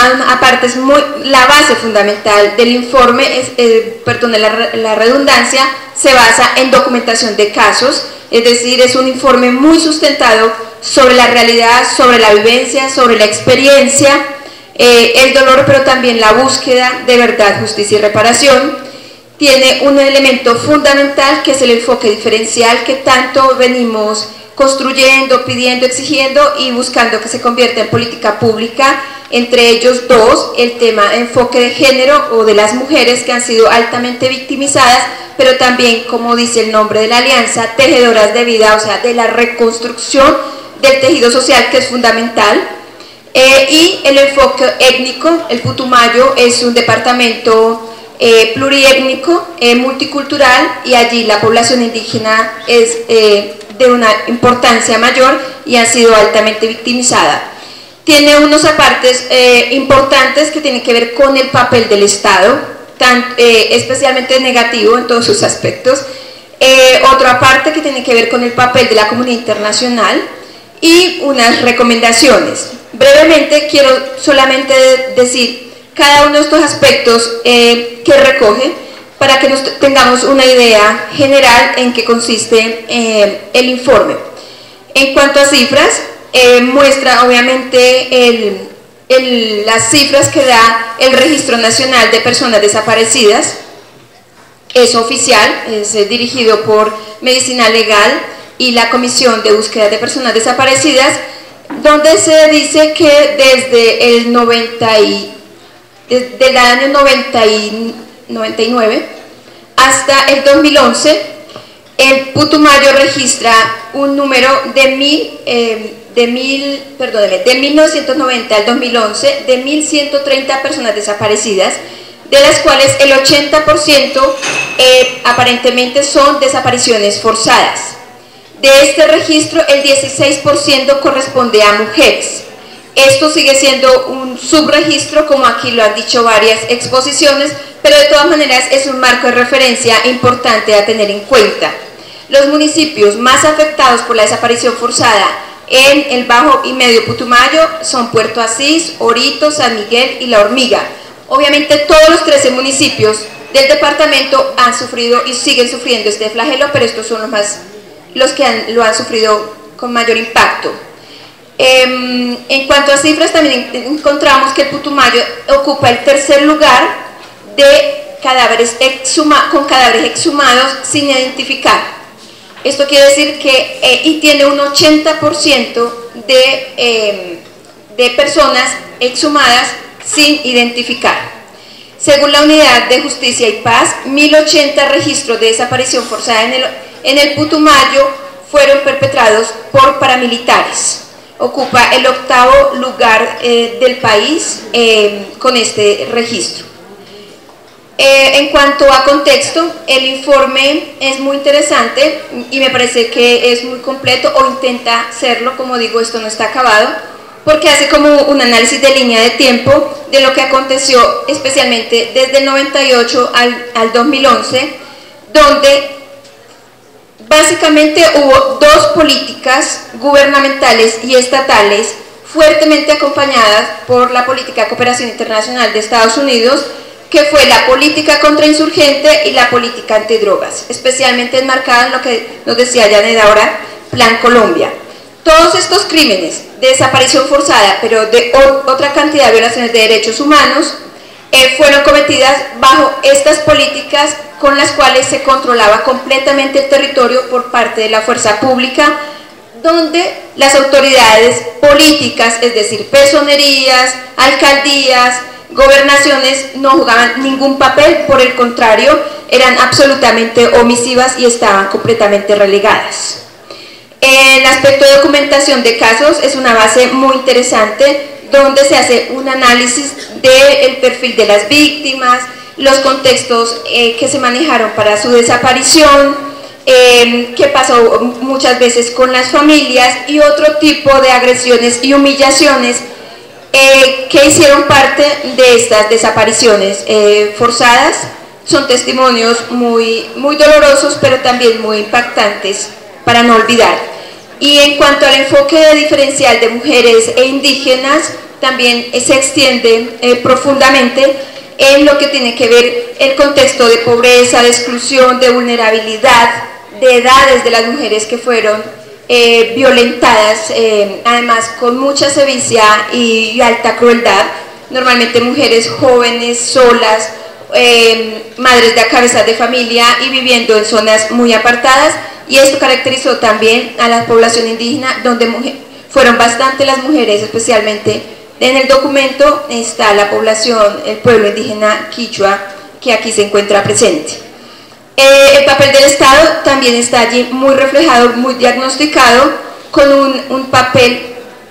la base fundamental del informe, perdón, la redundancia, se basa en documentación de casos, es decir, es un informe muy sustentado sobre la realidad, sobre la vivencia, sobre la experiencia, el dolor, pero también la búsqueda de verdad, justicia y reparación. Tiene un elemento fundamental que es el enfoque diferencial que tanto venimos construyendo, pidiendo, exigiendo y buscando que se convierta en política pública, entre ellos dos, el tema de enfoque de género o de las mujeres que han sido altamente victimizadas, pero también, como dice el nombre de la alianza, tejedoras de vida, o sea, de la reconstrucción del tejido social, que es fundamental. Y el enfoque étnico. El Putumayo es un departamento pluriétnico, multicultural, y allí la población indígena es de una importancia mayor y ha sido altamente victimizada. Tiene unos apartes importantes que tienen que ver con el papel del Estado, especialmente negativo en todos sus aspectos. Otra parte que tiene que ver con el papel de la comunidad internacional y unas recomendaciones. Brevemente quiero solamente decir cada uno de estos aspectos que recoge para que tengamos una idea general en qué consiste el informe. En cuanto a cifras, muestra obviamente las cifras que da el Registro Nacional de Personas Desaparecidas. Es oficial, es dirigido por Medicina Legal y la Comisión de Búsqueda de Personas Desaparecidas, donde se dice que desde el año 99 hasta el 2011, el Putumayo registra un número de 1990 al 2011 de 1.130 personas desaparecidas, de las cuales el 80% aparentemente son desapariciones forzadas. De este registro, el 16% corresponde a mujeres. Esto sigue siendo un subregistro, como aquí lo han dicho varias exposiciones, pero de todas maneras es un marco de referencia importante a tener en cuenta. Los municipios más afectados por la desaparición forzada en el Bajo y Medio Putumayo son Puerto Asís, Orito, San Miguel y La Hormiga. Obviamente todos los 13 municipios del departamento han sufrido y siguen sufriendo este flagelo, pero estos son los que lo han sufrido con mayor impacto. En cuanto a cifras, también encontramos que el Putumayo ocupa el tercer lugar de cadáveres con cadáveres exhumados sin identificar. Esto quiere decir que y tiene un 80% de personas exhumadas sin identificar. Según la Unidad de Justicia y Paz, 1080 registros de desaparición forzada en el Putumayo fueron perpetrados por paramilitares. Ocupa el 8º lugar del país con este registro. En cuanto a contexto, el informe es muy interesante y me parece que es muy completo, o intenta serlo. Como digo, esto no está acabado, porque hace como un análisis de línea de tiempo de lo que aconteció especialmente desde el 98 al 2011, donde básicamente hubo dos políticas gubernamentales y estatales fuertemente acompañadas por la política de cooperación internacional de Estados Unidos, que fue la política contrainsurgente y la política antidrogas, especialmente enmarcada en lo que nos decía Janet ahora, Plan Colombia. Todos estos crímenes de desaparición forzada, pero de otra cantidad de violaciones de derechos humanos, fueron cometidas bajo estas políticas con las cuales se controlaba completamente el territorio por parte de la fuerza pública, donde las autoridades políticas, es decir, personerías, alcaldías, gobernaciones, no jugaban ningún papel, por el contrario, eran absolutamente omisivas y estaban completamente relegadas. El aspecto de documentación de casos es una base muy interesante, donde se hace un análisis del perfil de las víctimas, los contextos que se manejaron para su desaparición, qué pasó muchas veces con las familias y otro tipo de agresiones y humillaciones que hicieron parte de estas desapariciones forzadas. Son testimonios muy dolorosos, pero también muy impactantes para no olvidar. Y en cuanto al enfoque diferencial de mujeres e indígenas, también se extiende profundamente en lo que tiene que ver el contexto de pobreza, de exclusión, de vulnerabilidad, de edades de las mujeres que fueron violentadas, además con mucha sevicia y alta crueldad, normalmente mujeres jóvenes, solas, madres de cabezas de familia y viviendo en zonas muy apartadas, y esto caracterizó también a la población indígena, donde fueron bastante las mujeres, especialmente en el documento está la población, el pueblo indígena quichua, que aquí se encuentra presente. El papel del Estado también está allí muy reflejado, muy diagnosticado, con un papel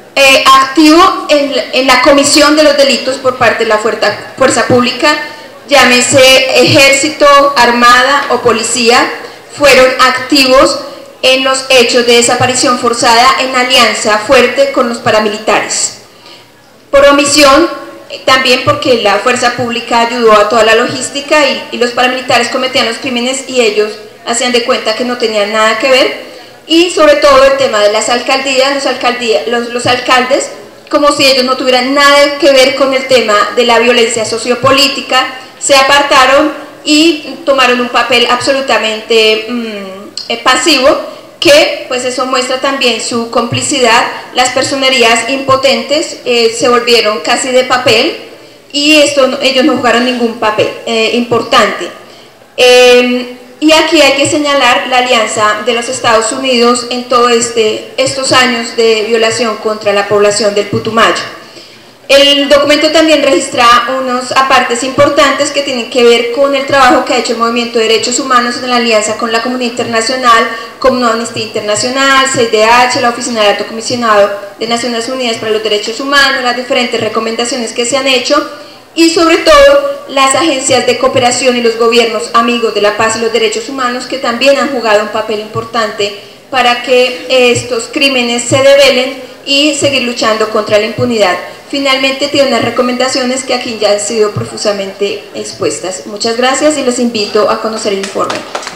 activo en la comisión de los delitos por parte de la fuerza pública, llámese ejército, armada o policía, fueron activos en los hechos de desaparición forzada en alianza fuerte con los paramilitares. Por omisión, también porque la fuerza pública ayudó a toda la logística y los paramilitares cometían los crímenes y ellos hacían de cuenta que no tenían nada que ver, y sobre todo el tema de las alcaldías, los alcaldes, como si ellos no tuvieran nada que ver con el tema de la violencia sociopolítica, se apartaron y tomaron un papel absolutamente pasivo, que pues eso muestra también su complicidad. Las personerías impotentes se volvieron casi de papel, y ellos no jugaron ningún papel importante. Y aquí hay que señalar la alianza de los Estados Unidos en todos estos años de violación contra la población del Putumayo. El documento también registra unos apartes importantes que tienen que ver con el trabajo que ha hecho el Movimiento de Derechos Humanos en la alianza con la comunidad internacional, como Amnistía Internacional, CIDH, la Oficina del Alto Comisionado de Naciones Unidas para los Derechos Humanos, las diferentes recomendaciones que se han hecho, y sobre todo las agencias de cooperación y los gobiernos amigos de la paz y los derechos humanos, que también han jugado un papel importante para que estos crímenes se develen y seguir luchando contra la impunidad. Finalmente tiene unas recomendaciones que aquí ya han sido profusamente expuestas. Muchas gracias y les invito a conocer el informe.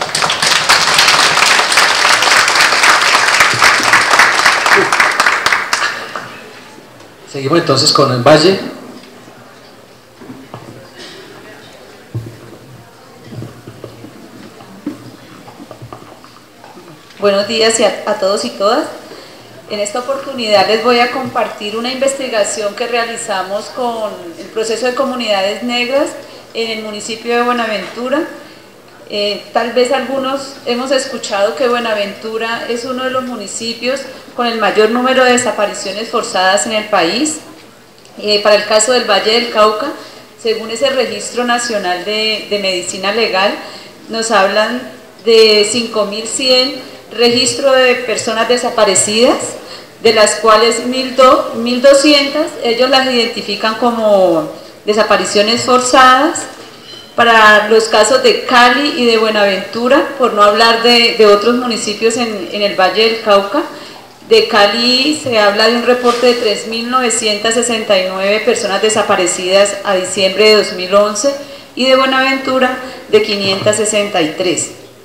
Seguimos entonces con el Valle. Buenos días a todos y todas. En esta oportunidad les voy a compartir una investigación que realizamos con el proceso de comunidades negras en el municipio de Buenaventura. Tal vez algunos hemos escuchado que Buenaventura es uno de los municipios con el mayor número de desapariciones forzadas en el país. Para el caso del Valle del Cauca, según ese registro nacional de medicina legal, nos hablan de 5.100 registros de personas desaparecidas, de las cuales 1.200 ellos las identifican como desapariciones forzadas. Para los casos de Cali y de Buenaventura, por no hablar de otros municipios en el Valle del Cauca, de Cali se habla de un reporte de 3.969 personas desaparecidas a diciembre de 2011 y de Buenaventura de 563.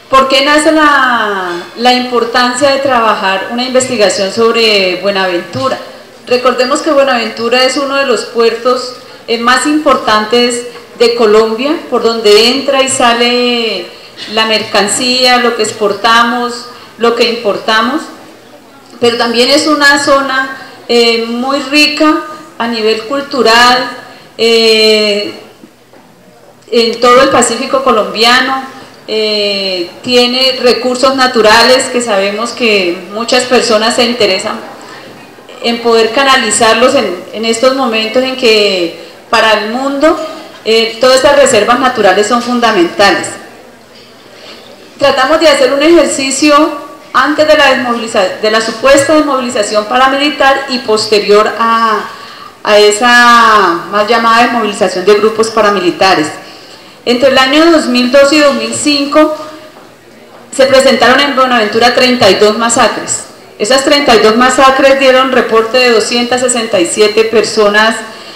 ¿Por qué nace la importancia de trabajar una investigación sobre Buenaventura? Recordemos que Buenaventura es uno de los puertos más importantes de Colombia, por donde entra y sale la mercancía, lo que exportamos, lo que importamos, pero también es una zona muy rica a nivel cultural, en todo el Pacífico colombiano, tiene recursos naturales que sabemos que muchas personas se interesan en poder canalizarlos en estos momentos en que para el mundo todas estas reservas naturales son fundamentales. Tratamos de hacer un ejercicio antes de la supuesta desmovilización paramilitar y posterior a esa mal llamada desmovilización de grupos paramilitares. Entre el año 2002 y 2005 se presentaron en Buenaventura 32 masacres. Esas 32 masacres dieron reporte de 267 personas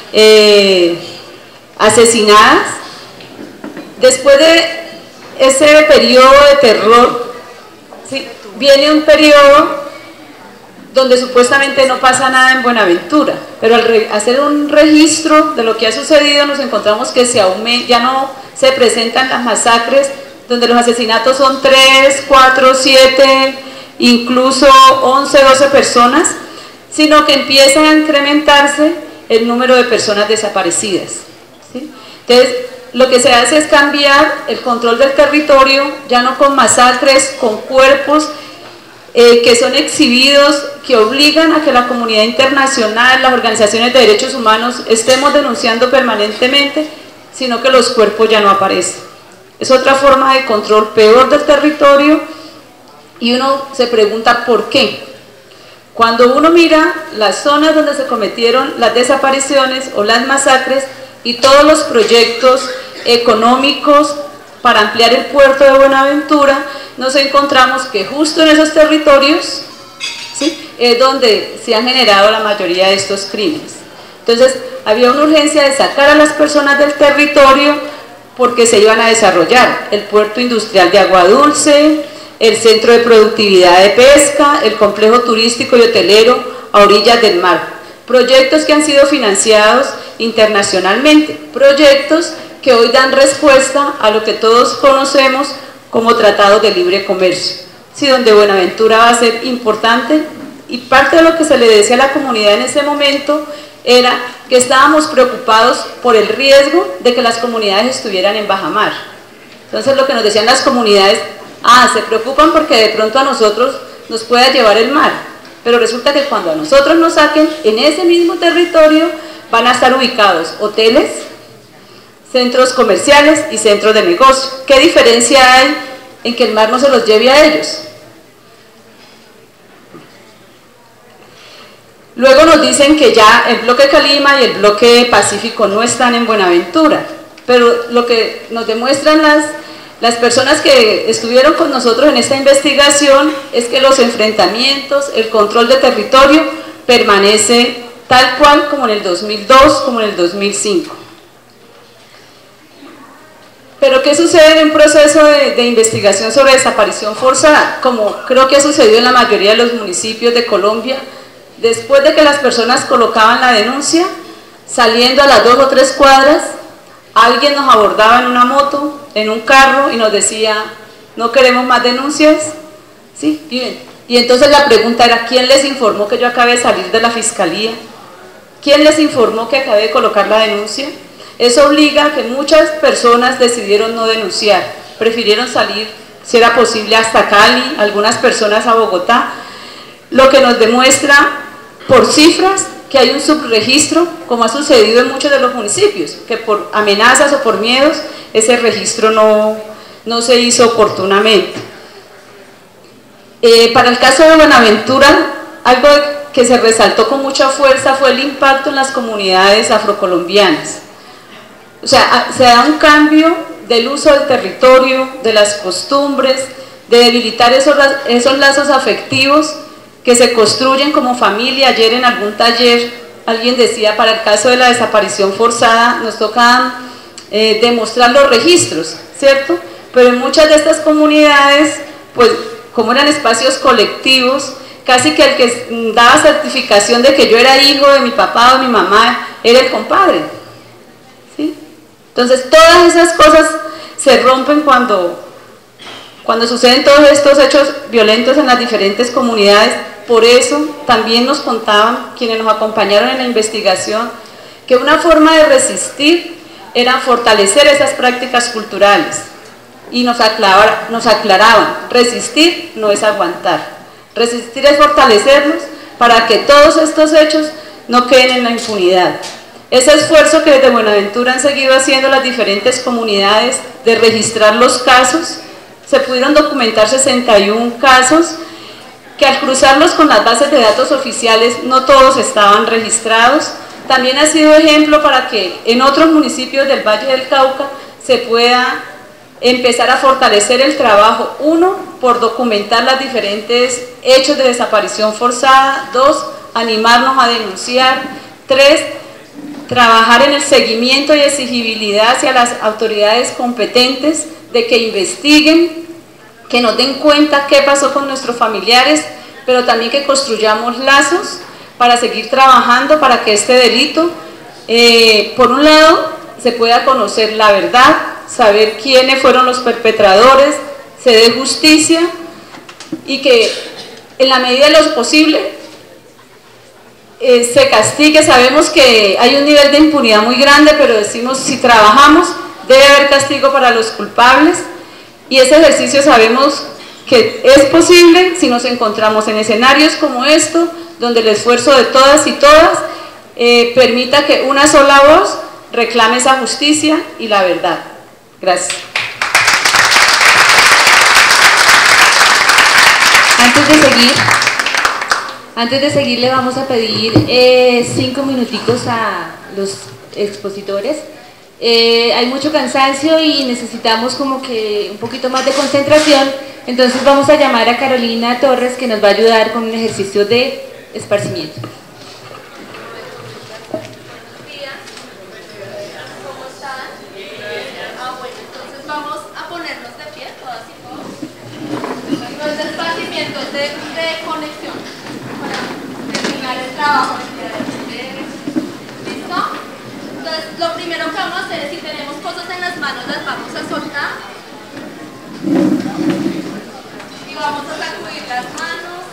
asesinadas. Después de ese periodo de terror, ¿sí?, viene un periodo donde supuestamente no pasa nada en Buenaventura, pero al hacer un registro de lo que ha sucedido nos encontramos que ya no se presentan las masacres donde los asesinatos son 3, 4, 7, incluso 11, 12 personas, sino que empieza a incrementarse el número de personas desaparecidas, ¿sí? Entonces, lo que se hace es cambiar el control del territorio, ya no con masacres, con cuerpos que son exhibidos, que obligan a que la comunidad internacional, las organizaciones de derechos humanos estemos denunciando permanentemente, sino que los cuerpos ya no aparecen. Es otra forma de control peor del territorio y uno se pregunta ¿por qué? Cuando uno mira las zonas donde se cometieron las desapariciones o las masacres y todos los proyectos económicos para ampliar el puerto de Buenaventura, nos encontramos que justo en esos territorios, ¿sí?, es donde se han generado la mayoría de estos crímenes. Entonces, había una urgencia de sacar a las personas del territorio porque se iban a desarrollar el puerto industrial de Agua Dulce, el centro de productividad de pesca, el complejo turístico y hotelero a orillas del mar. Proyectos que han sido financiados internacionalmente, proyectos que hoy dan respuesta a lo que todos conocemos como tratados de libre comercio, sí, donde Buenaventura va a ser importante, y parte de lo que se le decía a la comunidad en ese momento era que estábamos preocupados por el riesgo de que las comunidades estuvieran en bajamar. Entonces lo que nos decían las comunidades, se preocupan porque de pronto a nosotros nos pueda llevar el mar, pero resulta que cuando a nosotros nos saquen, en ese mismo territorio van a estar ubicados hoteles, centros comerciales y centros de negocio. ¿Qué diferencia hay en que el mar no se los lleve a ellos? Luego nos dicen que ya el bloque Calima y el bloque Pacífico no están en Buenaventura, pero lo que nos demuestran las personas que estuvieron con nosotros en esta investigación es que los enfrentamientos, el control de territorio permanece tal cual como en el 2002, como en el 2005. Pero ¿qué sucede en un proceso de investigación sobre desaparición forzada? Como creo que ha sucedido en la mayoría de los municipios de Colombia, después de que las personas colocaban la denuncia, saliendo a las 2 o 3 cuadras, alguien nos abordaba en una moto, en un carro y nos decía, no queremos más denuncias, ¿sí? Y entonces la pregunta era, ¿quién les informó que yo acabé de salir de la fiscalía? ¿Quién les informó que acabé de colocar la denuncia? Eso obliga a que muchas personas decidieron no denunciar, prefirieron salir, si era posible, hasta Cali, algunas personas a Bogotá, lo que nos demuestra por cifras que hay un subregistro, como ha sucedido en muchos de los municipios, que por amenazas o por miedos ese registro no se hizo oportunamente. Para el caso de Buenaventura, algo que se resaltó con mucha fuerza fue el impacto en las comunidades afrocolombianas. O sea, se da un cambio del uso del territorio, de las costumbres, de debilitar esos lazos afectivos que se construyen como familia. Ayer en algún taller alguien decía, para el caso de la desaparición forzada nos toca demostrar los registros, ¿cierto? pero en muchas de estas comunidades, pues como eran espacios colectivos, casi que el que daba certificación de que yo era hijo de mi papá o mi mamá era el compadre, ¿sí? Entonces todas esas cosas se rompen cuando suceden todos estos hechos violentos en las diferentes comunidades. Por eso también nos contaban quienes nos acompañaron en la investigación que una forma de resistir era fortalecer esas prácticas culturales, y nos aclaraban, resistir no es aguantar, resistir es fortalecernos para que todos estos hechos no queden en la impunidad. Ese esfuerzo que desde Buenaventura han seguido haciendo las diferentes comunidades de registrar los casos, se pudieron documentar 61 casos que al cruzarlos con las bases de datos oficiales no todos estaban registrados. También ha sido ejemplo para que en otros municipios del Valle del Cauca se pueda empezar a fortalecer el trabajo, 1, por documentar los diferentes hechos de desaparición forzada, 2, animarnos a denunciar, 3, trabajar en el seguimiento y exigibilidad hacia las autoridades competentes, de que investiguen, que nos den cuenta qué pasó con nuestros familiares, pero también que construyamos lazos para seguir trabajando para que este delito, por un lado, se pueda conocer la verdad, saber quiénes fueron los perpetradores, se dé justicia y que en la medida de lo posible se castigue. Sabemos que hay un nivel de impunidad muy grande, pero decimos, si trabajamos, debe haber castigo para los culpables, y ese ejercicio sabemos que es posible si nos encontramos en escenarios como esto, donde el esfuerzo de todas y todas permita que una sola voz reclame esa justicia y la verdad. Gracias. Antes de seguir le vamos a pedir 5 minuticos a los expositores. Hay mucho cansancio y necesitamos como que un poquito más de concentración, entonces vamos a llamar a Carolina Torres, que nos va a ayudar con un ejercicio de esparcimiento. De conexión para terminar el trabajo. ¿Listo? Entonces, lo primero que vamos a hacer es, si tenemos cosas en las manos, las vamos a soltar y vamos a sacudir las manos.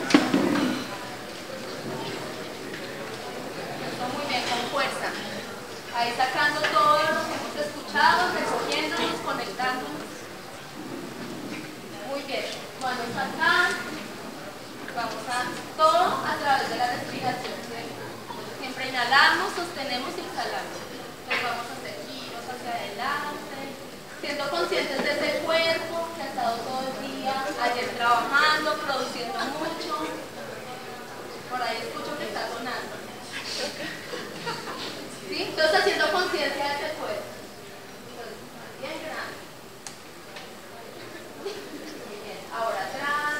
Esto muy bien, con fuerza. Ahí sacando todo lo que hemos escuchado, recogiéndonos, conectándonos. Muy bien. Manos acá. Vamos a todo a través de la respiración. Entonces, siempre inhalamos, sostenemos y exhalamos. Entonces vamos a hacer giros hacia adelante, siendo conscientes de ese cuerpo que ha estado todo el día ayer trabajando, produciendo mucho. Por ahí escucho que está sonando. ¿Sí? Entonces haciendo conciencia de ese cuerpo. Entonces, bien grande. Muy bien. Ahora atrás.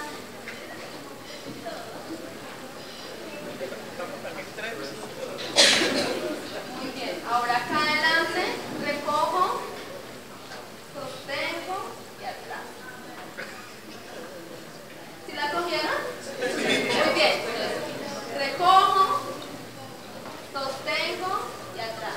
Muy bien, ahora acá adelante, recojo, sostengo y atrás. ¿Sí la cogieron? Muy bien, recojo, sostengo y atrás.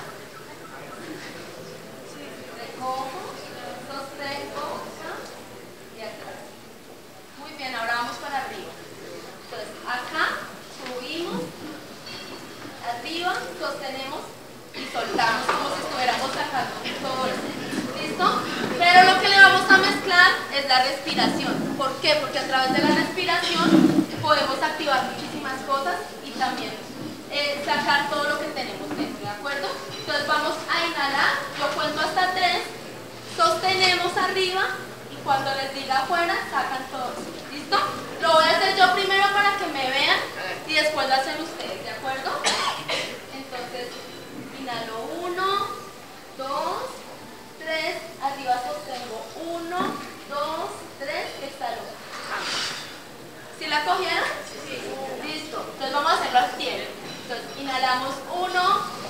Recojo, sostengo y atrás. Muy bien, ahora vamos para arriba. Entonces, acá subimos, arriba, sostenemos y soltamos como si estuviéramos sacando todo esto. ¿Listo? Pero lo que le vamos a mezclar es la respiración. ¿Por qué? Porque a través de la respiración podemos activar muchísimas cosas y también sacar todo lo que tenemos dentro, ¿de acuerdo? Entonces vamos a inhalar, yo cuento hasta 3, sostenemos arriba y cuando les diga afuera, sacan todo. ¿Listo? Lo voy a hacer yo primero para que me vean y después lo hacen ustedes, ¿de acuerdo? Entonces, inhalo 1, 2, 3, arriba sostengo 1, 2, 3, exhalo. ¿Sí la cogieron? Sí. Listo. Entonces vamos a hacerlo al tiempo. Entonces, inhalamos 1,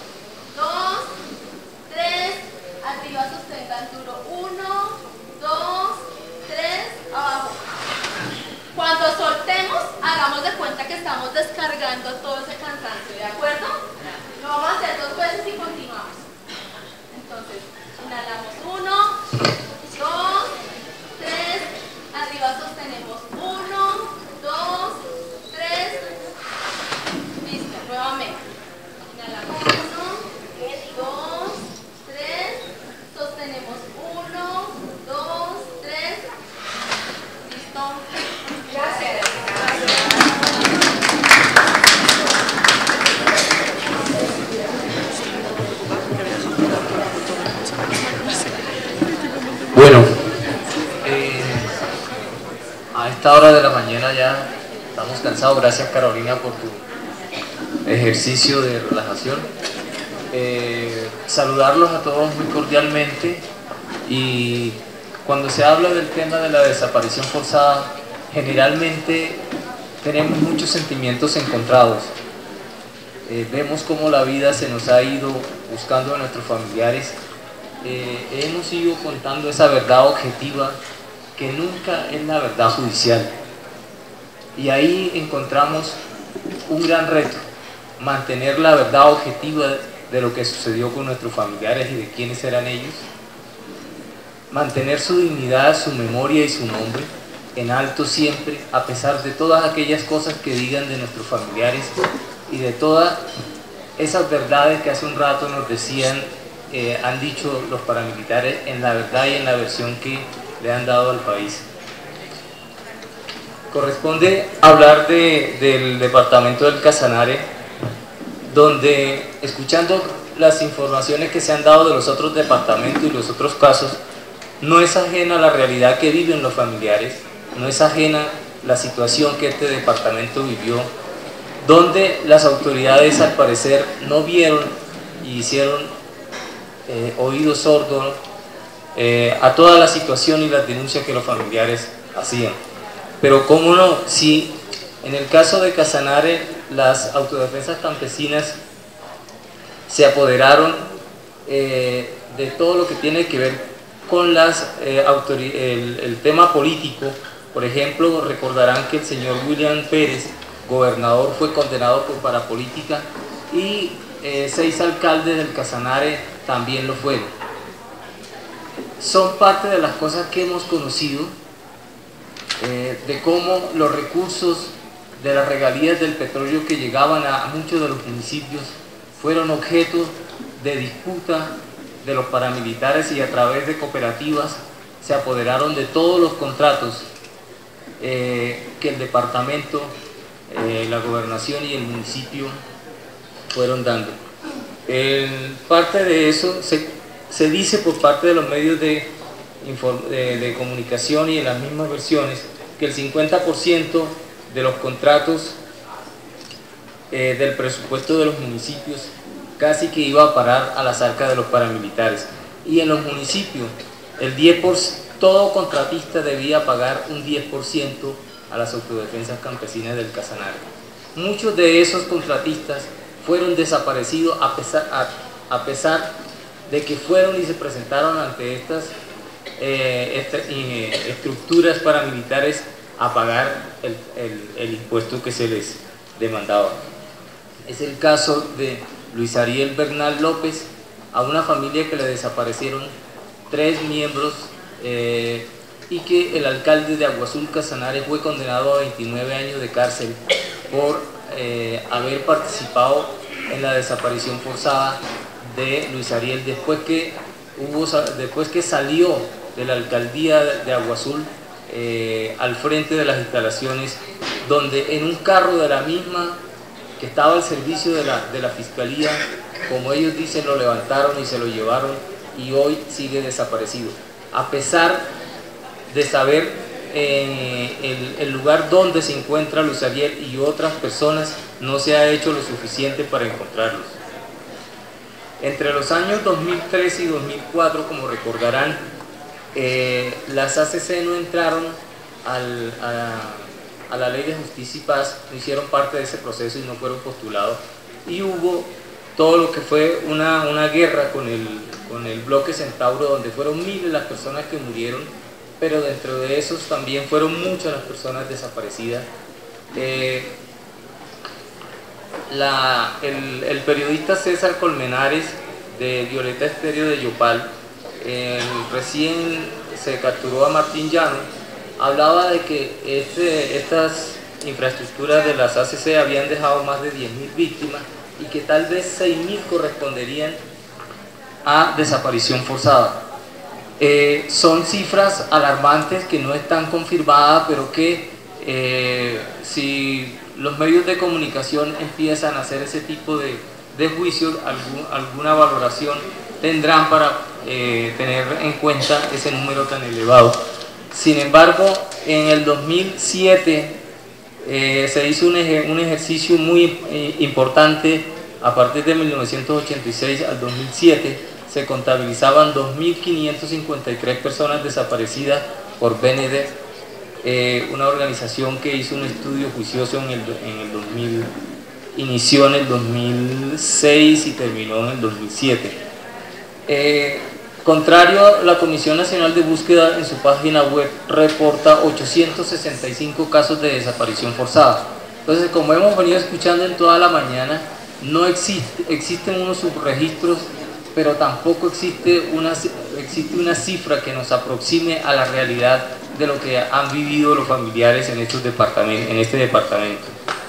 2, 3, arriba sostengan duro 1, 2, hagamos de cuenta que estamos descargando todo ese cansancio, ¿de acuerdo? Lo vamos a hacer 2 veces y continuamos. Entonces, inhalamos 1, 2, 3, arriba sostenemos 1, 2, 3, listo, nuevamente. Inhalamos 1, 2, 3, sostenemos 1, 2, 3, listo. Gracias. Bueno, a esta hora de la mañana ya estamos cansados. Gracias, Carolina, por tu ejercicio de relajación. Saludarlos a todos muy cordialmente, y cuando se habla del tema de la desaparición forzada, generalmente tenemos muchos sentimientos encontrados. Vemos cómo la vida se nos ha ido buscando a nuestros familiares. Hemos ido contando esa verdad objetiva que nunca es la verdad judicial, y ahí encontramos un gran reto: mantener la verdad objetiva de lo que sucedió con nuestros familiares y de quiénes eran ellos, mantener su dignidad, su memoria y su nombre en alto siempre, a pesar de todas aquellas cosas que digan de nuestros familiares y de todas esas verdades que hace un rato nos decían, han dicho los paramilitares, en la verdad y en la versión que le han dado al país. Corresponde hablar del departamento del Casanare, donde, escuchando las informaciones que se han dado de los otros departamentos y los otros casos, no es ajena la realidad que viven los familiares, no es ajena la situación que este departamento vivió, donde las autoridades al parecer no vieron y hicieron oídos sordos a toda la situación y las denuncias que los familiares hacían. Pero cómo no, si en el caso de Casanare las autodefensas campesinas se apoderaron de todo lo que tiene que ver con el tema político. Por ejemplo, recordarán que el señor William Pérez, gobernador, fue condenado por parapolítica, y 6 alcaldes del Casanare también lo fueron. Son parte de las cosas que hemos conocido, de cómo los recursos de las regalías del petróleo que llegaban a muchos de los municipios fueron objeto de disputa de los paramilitares, y a través de cooperativas se apoderaron de todos los contratos que el departamento, la gobernación y el municipio fueron dando. Parte de eso se dice por parte de los medios de comunicación y en las mismas versiones, que el 50% de los contratos del presupuesto de los municipios casi que iba a parar a las arcas de los paramilitares, y en los municipios el 10%, todo contratista debía pagar un 10% a las autodefensas campesinas del Casanare. Muchos de esos contratistas fueron desaparecidos a pesar de que fueron y se presentaron ante estas estructuras paramilitares a pagar el impuesto que se les demandaba. Es el caso de Luis Ariel Bernal López, a una familia que le desaparecieron 3 miembros, y que el alcalde de Aguazul, Casanare, fue condenado a 29 años de cárcel por haber participado en la desaparición forzada de Luis Ariel después que salió de la alcaldía de Aguazul al frente de las instalaciones, donde en un carro de la misma que estaba al servicio de la fiscalía, como ellos dicen, lo levantaron y se lo llevaron, y hoy sigue desaparecido, a pesar de saber el lugar donde se encuentra Luis Ariel y otras personas. No se ha hecho lo suficiente para encontrarlos. Entre los años 2003 y 2004, como recordarán, las ACC no entraron a la Ley de Justicia y Paz, no hicieron parte de ese proceso y no fueron postulados, y hubo todo lo que fue una guerra con el bloque Centauro, donde fueron miles las personas que murieron, pero dentro de esos también fueron muchas las personas desaparecidas, El periodista César Colmenares de Violeta Estéreo de Yopal, recién se capturó a Martín Llano, hablaba de que estas infraestructuras de las ACC habían dejado más de 10.000 víctimas y que tal vez 6.000 corresponderían a desaparición forzada. Son cifras alarmantes que no están confirmadas, pero que si los medios de comunicación empiezan a hacer ese tipo de juicios, alguna valoración tendrán para tener en cuenta ese número tan elevado. Sin embargo, en el 2007 se hizo un ejercicio muy importante. A partir de 1986 al 2007 se contabilizaban 2.553 personas desaparecidas por BND, una organización que hizo un estudio juicioso inició en el 2006 y terminó en el 2007. Contrario, la Comisión Nacional de Búsqueda en su página web reporta 865 casos de desaparición forzada. Entonces, como hemos venido escuchando en toda la mañana, no existen unos subregistros, pero tampoco existe una cifra que nos aproxime a la realidad de lo que han vivido los familiares en este departamento.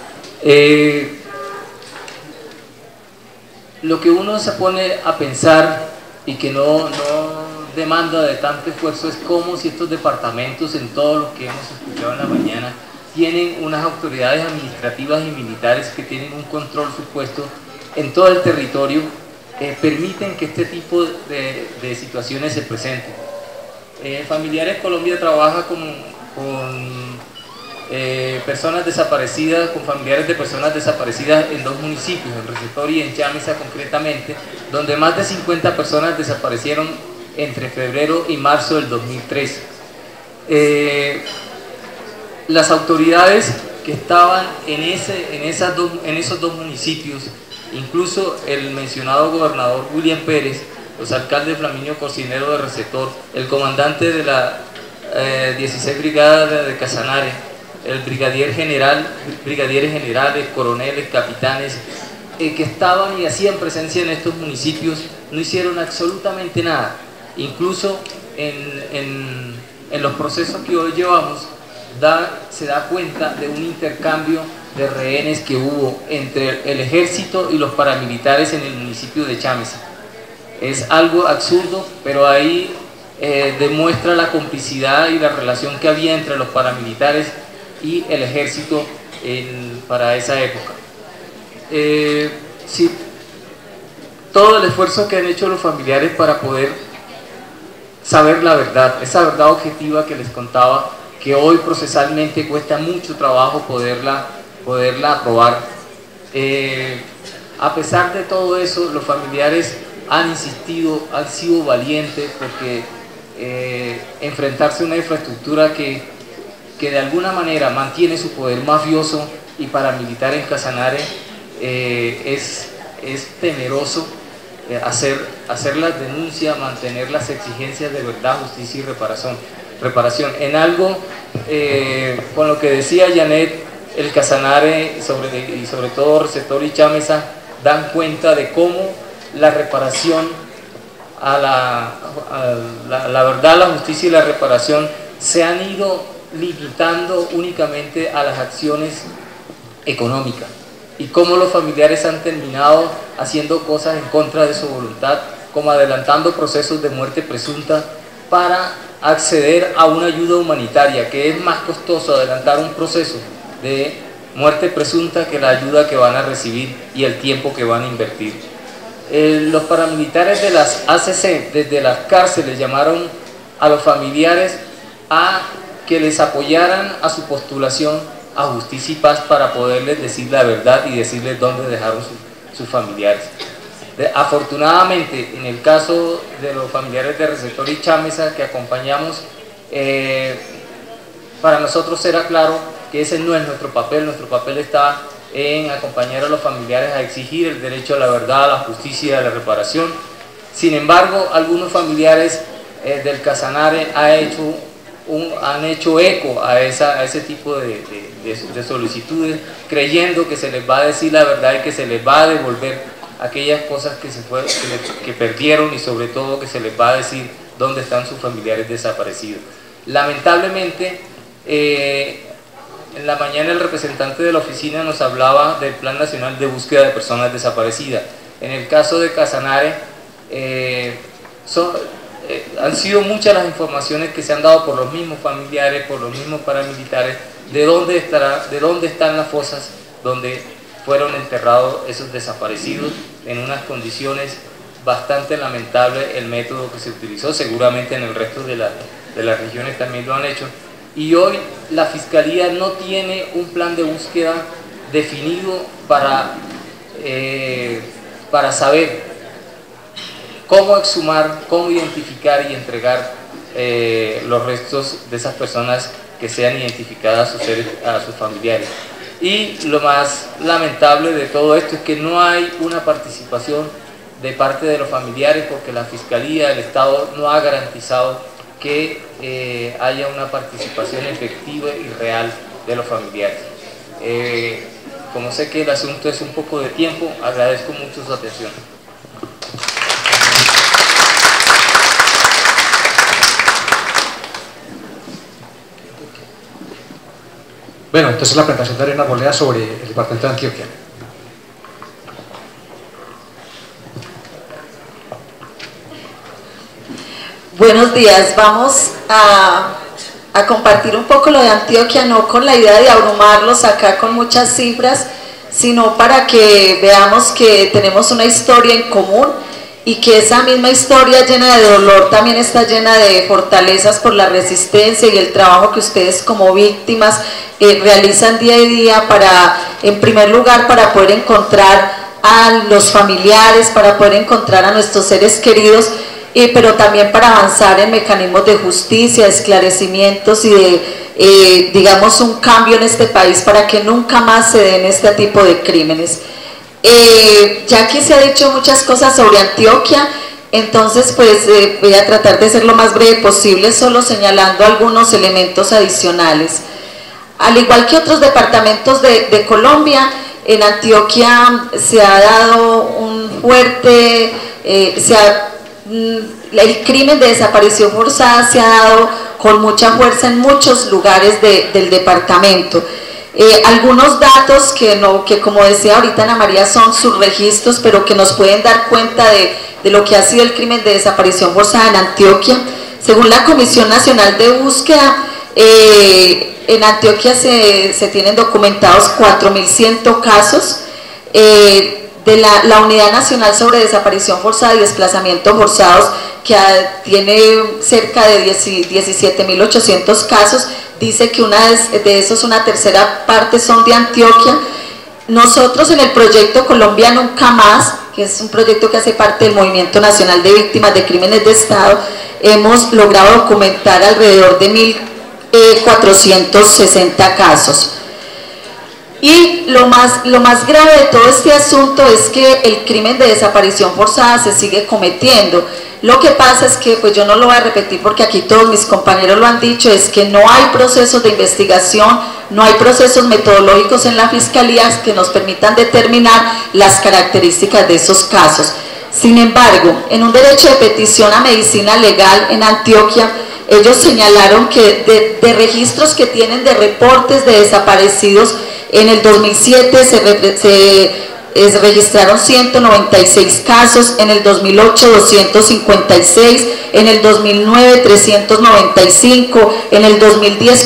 Lo que uno se pone a pensar y que no demanda de tanto esfuerzo es cómo si estos departamentos, en todo lo que hemos escuchado en la mañana, tienen unas autoridades administrativas y militares que tienen un control supuesto en todo el territorio, permiten que este tipo de situaciones se presenten. Familiares Colombia trabaja con personas desaparecidas, con familiares de personas desaparecidas en 2 municipios, en Recetor y en Chámeza concretamente, donde más de 50 personas desaparecieron entre febrero y marzo del 2013. Las autoridades que estaban en esos 2 municipios, incluso el mencionado gobernador William Pérez, los alcaldes Flaminio Cocinero de Recetor, el comandante de la 16 Brigada de Casanare, el brigadier generales, coroneles, capitanes, que estaban y hacían presencia en estos municipios, no hicieron absolutamente nada. Incluso en los procesos que hoy llevamos, se da cuenta de un intercambio de rehenes que hubo entre el ejército y los paramilitares en el municipio de Chámeza. Es algo absurdo, pero ahí demuestra la complicidad y la relación que había entre los paramilitares y el ejército para esa época. Sí, todo el esfuerzo que han hecho los familiares para poder saber la verdad, esa verdad objetiva que les contaba, que hoy procesalmente cuesta mucho trabajo poderla aprobar. A pesar de todo eso, los familiares han insistido, han sido valientes, porque enfrentarse a una infraestructura que de alguna manera mantiene su poder mafioso y paramilitar en Casanare, es temeroso. Hacer las denuncias, mantener las exigencias de verdad, justicia y reparación. En algo, con lo que decía Janet, el Casanare y sobre todo Recetor y Chámeza dan cuenta de cómo la reparación, la verdad, la justicia y la reparación se han ido limitando únicamente a las acciones económicas, y cómo los familiares han terminado haciendo cosas en contra de su voluntad, como adelantando procesos de muerte presunta para acceder a una ayuda humanitaria, que es más costoso adelantar un proceso de muerte presunta que la ayuda que van a recibir y el tiempo que van a invertir. Los paramilitares de las ACC desde las cárceles llamaron a los familiares a que les apoyaran a su postulación a Justicia y Paz para poderles decir la verdad y decirles dónde dejaron sus familiares. Afortunadamente, en el caso de los familiares de Recetor y Chámeza que acompañamos, para nosotros era claro que ese no es nuestro papel está en acompañar a los familiares a exigir el derecho a la verdad, a la justicia y a la reparación. Sin embargo, algunos familiares del Casanare han hecho han hecho eco a ese tipo de solicitudes, creyendo que se les va a decir la verdad y que se les va a devolver aquellas cosas que perdieron, y sobre todo que se les va a decir dónde están sus familiares desaparecidos. Lamentablemente, en la mañana el representante de la oficina nos hablaba del Plan Nacional de Búsqueda de Personas Desaparecidas. En el caso de Casanare, han sido muchas las informaciones que se han dado por los mismos familiares, por los mismos paramilitares, de dónde están las fosas donde fueron enterrados esos desaparecidos, en unas condiciones bastante lamentables. El método que se utilizó, seguramente en el resto de las regiones también lo han hecho, y hoy la Fiscalía no tiene un plan de búsqueda definido para saber cómo exhumar, cómo identificar y entregar los restos de esas personas que sean identificadas a sus familiares. Y lo más lamentable de todo esto es que no hay una participación de parte de los familiares, porque la Fiscalía, el Estado, no ha garantizado que haya una participación efectiva y real de los familiares. Como sé que el asunto es un poco de tiempo, agradezco mucho su atención. Bueno, entonces la presentación de Ariana Arboleda sobre el departamento de Antioquia. Buenos días, vamos a compartir un poco lo de Antioquia, no con la idea de abrumarlos acá con muchas cifras, sino para que veamos que tenemos una historia en común y que esa misma historia llena de dolor también está llena de fortalezas por la resistencia y el trabajo que ustedes como víctimas realizan día a día para, en primer lugar, para poder encontrar a los familiares, para poder encontrar a nuestros seres queridos, pero también para avanzar en mecanismos de justicia, de esclarecimientos y de, digamos, un cambio en este país para que nunca más se den este tipo de crímenes. Ya aquí se ha dicho muchas cosas sobre Antioquia, entonces pues voy a tratar de ser lo más breve posible, solo señalando algunos elementos adicionales. Al igual que otros departamentos de Colombia, en Antioquia se ha dado un fuerte, el crimen de desaparición forzada se ha dado con mucha fuerza en muchos lugares del departamento. Algunos datos que como decía ahorita Ana María son subregistros, pero que nos pueden dar cuenta de lo que ha sido el crimen de desaparición forzada en Antioquia. Según la Comisión Nacional de Búsqueda, en Antioquia se tienen documentados 4.100 casos. De la Unidad Nacional sobre Desaparición Forzada y Desplazamiento Forzados, que tiene cerca de 17.800 casos, dice que de esos una tercera parte son de Antioquia. Nosotros en el proyecto Colombia Nunca Más, que es un proyecto que hace parte del Movimiento Nacional de Víctimas de Crímenes de Estado, hemos logrado documentar alrededor de 1.460 casos. Y lo más grave de todo este asunto es que el crimen de desaparición forzada se sigue cometiendo. Lo que pasa es que, pues yo no lo voy a repetir porque aquí todos mis compañeros lo han dicho, es que no hay procesos de investigación, no hay procesos metodológicos en la Fiscalía que nos permitan determinar las características de esos casos. Sin embargo, en un derecho de petición a medicina legal en Antioquia, ellos señalaron que de registros que tienen de reportes de desaparecidos, en el 2007 se registraron 196 casos, en el 2008 256, en el 2009 395, en el 2010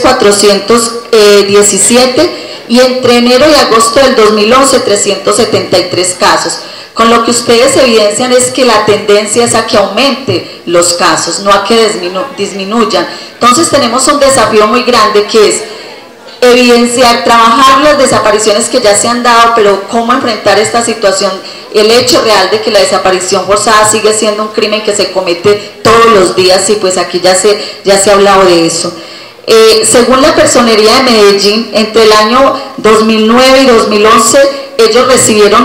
417 y entre enero y agosto del 2011 373 casos. Con lo que ustedes evidencian es que la tendencia es a que aumente los casos, no a que disminuyan. Entonces tenemos un desafío muy grande que es evidenciar, trabajar las desapariciones que ya se han dado, pero cómo enfrentar esta situación, el hecho real de que la desaparición forzada sigue siendo un crimen que se comete todos los días y pues aquí ya se ha hablado de eso. Según la Personería de Medellín, entre el año 2009 y 2011 ellos recibieron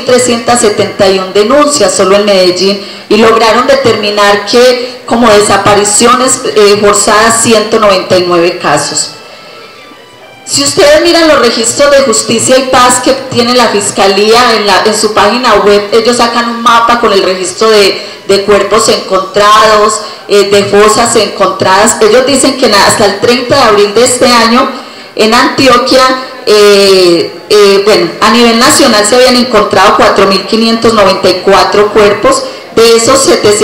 2.371 denuncias solo en Medellín y lograron determinar que como desapariciones forzadas 199 casos. Si ustedes miran los registros de justicia y paz que tiene la Fiscalía en su página web, ellos sacan un mapa con el registro de cuerpos encontrados, de fosas encontradas. Ellos dicen que hasta el 30 de abril de este año en Antioquia, bueno, a nivel nacional se habían encontrado 4.594 cuerpos, de esos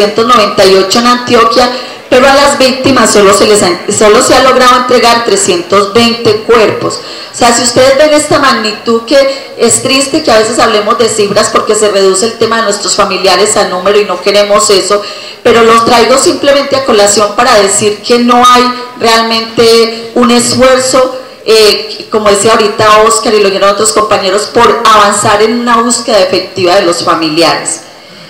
798 en Antioquia, pero a las víctimas solo se ha logrado entregar 320 cuerpos. O sea, si ustedes ven esta magnitud, que es triste que a veces hablemos de cifras porque se reduce el tema de nuestros familiares a número y no queremos eso, pero los traigo simplemente a colación para decir que no hay realmente un esfuerzo, como decía ahorita Oscar y lo dijeron otros compañeros, por avanzar en una búsqueda efectiva de los familiares.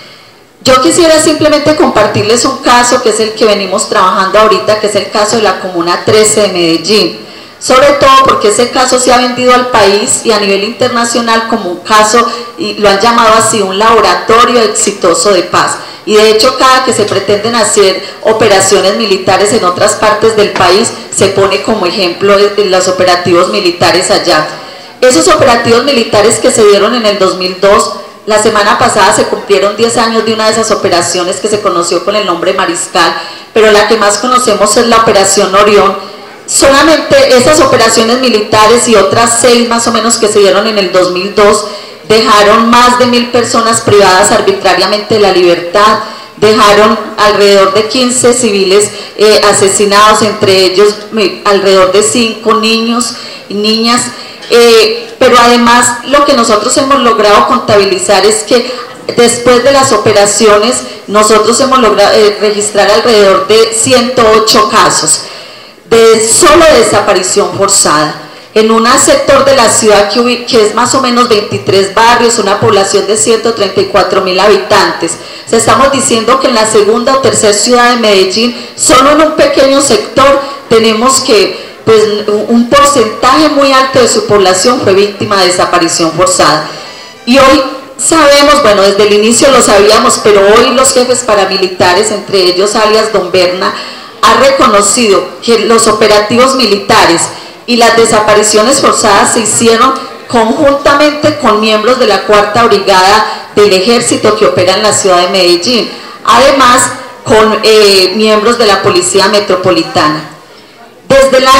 Yo quisiera simplemente compartirles un caso que es el que venimos trabajando ahorita, que es el caso de la Comuna 13 de Medellín, sobre todo porque ese caso se ha vendido al país y a nivel internacional como un caso, y lo han llamado así, un laboratorio exitoso de paz. Y de hecho, cada que se pretenden hacer operaciones militares en otras partes del país, se pone como ejemplo los operativos militares allá. Esos operativos militares que se dieron en el 2002, la semana pasada se cumplieron 10 años de una de esas operaciones que se conoció con el nombre Mariscal, pero la que más conocemos es la Operación Orión. Solamente esas operaciones militares y otras 6 más o menos que se dieron en el 2002 dejaron más de 1.000 personas privadas arbitrariamente de la libertad, dejaron alrededor de 15 civiles asesinados, entre ellos alrededor de 5 niños y niñas. Pero además lo que nosotros hemos logrado contabilizar es que después de las operaciones nosotros hemos logrado registrar alrededor de 108 casos de solo desaparición forzada en un sector de la ciudad que es más o menos 23 barrios, una población de 134.000 habitantes. O sea, estamos diciendo que en la segunda o tercera ciudad de Medellín, solo en un pequeño sector, tenemos que pues un porcentaje muy alto de su población fue víctima de desaparición forzada. Y hoy sabemos, bueno, desde el inicio lo sabíamos, pero hoy los jefes paramilitares, entre ellos alias Don Berna, ha reconocido que los operativos militares y las desapariciones forzadas se hicieron conjuntamente con miembros de la 4ª Brigada del Ejército que opera en la ciudad de Medellín, además con miembros de la Policía Metropolitana. Desde el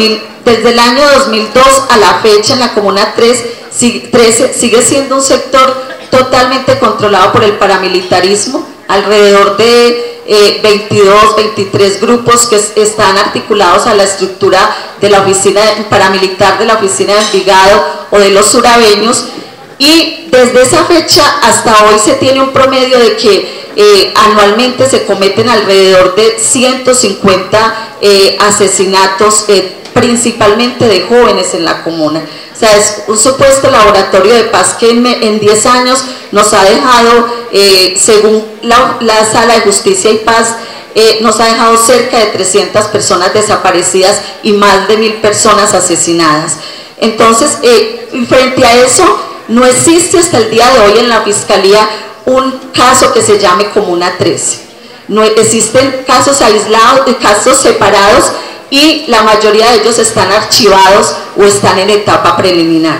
año 2002 a la fecha, en la Comuna 13 sigue siendo un sector totalmente controlado por el paramilitarismo, alrededor de 22, 23 grupos que están articulados a la estructura de la oficina paramilitar de la oficina de Envigado o de los surabeños, y desde esa fecha hasta hoy se tiene un promedio de que anualmente se cometen alrededor de 150 asesinatos, principalmente de jóvenes en la comuna. O sea, es un supuesto laboratorio de paz que en 10 años nos ha dejado, según la Sala de Justicia y Paz, nos ha dejado cerca de 300 personas desaparecidas y más de 1.000 personas asesinadas. Entonces, frente a eso, no existe hasta el día de hoy en la Fiscalía un caso que se llame Comuna 13. No existen casos aislados, casos separados, y la mayoría de ellos están archivados o están en etapa preliminar.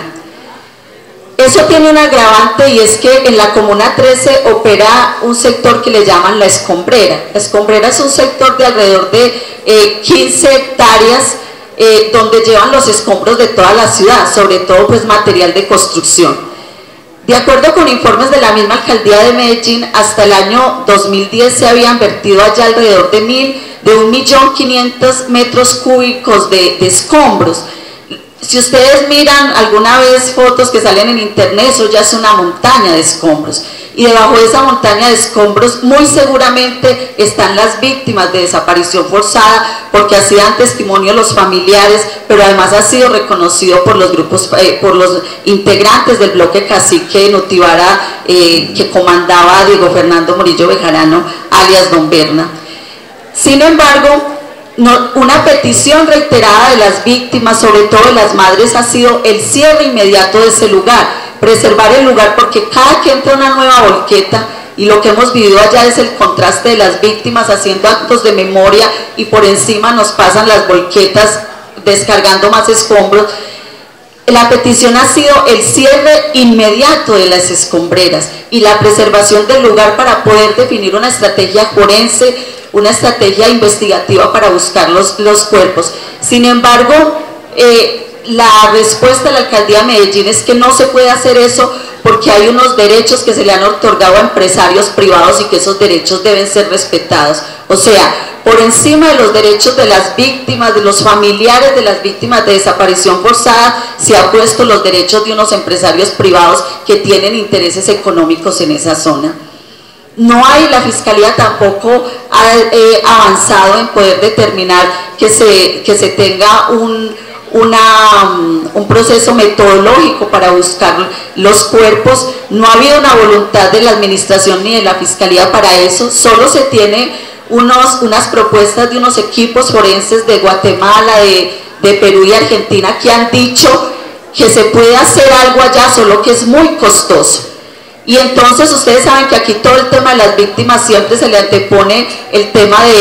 Eso tiene un agravante, y es que en la Comuna 13 opera un sector que le llaman la Escombrera. La Escombrera es un sector de alrededor de 15 hectáreas donde llevan los escombros de toda la ciudad, sobre todo pues material de construcción. De acuerdo con informes de la misma Alcaldía de Medellín, hasta el año 2010 se habían vertido allá alrededor de 1.500.000 metros cúbicos de escombros. Si ustedes miran alguna vez fotos que salen en internet, eso ya es una montaña de escombros. Y debajo de esa montaña de escombros muy seguramente están las víctimas de desaparición forzada, porque así dan testimonio los familiares, pero además ha sido reconocido por los grupos, por los integrantes del bloque Cacique Notibara, que comandaba Diego Fernando Murillo Bejarano, alias Don Berna. Sin embargo, una petición reiterada de las víctimas, sobre todo de las madres, ha sido el cierre inmediato de ese lugar, preservar el lugar, porque cada que entra una nueva volqueta, y lo que hemos vivido allá es el contraste de las víctimas haciendo actos de memoria y por encima nos pasan las volquetas descargando más escombros. La petición ha sido el cierre inmediato de las escombreras y la preservación del lugar para poder definir una estrategia forense, una estrategia investigativa para buscar los cuerpos. Sin embargo, la respuesta de la Alcaldía de Medellín es que no se puede hacer eso porque hay unos derechos que se le han otorgado a empresarios privados y que esos derechos deben ser respetados. O sea, por encima de los derechos de las víctimas, de los familiares de las víctimas de desaparición forzada, se han puesto los derechos de unos empresarios privados que tienen intereses económicos en esa zona. No hay, la Fiscalía tampoco ha avanzado en poder determinar que se tenga un proceso metodológico para buscar los cuerpos. No ha habido una voluntad de la administración ni de la Fiscalía para eso, solo se tiene unas propuestas de unos equipos forenses de Guatemala, de Perú y Argentina que han dicho que se puede hacer algo allá, solo que es muy costoso. Y entonces ustedes saben que aquí todo el tema de las víctimas siempre se le antepone el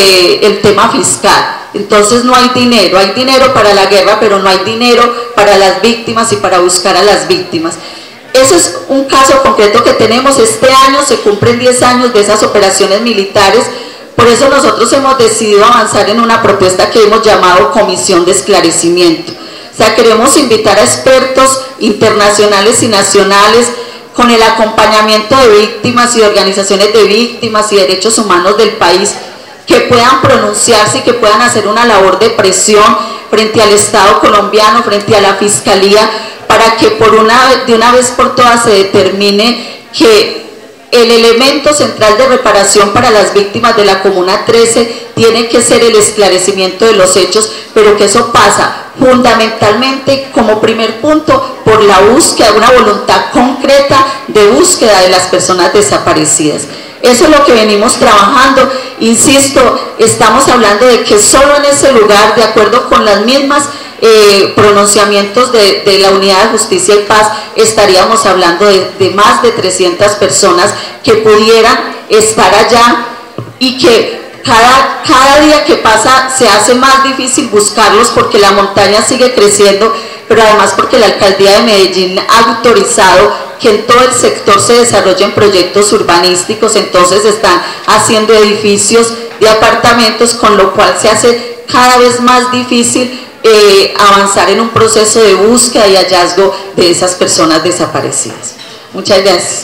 tema fiscal. Entonces no hay dinero para la guerra, pero no hay dinero para las víctimas y para buscar a las víctimas. Ese es un caso concreto que tenemos. Este año se cumplen 10 años de esas operaciones militares, por eso nosotros hemos decidido avanzar en una propuesta que hemos llamado Comisión de Esclarecimiento. O sea, queremos invitar a expertos internacionales y nacionales con el acompañamiento de víctimas y de organizaciones de víctimas y derechos humanos del país, que puedan pronunciarse y que puedan hacer una labor de presión frente al Estado colombiano, frente a la Fiscalía, para que de una vez por todas se determine que el elemento central de reparación para las víctimas de la Comuna 13 tiene que ser el esclarecimiento de los hechos, pero que eso pasa fundamentalmente como primer punto por la búsqueda, una voluntad concreta de búsqueda de las personas desaparecidas. Eso es lo que venimos trabajando. Insisto, estamos hablando de que solo en ese lugar, de acuerdo con las mismas pronunciamientos de la Unidad de Justicia y Paz, estaríamos hablando de más de 300 personas que pudieran estar allá y que cada día que pasa se hace más difícil buscarlos porque la montaña sigue creciendo, pero además porque la Alcaldía de Medellín ha autorizado que en todo el sector se desarrollen proyectos urbanísticos, entonces están haciendo edificios de apartamentos, con lo cual se hace cada vez más difícil avanzar en un proceso de búsqueda y hallazgo de esas personas desaparecidas. Muchas gracias.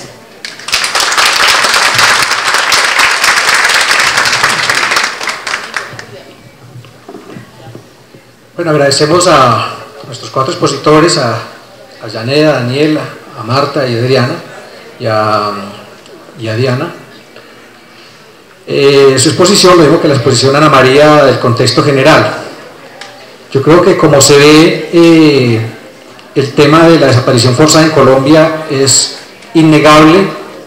Bueno, agradecemos a nuestros 4 expositores, a Janet, a Daniela, a Marta y a Adriana y a Diana. Su exposición, lo mismo que la exposición Ana María, del contexto general. Yo creo que como se ve, el tema de la desaparición forzada en Colombia es innegable,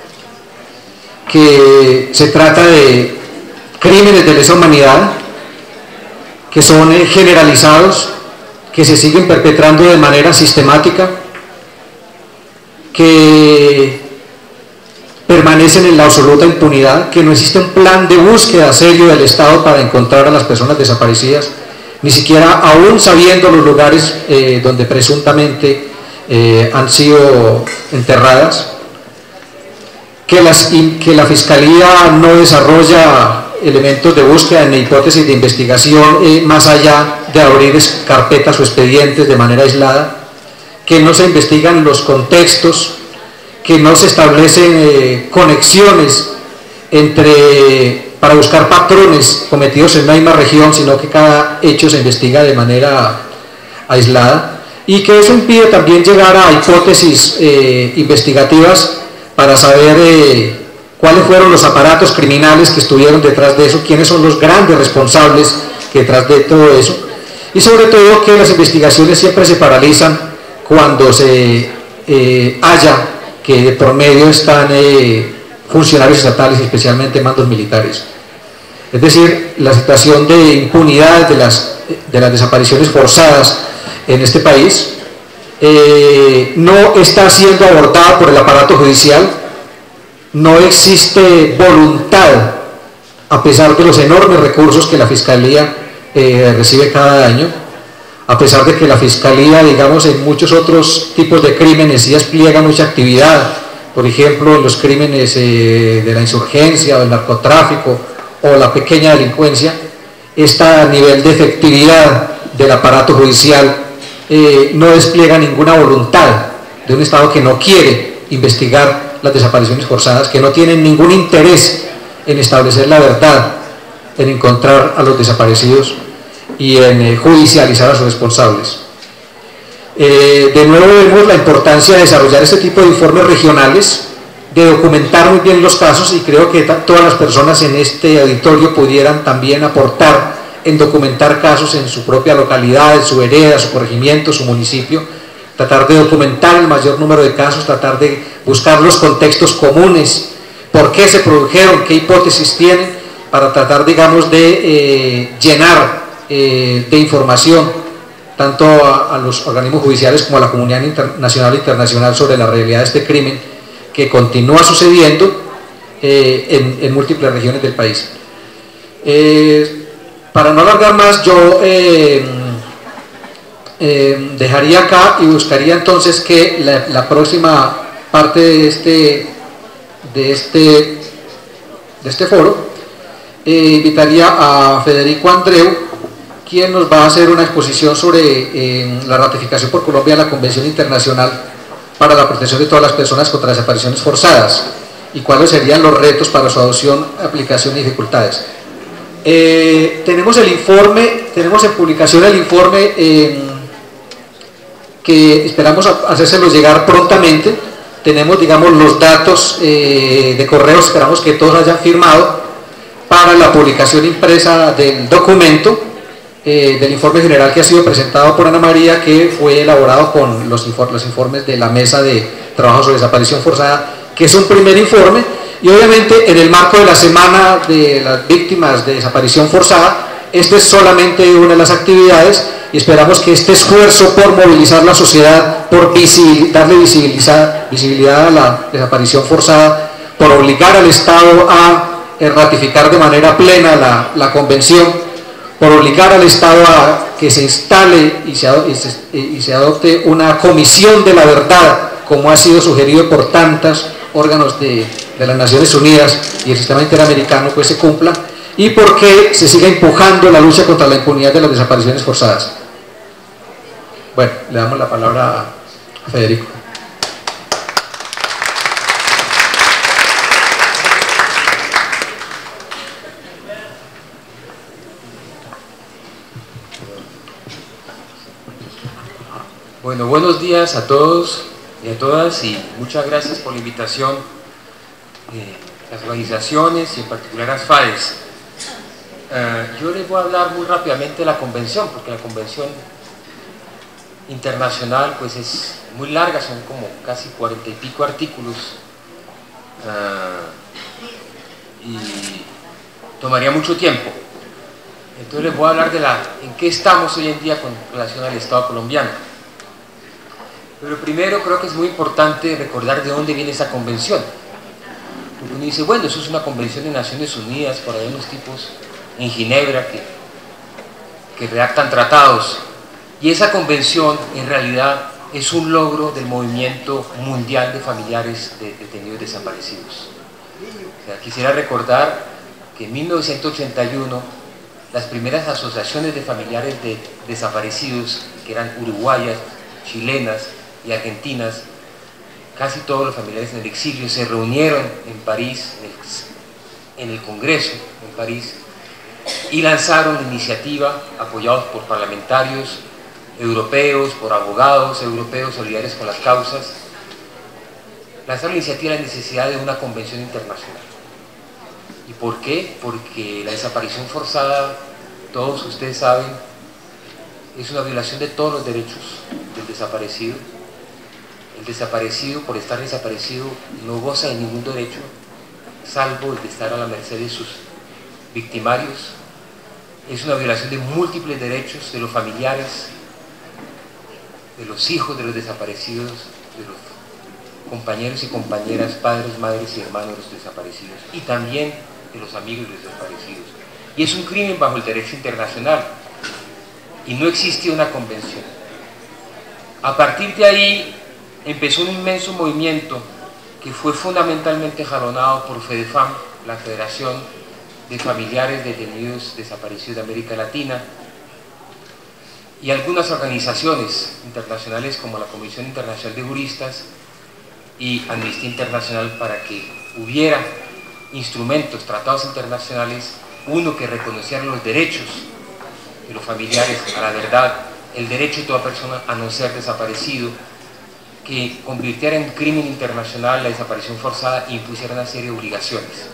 que se trata de crímenes de lesa humanidad que son generalizados, que se siguen perpetrando de manera sistemática, que permanecen en la absoluta impunidad, que no existe un plan de búsqueda serio del Estado para encontrar a las personas desaparecidas, ni siquiera aún sabiendo los lugares donde presuntamente han sido enterradas, que la Fiscalía no desarrolla elementos de búsqueda ni hipótesis de investigación más allá de abrir carpetas o expedientes de manera aislada, que no se investigan los contextos, que no se establecen conexiones para buscar patrones cometidos en una misma región, sino que cada hecho se investiga de manera aislada, y que eso impide también llegar a hipótesis investigativas para saber cuáles fueron los aparatos criminales que estuvieron detrás de eso, quiénes son los grandes responsables que detrás de todo eso, y sobre todo que las investigaciones siempre se paralizan cuando se halla que de por medio están funcionarios estatales, especialmente mandos militares. Es decir, la situación de impunidad de las desapariciones forzadas en este país no está siendo abordada por el aparato judicial, no existe voluntad, a pesar de los enormes recursos que la Fiscalía recibe cada año, a pesar de que la Fiscalía, digamos, en muchos otros tipos de crímenes sí despliega mucha actividad, por ejemplo, en los crímenes de la insurgencia o el narcotráfico o la pequeña delincuencia, está a nivel de efectividad del aparato judicial, no despliega ninguna voluntad de un Estado que no quiere investigar las desapariciones forzadas, que no tiene ningún interés en establecer la verdad, en encontrar a los desaparecidos y en judicializar a sus responsables. De nuevo vemos la importancia de desarrollar este tipo de informes regionales, de documentar muy bien los casos, y creo que todas las personas en este auditorio pudieran también aportar en documentar casos en su propia localidad, en su vereda, su corregimiento, su municipio, tratar de documentar el mayor número de casos, tratar de buscar los contextos comunes, por qué se produjeron, qué hipótesis tienen, para tratar, digamos, de llenar de información tanto a los organismos judiciales como a la comunidad nacional e internacional sobre la realidad de este crimen que continúa sucediendo en múltiples regiones del país. Para no alargar más, yo dejaría acá y buscaría entonces que la próxima parte de este foro invitaría a Federico Andreu, quien nos va a hacer una exposición sobre la ratificación por Colombia de la Convención Internacional para la protección de todas las personas contra desapariciones forzadas y cuáles serían los retos para su adopción, aplicación y dificultades. Tenemos el informe, tenemos en publicación el informe que esperamos hacérselo llegar prontamente. Tenemos, digamos, los datos de correo, esperamos que todos hayan firmado para la publicación impresa del documento, del informe general que ha sido presentado por Ana María, que fue elaborado con los informes de la Mesa de Trabajo sobre Desaparición Forzada, que es un primer informe, y obviamente en el marco de la Semana de las Víctimas de Desaparición Forzada, esta es solamente una de las actividades, y esperamos que este esfuerzo por movilizar la sociedad, por darle visibilidad a la desaparición forzada, por obligar al Estado a ratificar de manera plena la Convención, por obligar al Estado a que se instale y se adopte una comisión de la verdad, como ha sido sugerido por tantos órganos de las Naciones Unidas y el sistema interamericano, pues se cumpla, y porque se siga empujando la lucha contra la impunidad de las desapariciones forzadas. Bueno, le damos la palabra a Federico. Bueno, buenos días a todos y a todas, y muchas gracias por la invitación a las organizaciones y en particular a ASFADES. Yo les voy a hablar muy rápidamente de la convención, porque la convención internacional pues es muy larga, son como casi 40 y pico artículos, y tomaría mucho tiempo. Entonces les voy a hablar de en qué estamos hoy en día con relación al Estado colombiano. Pero primero creo que es muy importante recordar de dónde viene esa convención. Porque uno dice, bueno, eso es una convención de Naciones Unidas, por ahí unos tipos en Ginebra que redactan tratados. Y esa convención en realidad es un logro del movimiento mundial de familiares de detenidos desaparecidos. O sea, quisiera recordar que en 1981 las primeras asociaciones de familiares de desaparecidos, que eran uruguayas, chilenas y argentinas, casi todos los familiares en el exilio, se reunieron en París, en el Congreso en París, y lanzaron la iniciativa, apoyados por parlamentarios europeos, por abogados europeos solidarios con las causas, lanzaron la iniciativa de la necesidad de una convención internacional. ¿Y por qué? Porque la desaparición forzada, todos ustedes saben, es una violación de todos los derechos del desaparecido. El desaparecido, por estar desaparecido, no goza de ningún derecho, salvo el de estar a la merced de sus victimarios. Es una violación de múltiples derechos de los familiares, de los hijos de los desaparecidos, de los compañeros y compañeras, padres, madres y hermanos de los desaparecidos, y también de los amigos de los desaparecidos. Y es un crimen bajo el derecho internacional, y no existe una convención. A partir de ahí empezó un inmenso movimiento que fue fundamentalmente jalonado por FEDEFAM, la Federación de Familiares Detenidos Desaparecidos de América Latina, y algunas organizaciones internacionales como la Comisión Internacional de Juristas y Amnistía Internacional, para que hubiera instrumentos, tratados internacionales, uno que reconociera los derechos de los familiares a la verdad, el derecho de toda persona a no ser desaparecido, que convirtiera en crimen internacional la desaparición forzada e impusiera una serie de obligaciones.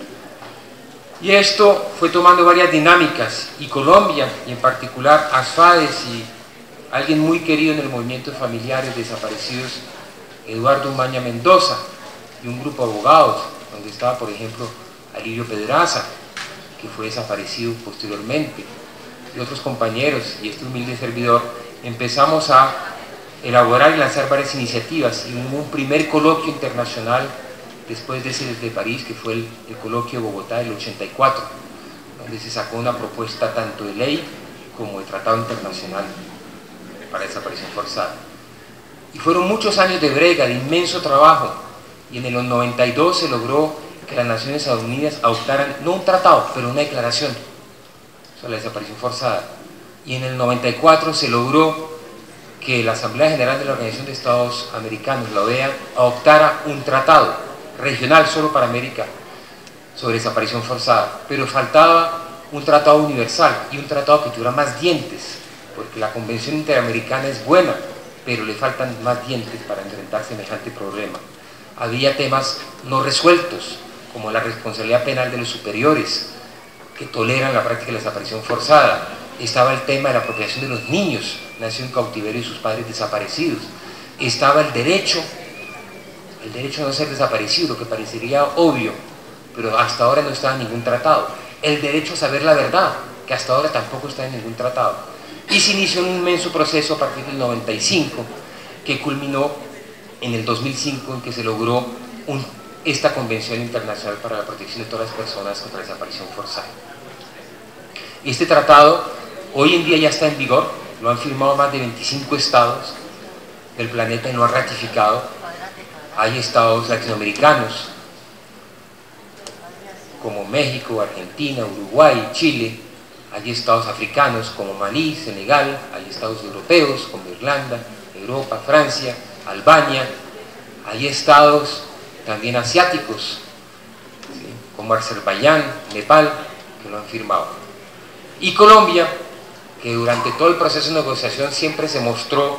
Y esto fue tomando varias dinámicas, y Colombia, y en particular ASFADES y alguien muy querido en el movimiento de familiares desaparecidos, Eduardo Umaña Mendoza, y un grupo de abogados, donde estaba por ejemplo Alirio Pedraza, que fue desaparecido posteriormente, y otros compañeros, y este humilde servidor, empezamos a elaborar y lanzar varias iniciativas, y hubo un primer coloquio internacional después de ese de París, que fue el coloquio de Bogotá del 84, donde se sacó una propuesta tanto de ley como de tratado internacional para desaparición forzada. Y fueron muchos años de brega, de inmenso trabajo, y en el 92 se logró que las Naciones Unidas adoptaran, no un tratado, pero una declaración sobre la desaparición forzada. Y en el 94 se logró que la Asamblea General de la Organización de Estados Americanos, la OEA, adoptara un tratado regional solo para América sobre desaparición forzada, pero faltaba un tratado universal y un tratado que tuviera más dientes, porque la Convención Interamericana es buena, pero le faltan más dientes para enfrentar semejante problema. Había temas no resueltos, como la responsabilidad penal de los superiores, que toleran la práctica de la desaparición forzada. Estaba el tema de la apropiación de los niños nacidos en cautiverio y sus padres desaparecidos. Estaba el derecho a no ser desaparecido, lo que parecería obvio, pero hasta ahora no estaba en ningún tratado. El derecho a saber la verdad, que hasta ahora tampoco está en ningún tratado. Y se inició un inmenso proceso a partir del 95, que culminó en el 2005, en que se logró esta Convención Internacional para la Protección de todas las personas contra la desaparición forzada. Este tratado hoy en día ya está en vigor, lo han firmado más de 25 estados del planeta y lo han ratificado. Hay estados latinoamericanos como México, Argentina, Uruguay, Chile. Hay estados africanos como Malí, Senegal. Hay estados europeos como Irlanda, Europa, Francia, Albania. Hay estados también asiáticos, ¿sí?, como Azerbaiyán, Nepal, que lo han firmado. Y Colombia, que durante todo el proceso de negociación siempre se mostró,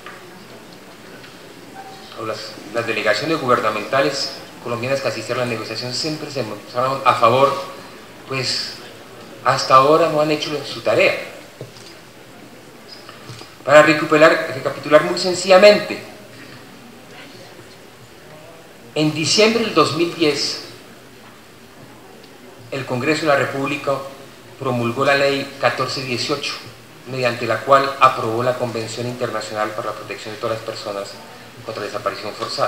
o las delegaciones gubernamentales colombianas que asistieron a la negociación siempre se mostraron a favor, pues hasta ahora no han hecho su tarea. Para recapitular muy sencillamente, en diciembre del 2010, el Congreso de la República promulgó la ley 1418, mediante la cual aprobó la Convención Internacional para la Protección de todas las personas contra la desaparición forzada.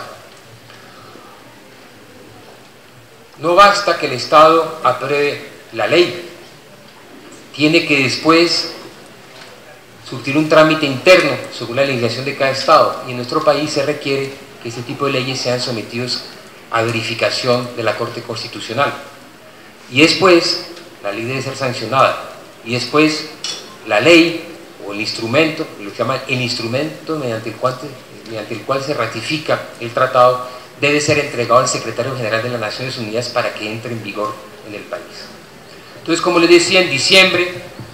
No basta que el Estado apruebe la ley, tiene que después surtir un trámite interno según la legislación de cada Estado, y en nuestro país se requiere que este tipo de leyes sean sometidos a verificación de la Corte Constitucional, y después la ley debe ser sancionada, y después la ley o el instrumento, lo que se llama el instrumento mediante el cual se ratifica el tratado, debe ser entregado al Secretario General de las Naciones Unidas para que entre en vigor en el país. Entonces, como les decía, en diciembre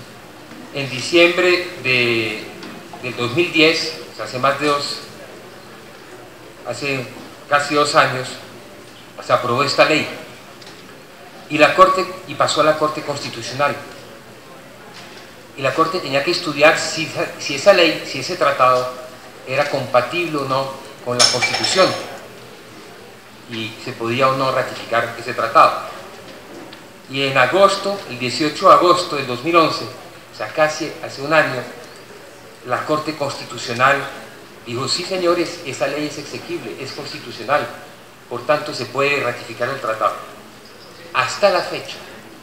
del 2010, o sea, hace casi 2 años, se aprobó esta ley y pasó a la Corte Constitucional. Y la Corte tenía que estudiar si esa ley, si ese tratado era compatible o no con la Constitución, y se podía o no ratificar ese tratado. Y en agosto, el 18 de agosto del 2011, o sea, casi hace un año, la Corte Constitucional dijo, sí señores, esa ley es exequible, es constitucional, por tanto se puede ratificar el tratado. Hasta la fecha,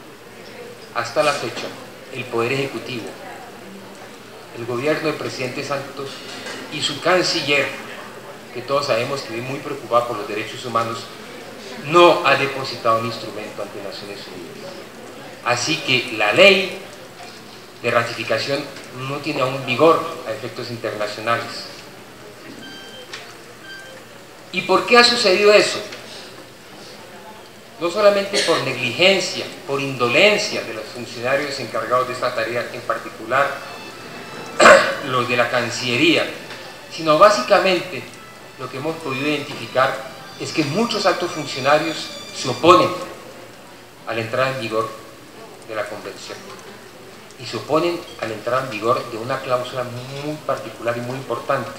el Poder Ejecutivo, el gobierno del presidente Santos y su canciller, que todos sabemos que vive muy preocupado por los derechos humanos, no ha depositado un instrumento ante Naciones Unidas. Así que la ley de ratificación no tiene aún vigor a efectos internacionales. ¿Y por qué ha sucedido eso? No solamente por negligencia, por indolencia de los funcionarios encargados de esta tarea, en particular los de la Cancillería, sino básicamente lo que hemos podido identificar es que muchos altos funcionarios se oponen a la entrada en vigor de la Convención y se oponen a la entrada en vigor de una cláusula muy particular y muy importante.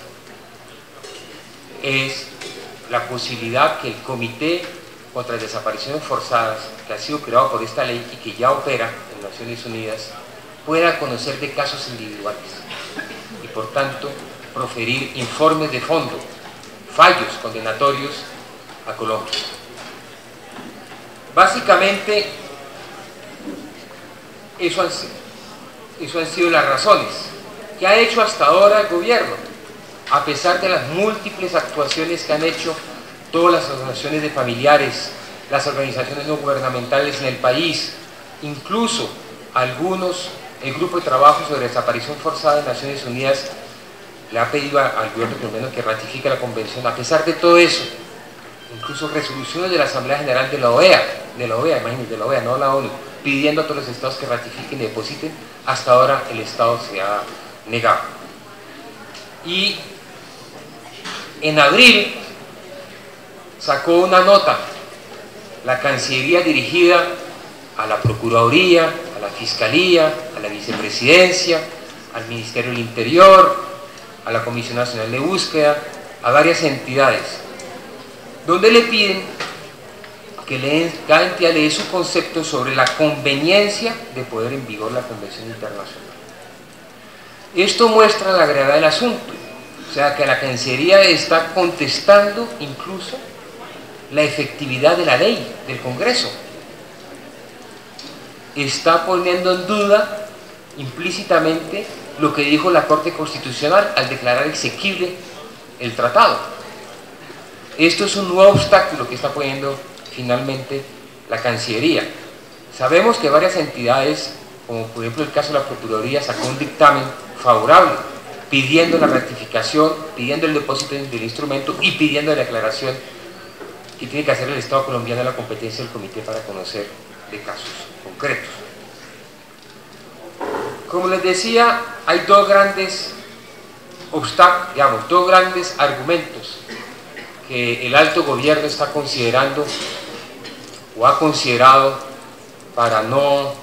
Es la posibilidad que el Comité contra las Desapariciones Forzadas, que ha sido creado por esta ley y que ya opera en Naciones Unidas, pueda conocer de casos individuales y por tanto proferir informes de fondo, fallos condenatorios a Colombia. Básicamente eso han sido las razones que ha hecho hasta ahora el gobierno, a pesar de las múltiples actuaciones que han hecho todas las asociaciones de familiares, las organizaciones no gubernamentales en el país, incluso el grupo de trabajo sobre desaparición forzada de Naciones Unidas le ha pedido al gobierno colombiano que ratifique la convención. A pesar de todo eso, incluso resoluciones de la Asamblea General de la OEA, imagínense, de la OEA, no la ONU, pidiendo a todos los estados que ratifiquen y depositen, hasta ahora el estado se ha negado. Y en abril sacó una nota la Cancillería dirigida a la Procuraduría, a la Fiscalía, a la Vicepresidencia, al Ministerio del Interior, a la Comisión Nacional de Búsqueda, a varias entidades, donde le piden que cada entidad le dé su concepto sobre la conveniencia de poner en vigor la Convención Internacional. Esto muestra la gravedad del asunto, o sea que la Cancillería está contestando incluso la efectividad de la ley del Congreso. Está poniendo en duda implícitamente lo que dijo la Corte Constitucional al declarar exequible el tratado. Esto es un nuevo obstáculo que está poniendo finalmente la Cancillería. Sabemos que varias entidades, como por ejemplo el caso de la Procuraduría, sacó un dictamen favorable pidiendo la ratificación, pidiendo el depósito del instrumento y pidiendo la declaración que tiene que hacer el Estado colombiano a la competencia del Comité para conocer de casos concretos. Como les decía, hay dos grandes obstáculos, digamos, dos grandes argumentos que el alto gobierno está considerando o ha considerado para no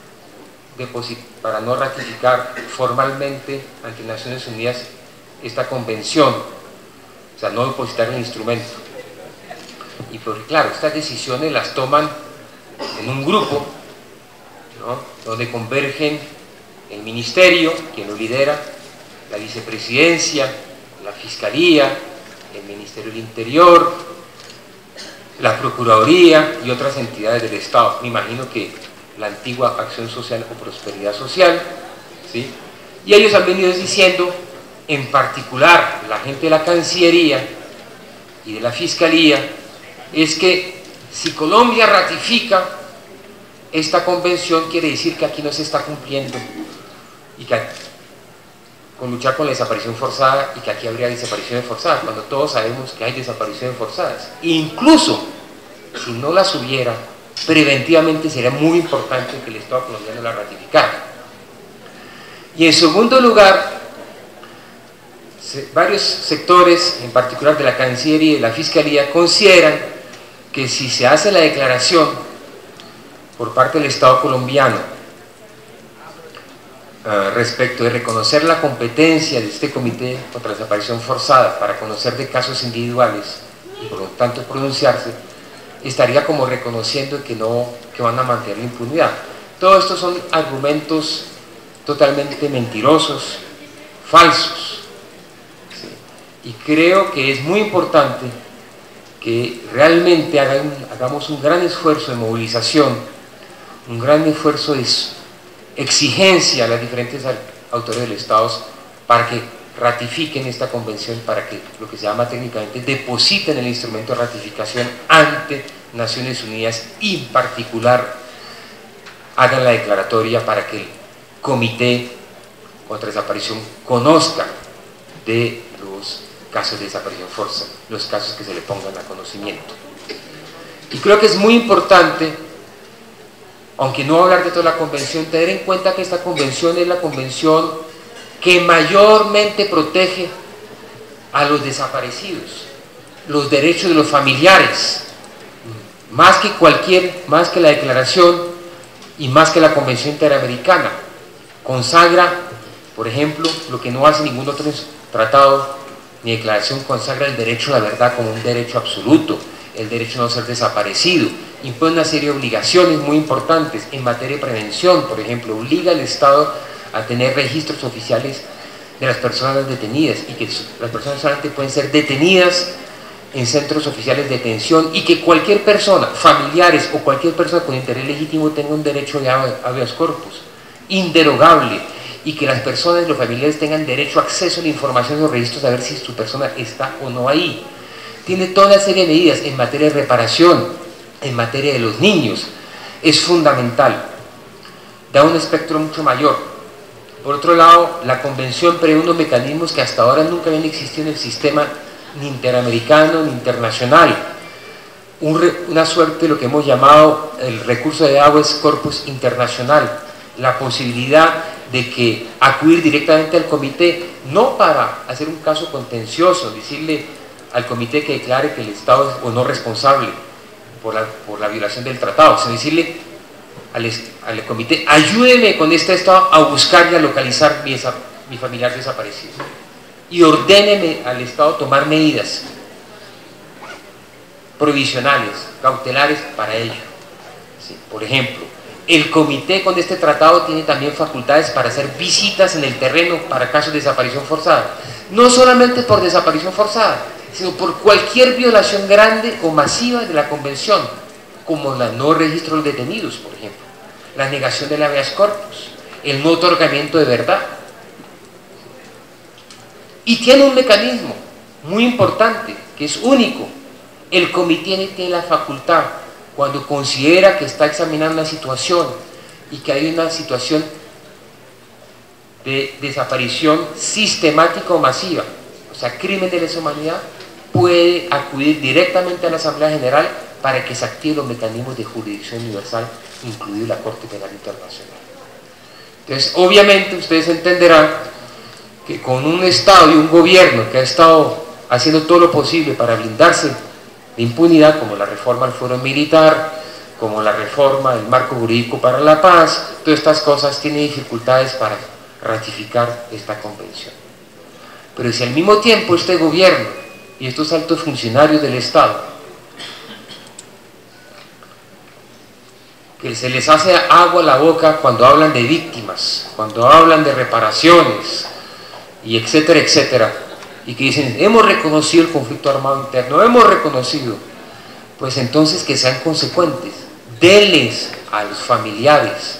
ratificar formalmente ante Naciones Unidas esta convención, o sea, no depositar el instrumento. Y porque claro, estas decisiones las toman en un grupo, ¿no?, donde convergen el Ministerio, quien lo lidera, la Vicepresidencia, la Fiscalía, el Ministerio del Interior, la Procuraduría y otras entidades del Estado. Me imagino que la antigua Acción Social o Prosperidad Social, ¿sí? Y ellos han venido diciendo, en particular la gente de la Cancillería y de la Fiscalía, es que si Colombia ratifica esta convención, quiere decir que aquí no se está cumpliendo y que con luchar con la desaparición forzada y que aquí habría desapariciones forzadas, cuando todos sabemos que hay desapariciones forzadas. Incluso si no las hubiera, preventivamente sería muy importante que el Estado colombiano la ratificara. Y en segundo lugar, varios sectores, en particular de la Cancillería y de la Fiscalía, consideran que si se hace la declaración por parte del Estado colombiano respecto de reconocer la competencia de este Comité contra la Desaparición Forzada para conocer de casos individuales y por lo tanto pronunciarse, estaría como reconociendo que van a mantener la impunidad. Todos estos son argumentos totalmente mentirosos, falsos, ¿sí? Y creo que es muy importante que realmente hagamos un gran esfuerzo de movilización, un gran esfuerzo de exigencia a las diferentes autoridades del Estado para que ratifiquen esta convención, para que lo que se llama técnicamente depositen el instrumento de ratificación ante Naciones Unidas y en particular hagan la declaratoria para que el Comité contra Desaparición conozca de los casos de desaparición forzada, los casos que se le pongan a conocimiento. Y creo que es muy importante, aunque no hablar de toda la convención, tener en cuenta que esta convención es la convención que mayormente protege a los desaparecidos, los derechos de los familiares, más que la declaración y más que la Convención Interamericana. Consagra, por ejemplo, lo que no hace ningún otro tratado ni declaración, consagra el derecho a la verdad como un derecho absoluto, el derecho a no ser desaparecido, impone una serie de obligaciones muy importantes en materia de prevención. Por ejemplo, obliga al Estado a tener registros oficiales de las personas detenidas y que las personas solamente pueden ser detenidas en centros oficiales de detención y que cualquier persona, familiares o cualquier persona con interés legítimo tenga un derecho de habeas corpus inderogable, y que las personas y los familiares tengan derecho a acceso a la información de los registros, a ver si su persona está o no ahí. Tiene toda una serie de medidas en materia de reparación, en materia de los niños, es fundamental, da un espectro mucho mayor. Por otro lado, la convención prevé unos mecanismos que hasta ahora nunca habían existido en el sistema ni interamericano ni internacional, una suerte de lo que hemos llamado el recurso de habeas corpus internacional, la posibilidad de que acudir directamente al comité, no para hacer un caso contencioso, decirle al comité que declare que el Estado es o no responsable por la violación del tratado, sino decirle al comité, ayúdeme con este Estado a buscar y a localizar mi familiar desaparecido, y ordéneme al Estado tomar medidas provisionales, cautelares para ello. ¿Sí? Por ejemplo, el comité con este tratado tiene también facultades para hacer visitas en el terreno para casos de desaparición forzada, no solamente por desaparición forzada, sino por cualquier violación grande o masiva de la convención, como la no registro de detenidos, por ejemplo, la negación del habeas corpus, el no otorgamiento de verdad. Y tiene un mecanismo muy importante, que es único. El comité tiene la facultad, cuando considera que está examinando una situación y que hay una situación de desaparición sistemática o masiva, o sea, crimen de lesa humanidad, puede acudir directamente a la Asamblea General para que se activen los mecanismos de jurisdicción universal, incluida la Corte Penal Internacional. Entonces, obviamente, ustedes entenderán que con un Estado y un gobierno que ha estado haciendo todo lo posible para blindarse de impunidad, como la reforma al fuero militar, como la reforma del marco jurídico para la paz, todas estas cosas tienen dificultades para ratificar esta convención. Pero si al mismo tiempo este gobierno y estos altos funcionarios del Estado, que se les hace agua a la boca cuando hablan de víctimas, cuando hablan de reparaciones, y etcétera, etcétera, y que dicen, hemos reconocido el conflicto armado interno, hemos reconocido, pues entonces que sean consecuentes, denles a los familiares,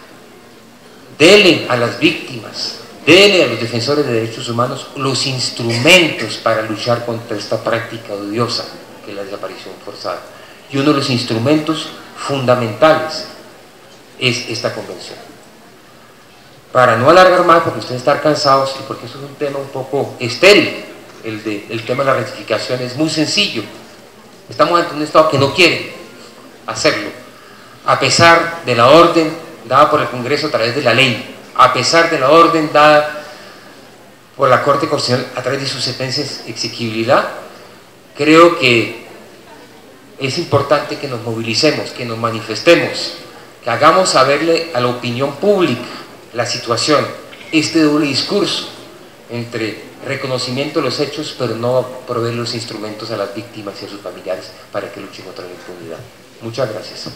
denle a las víctimas, denle a los defensores de derechos humanos los instrumentos para luchar contra esta práctica odiosa que es la desaparición forzada. Y uno de los instrumentos fundamentales es esta convención. Para no alargar más, porque ustedes están cansados y porque eso es un tema un poco estéril, el tema de la ratificación es muy sencillo. Estamos ante un Estado que no quiere hacerlo, a pesar de la orden dada por el Congreso a través de la ley, a pesar de la orden dada por la Corte Constitucional a través de sus sentencias de exequibilidad. Creo que es importante que nos movilicemos, que nos manifestemos, que hagamos saberle a la opinión pública la situación, este doble discurso entre reconocimiento de los hechos, pero no proveer los instrumentos a las víctimas y a sus familiares para que luchen contra la impunidad. Muchas gracias.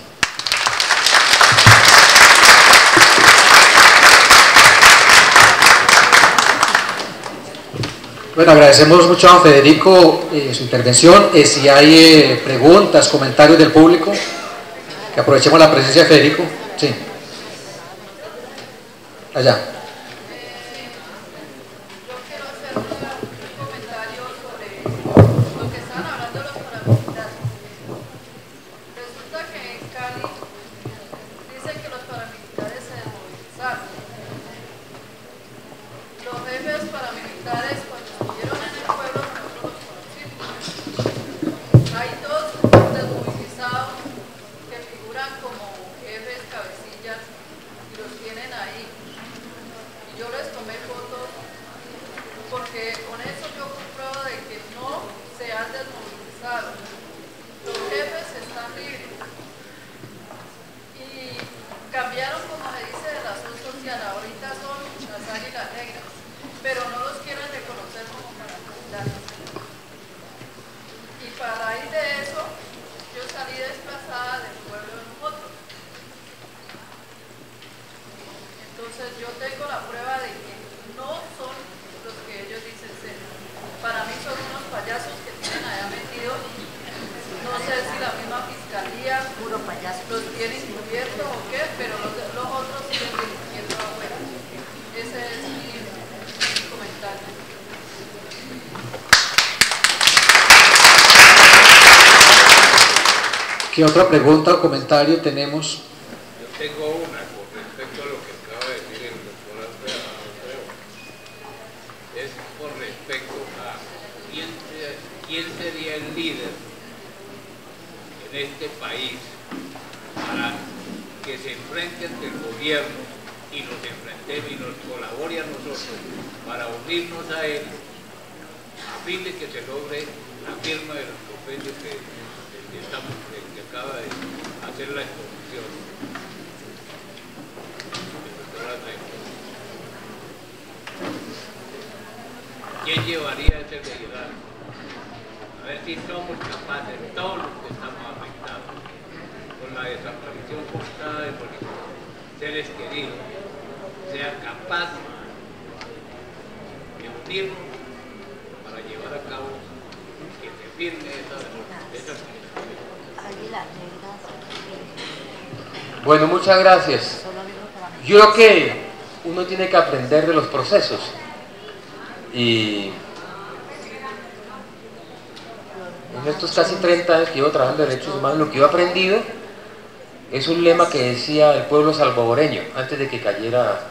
Bueno, agradecemos mucho a don Federico su intervención. Si hay preguntas, comentarios del público, que aprovechemos la presencia de Federico. Sí. Allá. ¿Qué otra pregunta o comentario tenemos? Yo tengo una con respecto a lo que acaba de decir el doctor Alfredo. Es con respecto a quién sería el líder en este país para que se enfrente ante el gobierno y nos enfrentemos y nos colabore a nosotros para unirnos a él a fin de que se logre la firma de los convenios que acaba de hacer la exposición. ¿Quién llevaría ese liderazgo? A ver si somos capaces, todos los que estamos afectados por la desaparición forzada de seres queridos, sean capaces de unirnos para llevar a cabo que se firme esa Bueno, muchas gracias. Yo creo que uno tiene que aprender de los procesos y en estos casi 30 años que llevo trabajando en derechos humanos, lo que yo he aprendido es un lema que decía el pueblo salvadoreño antes de que cayera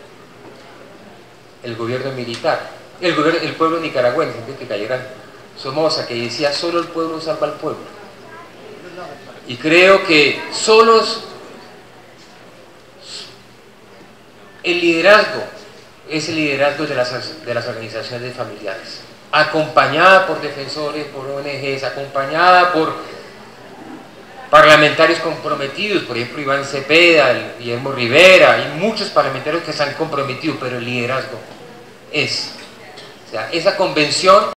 el gobierno militar, el pueblo nicaragüense antes de que cayera Somoza, que decía solo el pueblo salva al pueblo. Y creo que solos el liderazgo es el liderazgo de las organizaciones familiares, acompañada por defensores, por ONGs, acompañada por parlamentarios comprometidos, por ejemplo Iván Cepeda, Guillermo Rivera y muchos parlamentarios que se han comprometido, pero el liderazgo es, o sea, esa convención